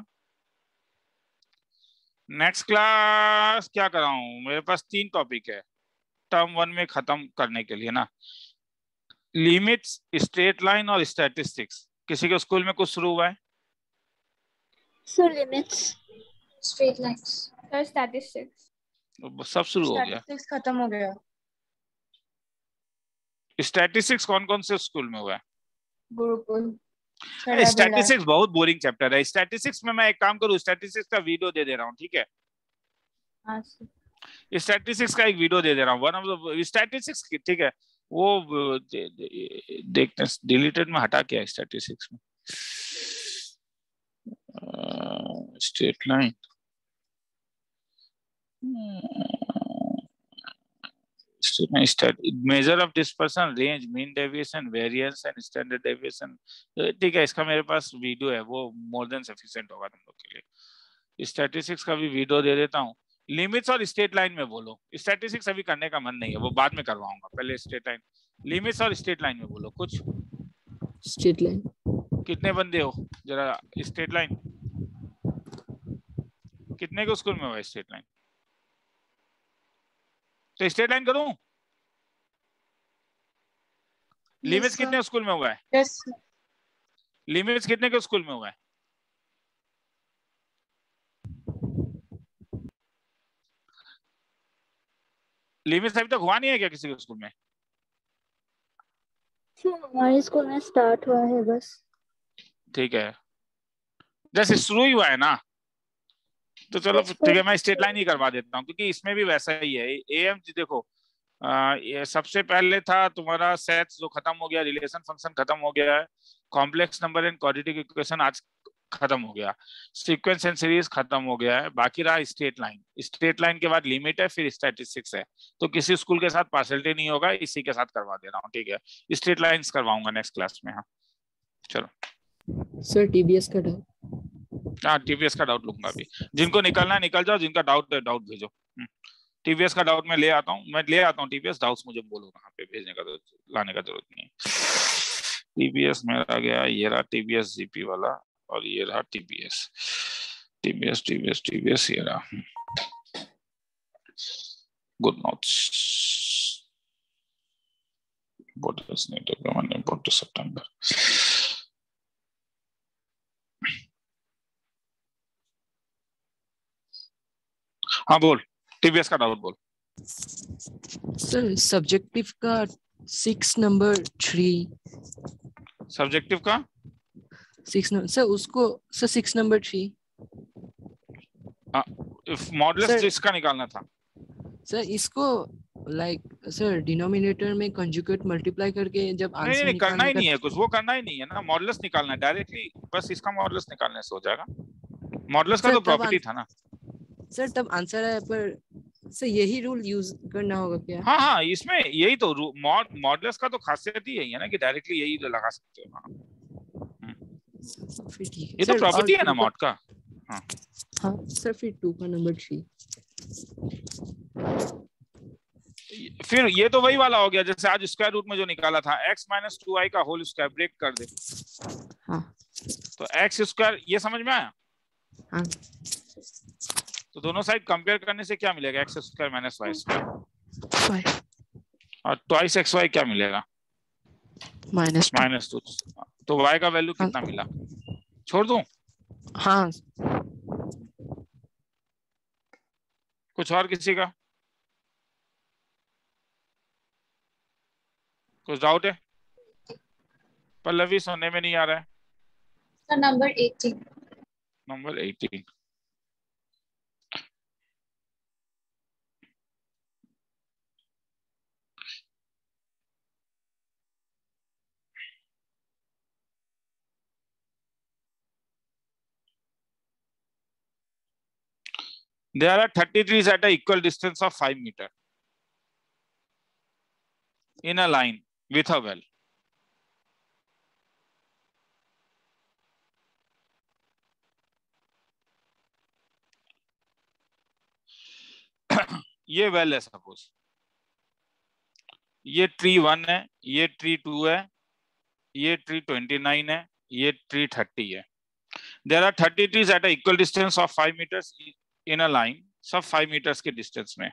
नेक्स्ट क्लास क्या कराऊं, मेरे पास तीन टॉपिक है टर्म वन में खत्म करने के लिए ना, लिमिट्स, स्ट्रेट लाइन और स्टैटिस्टिक्स। किसी के स्कूल में कुछ शुरू हुआ है, sir limits, straight lines, sir statistics, सब शुरू हो गया। स्टैटिस्टिक्स खत्म हो गया। स्टैटिस्टिक्स कौन कौन से स्कूल में हुआ है, गुरुकुल। स्टैटिस्टिक्स बहुत बोरिंग चैप्टर है। स्टैटिस्टिक्स में मैं एक काम करूं, स्टैटिस्टिक्स का वीडियो दे दे रहा हूं, ठीक है। हाँ स्टैटिस्टिक्स का एक वीडियो दे दे रहा हूं, वन ऑफ द स्टैटिस्टिक्स, ठीक है। वो देखते हैं, डिलीटेड में हटा क्या है स्टैटिस्टिक्स में, straight line, measure of dispersion, range, mean deviation, variance and standard deviation. ठीक है, इसका मेरे पास वीडियो है, वो मोर देन सफिशिएंट होगा तुम लोग के लिए। स्टैटिस्टिक्स का भी वीडियो दे देता हूँ। लिमिट्स और स्ट्रेट लाइन में बोलो, स्टैटिस्टिक्स अभी करने का मन नहीं है, वो बाद में करवाऊंगा, पहले स्ट्रेट लाइन। लिमिट्स और स्ट्रेट लाइन में बोलो कुछ। स्ट्रेट लाइन कितने बंदे हो जरा, स्ट्रेट लाइन कितने के स्कूल में हुआ स्ट्रेट लाइन, तो स्ट्रेट लाइन करूं। लिमिट्स कितने स्कूल में हुआ है, यस लिमिट्स कितने के स्कूल में हुआ है, लिमिट्स अभी तक हुआ नहीं है क्या किसी के स्कूल में। हमारे स्कूल में स्टार्ट हुआ है बस। ठीक है, जैसे शुरू ही हुआ है ना, तो चलो ठीक है, मैं स्ट्रेट लाइन ही करवा देता हूँ, क्योंकि इसमें भी वैसा ही है। एएम जी देखो, आ, ये सबसे पहले था तुम्हारा सेट्स जो खत्म हो गया, रिलेशन फंक्शन खत्म हो गया है, complex number and quadratic equation आज खत्म हो गया, सीक्वेंस एंड सीरीज खत्म हो गया है, बाकी रहा स्ट्रेट लाइन। स्ट्रेट लाइन के बाद लिमिट है, फिर स्टैटिस्टिक्स है। तो किसी स्कूल के साथ पार्शलिटी नहीं होगा, इसी के साथ करवा दे रहा हूँ, ठीक है। स्ट्रेट लाइंस करवाऊंगा नेक्स्ट क्लास में। हाँ चलो सर टीबीएस का डाउट। हाँ टीवीएस का डाउट लूंगा अभी। जिनको निकलना है निकल जाओ, जिनका डाउट है डाउट भेजो। टीवीएस का डाउट मैं ले आता हूँ, मैं ले आता हूँ टीवीएस डाउट्स, मुझे बोलो कहाँ पे भेजने का, तो लाने का जरूरत नहीं है। टीवीएस मेरा गया, ये रहा टीवीएस जीपी वाला, और ये रहा टीवीएस टीवीएस टीवीएस टीवीएस ये रहा। गुड नोट्स बोटस नहीं तो मैंने बोट सितंबर। हाँ बोल, टीवीएस का डाउट बोल। सर सब्जेक्टिव का सिक्स नंबर थ्री। सब्जेक्टिव का सिक्स नंबर सर, उसको sir six number three. Modulus जिसका निकालना था सर, इसको लाइक सर डिनोमिनेटर में कंजुगेट मल्टीप्लाई करके जब नहीं आंसर नहीं करना ही का... नहीं है कुछ, वो करना ही नहीं है ना, मॉडुलस निकालना है डायरेक्टली, बस इसका मॉडुलस निकालने से हो जाएगा। मॉडुलस का तो प्रॉपर्टी था ना सर, तब आंसर है, पर सर यही रूल यूज करना होगा क्या? हाँ हाँ इसमें यही तो मॉड मॉडुलस का तो खासियत ही यही है ना कि डायरेक्टली यही लगा सकते हो। हाँ फिर ठीक है, ये तो प्रॉपर्टी है ना मॉड का। हाँ हाँ सर, फिर टू का नंबर थ्री। फिर ये तो वही वाला हो गया जैसे आज स्क्वायर रूट में जो निकाला था, x माइनस टू आई का होल स्क्वायर, ब्रेक कर दे। हाँ तो x स्क्वायर, ये समझ में आया? हाँ। तो दोनों साइड कंपेयर करने से क्या मिलेगा, x square minus y square, और ट्वाइस एक्स वाई क्या मिलेगा, माइनस माइनस टू। तो y का वैल्यू कितना मिला, छोड़ दूं? हाँ। कुछ और किसी का कुछ डाउट है? पल्लवी सुनने में नहीं आ रहा है। Sir number eighteen. Number eighteen There are thirty trees at an equal distance of five meter in a line with a well. ये वेल है सपोज, ये ट्री वन है, ये ट्री टू है, ये ट्री ट्वेंटी नाइन है, ये tree thirty है। There are thirty trees at an equal distance of five meters in a line, सब five meters के distance में।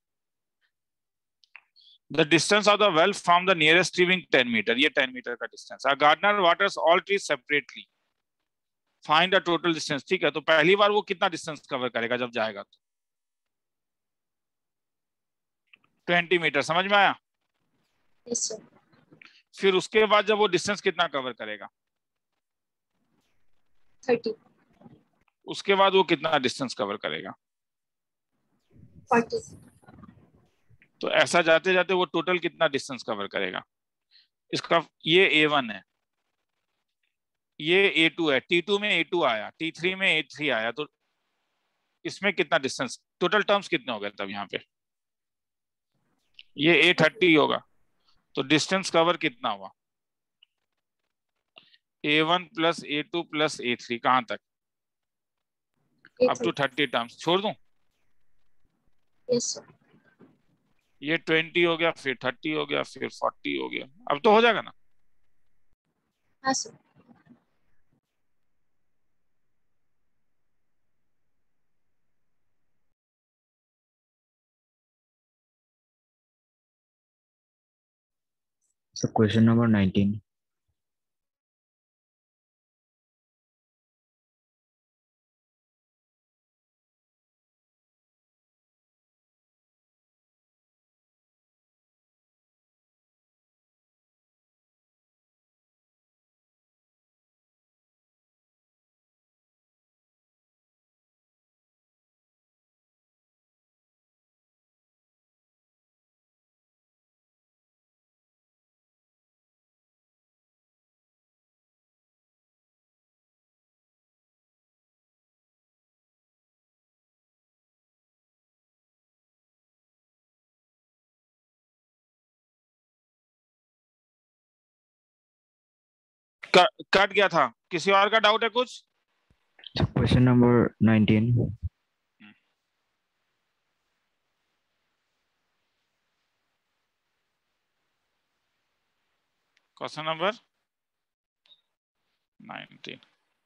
The distance of the well from the nearest tree being ten meter, ये ten meter का distance। A gardener waters all trees separately. Find the total distance, ठीक है। तो पहली बार वो कितना distance cover करेगा जब जाएगा तो ट्वेंटी मीटर, समझ में आया? Yes sir. फिर उसके बाद जब वो डिस्टेंस कितना कवर करेगा, थर्टी। उसके बाद वो कितना डिस्टेंस कवर करेगा, फोर्टी। तो ऐसा जाते जाते वो टोटल कितना डिस्टेंस कवर करेगा। इसका ये ए वन है, ये ए टू है, टी टू में ए टू आया, टी थ्री में ए थ्री आया, तो इसमें कितना डिस्टेंस, टोटल टर्म्स कितने हो गए तब यहाँ पे, ये ए थर्टी होगा, तो डिस्टेंस कवर कितना हुआ, a one plus a two plus a three, कहां तक, अप टू थर्टी टर्म्स। छोड़ दूं? Yes sir. ये ट्वेंटी हो गया, फिर थर्टी हो गया, फिर फोर्टी हो गया, अब तो हो जाएगा ना? हाँ sir. So question number nineteen. Cut गया था। किसी और का डाउट है कुछ? Question number nineteen. Question number nineteen.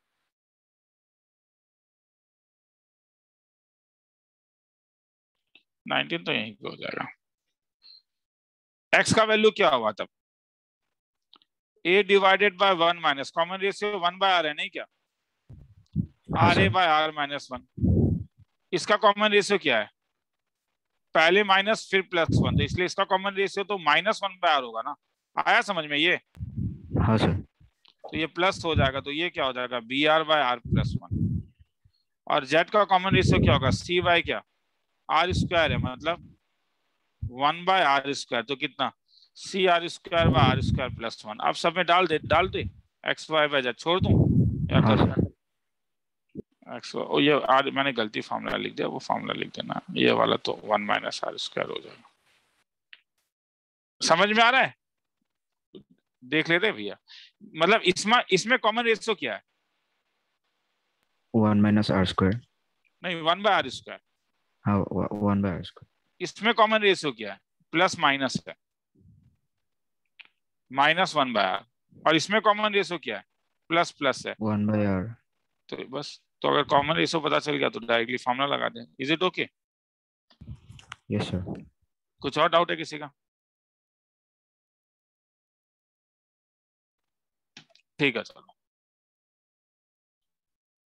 Nineteen तो यहीं पे हो जाएगा। एक्स का वैल्यू क्या हुआ तब? A divided by one minus common ratio one by r है नहीं क्या? R a by r minus one. इसका कॉमन रेशियो क्या है? पहले माइनस फिर प्लस वन, तो इसलिए इसका कॉमन रेशियो तो माइनस वन बाय आर होगा ना। आया समझ में ये? हाँ सर। तो ये प्लस हो जाएगा, तो ये क्या हो जाएगा? B r by r plus one. और जेड का कॉमन रेशियो क्या होगा? सी बाय क्या? आर स्क्वायर है, मतलब वन बाय आर स्क्वायर, तो कितना? C r square by r square plus one. अब सब में डाल दे डाल दे एक्स वाई बाय जेड। छोड़ दूं या हाँ करूं? सर। एक्स ओ ये आर मैंने गलती फार्मूला लिख दिया, वो फार्मूला लिख देना, ये वाला तो वन माइनस आर स्क्वायर हो जाएगा। समझ में आ रहा है? देख लेते भैया। मतलब इसमें इसमें कॉमन रेशियो क्या है? One minus r square. नहीं, वन बाय आर स्क्वायर। हाँ, वन बाय आर स्क्वायर। इसमें कॉमन रेशियो क्या है? प्लस माइनस है, माइनस वन बाय आर। और इसमें कॉमन रेशियो क्या है? प्लस प्लस है, वन बाय आर। तो बस। तो अगर कॉमन रेशियो पता चल गया तो डायरेक्टली फॉर्मूला लगा दें। Is it okay? Yes sir. कुछ और डाउट है किसी का? ठीक है चलो।